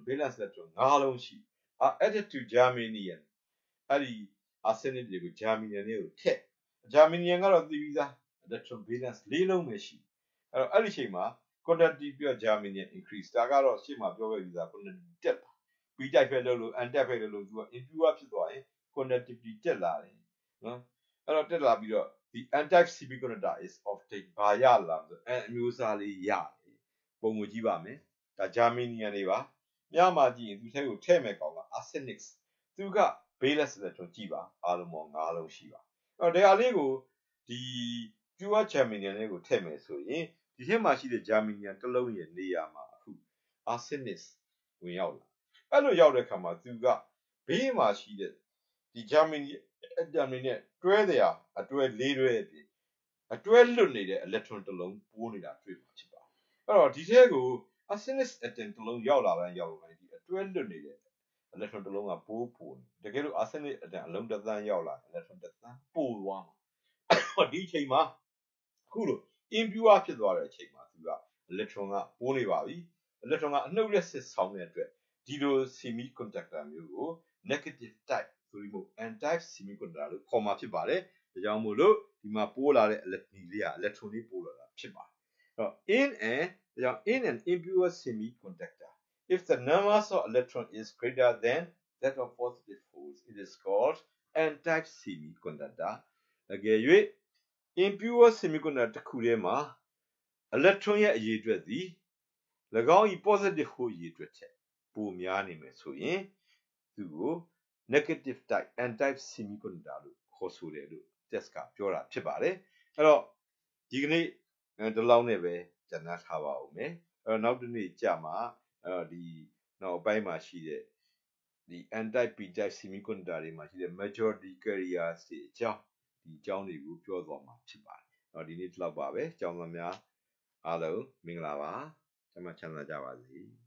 5လုံးရှိ are added to Germanian အဲ့ဒီ arsenic တွေကို Germanian တွေကိုထည့် Germanian ကတော့သိပြီးသား electron valence 4လုံးပဲရှိအဲ့တော့အဲ့ဒီအချိန်မှာ quantity ပြော Germanian increase ဒါကတော့ရှေ့မှာပြောခဲ့ပြီးသား quantity တက်လာ p type ပဲလို့ n type ပဲလို့သူက impure ဖြစ်သွားရင် quantity တက်လာတယ်နော်အဲ့တော့တက်လာပြီးတော့ဒီ n type semiconductor is of take ဘာရလာဆိုအမျိုးအစားလေးရတယ်ပုံကိုကြည့်ပါမယ်ဒါ Germanian တွေပါညမှာကြည့်ရင်သူထဲကိုထည့်မဲ့ကောင်က arsenic သူက valence electron ကြည့်ပါအားလုံးပေါင်း5လုံးရှိပါအဲ့တော့ဒါလေးကိုဒီ pure Germanian လေးကိုထည့်မယ်ဆိုရင်ဒီထဲမှာရှိတဲ့ Germanian တစ်လုံးရဲ့နေရာမှာအခု arsenic ဝင်ရောက်လာအဲ့လိုရောက်တဲ့အခါမှာသူကဘေးမှာရှိတဲ့ဒီ Germanian atom တွေနဲ့တွဲတဲ့အအတွဲ၄တွဲအပြင်အတွဲလွတ်နေတဲ့ electron တစ်လုံးပိုးနေတာတွေ့မှာဖြစ်ပါတယ်အဲ့တော့ဒီထဲကို arsenic atom တစ်လုံးရောက်လာတိုင်းဒီအတွဲလွတ်နေတဲ့ electron တစ်လုံးကပိုးနေတကယ်လို့ arsenic atom အလုံးတစ်သန်းရောက်လာ electron တစ်သန်းပို့သွားမှာဒီအချိန်မှာအခုလို impure ဖြစ်သွားတဲ့အချိန်မှာသူက electron ကပိုးနေပါပြီ electron ကအနှုတ်လက်စစ်ဆောင်တဲ့အတွက်ဒီလို semiconductor မျိုးကို negative type ဆိုပြီးမို့ n type semiconductor လို့ခေါ်မှာဖြစ်ပါတယ်ဒါကြောင့်မို့လို့ဒီမှာပိုးလာတဲ့ electron လေးက electron လေးပိုးလာတာဖြစ်ပါတယ်အဲ့တော့ in an impure semiconductor if the numbers of electron is greater than that of positive force it is called n type semiconductor အကယ်၍ impure semiconductor တစ်ခုထဲမှာ electron ရဲ့အရေးအတွက်သည်၎င်း၏ positive force အရေးအတွက်ထက်ပိုများနေမယ်ဆိုရင်သူကို negative type n type semiconductor လို့ခေါ်ဆိုတယ်လို့ test ကပြောတာဖြစ်ပါတယ်အဲ့တော့ဒီကနေ့ဒီလောက်နဲ့ပဲကျန်ထားပါဦးမယ်အဲ့တော့နောက်တစ်နေ့ကြာမှာဒီနောက်ပိုင်းမှာရှိတဲ့ဒီ n type p type semiconductor တွေမှာရှိတဲ့ majority carriers တွေအကြောင်းဒီအကြောင်းတွေကိုပြောသွားမှာဖြစ်ပါတယ်အဲ့တော့ဒီနေ့ဒီလောက်ပါပဲကျောင်းသားများအားလုံးမင်္ဂလာပါကျမ်းမာချမ်းသာကြပါစေ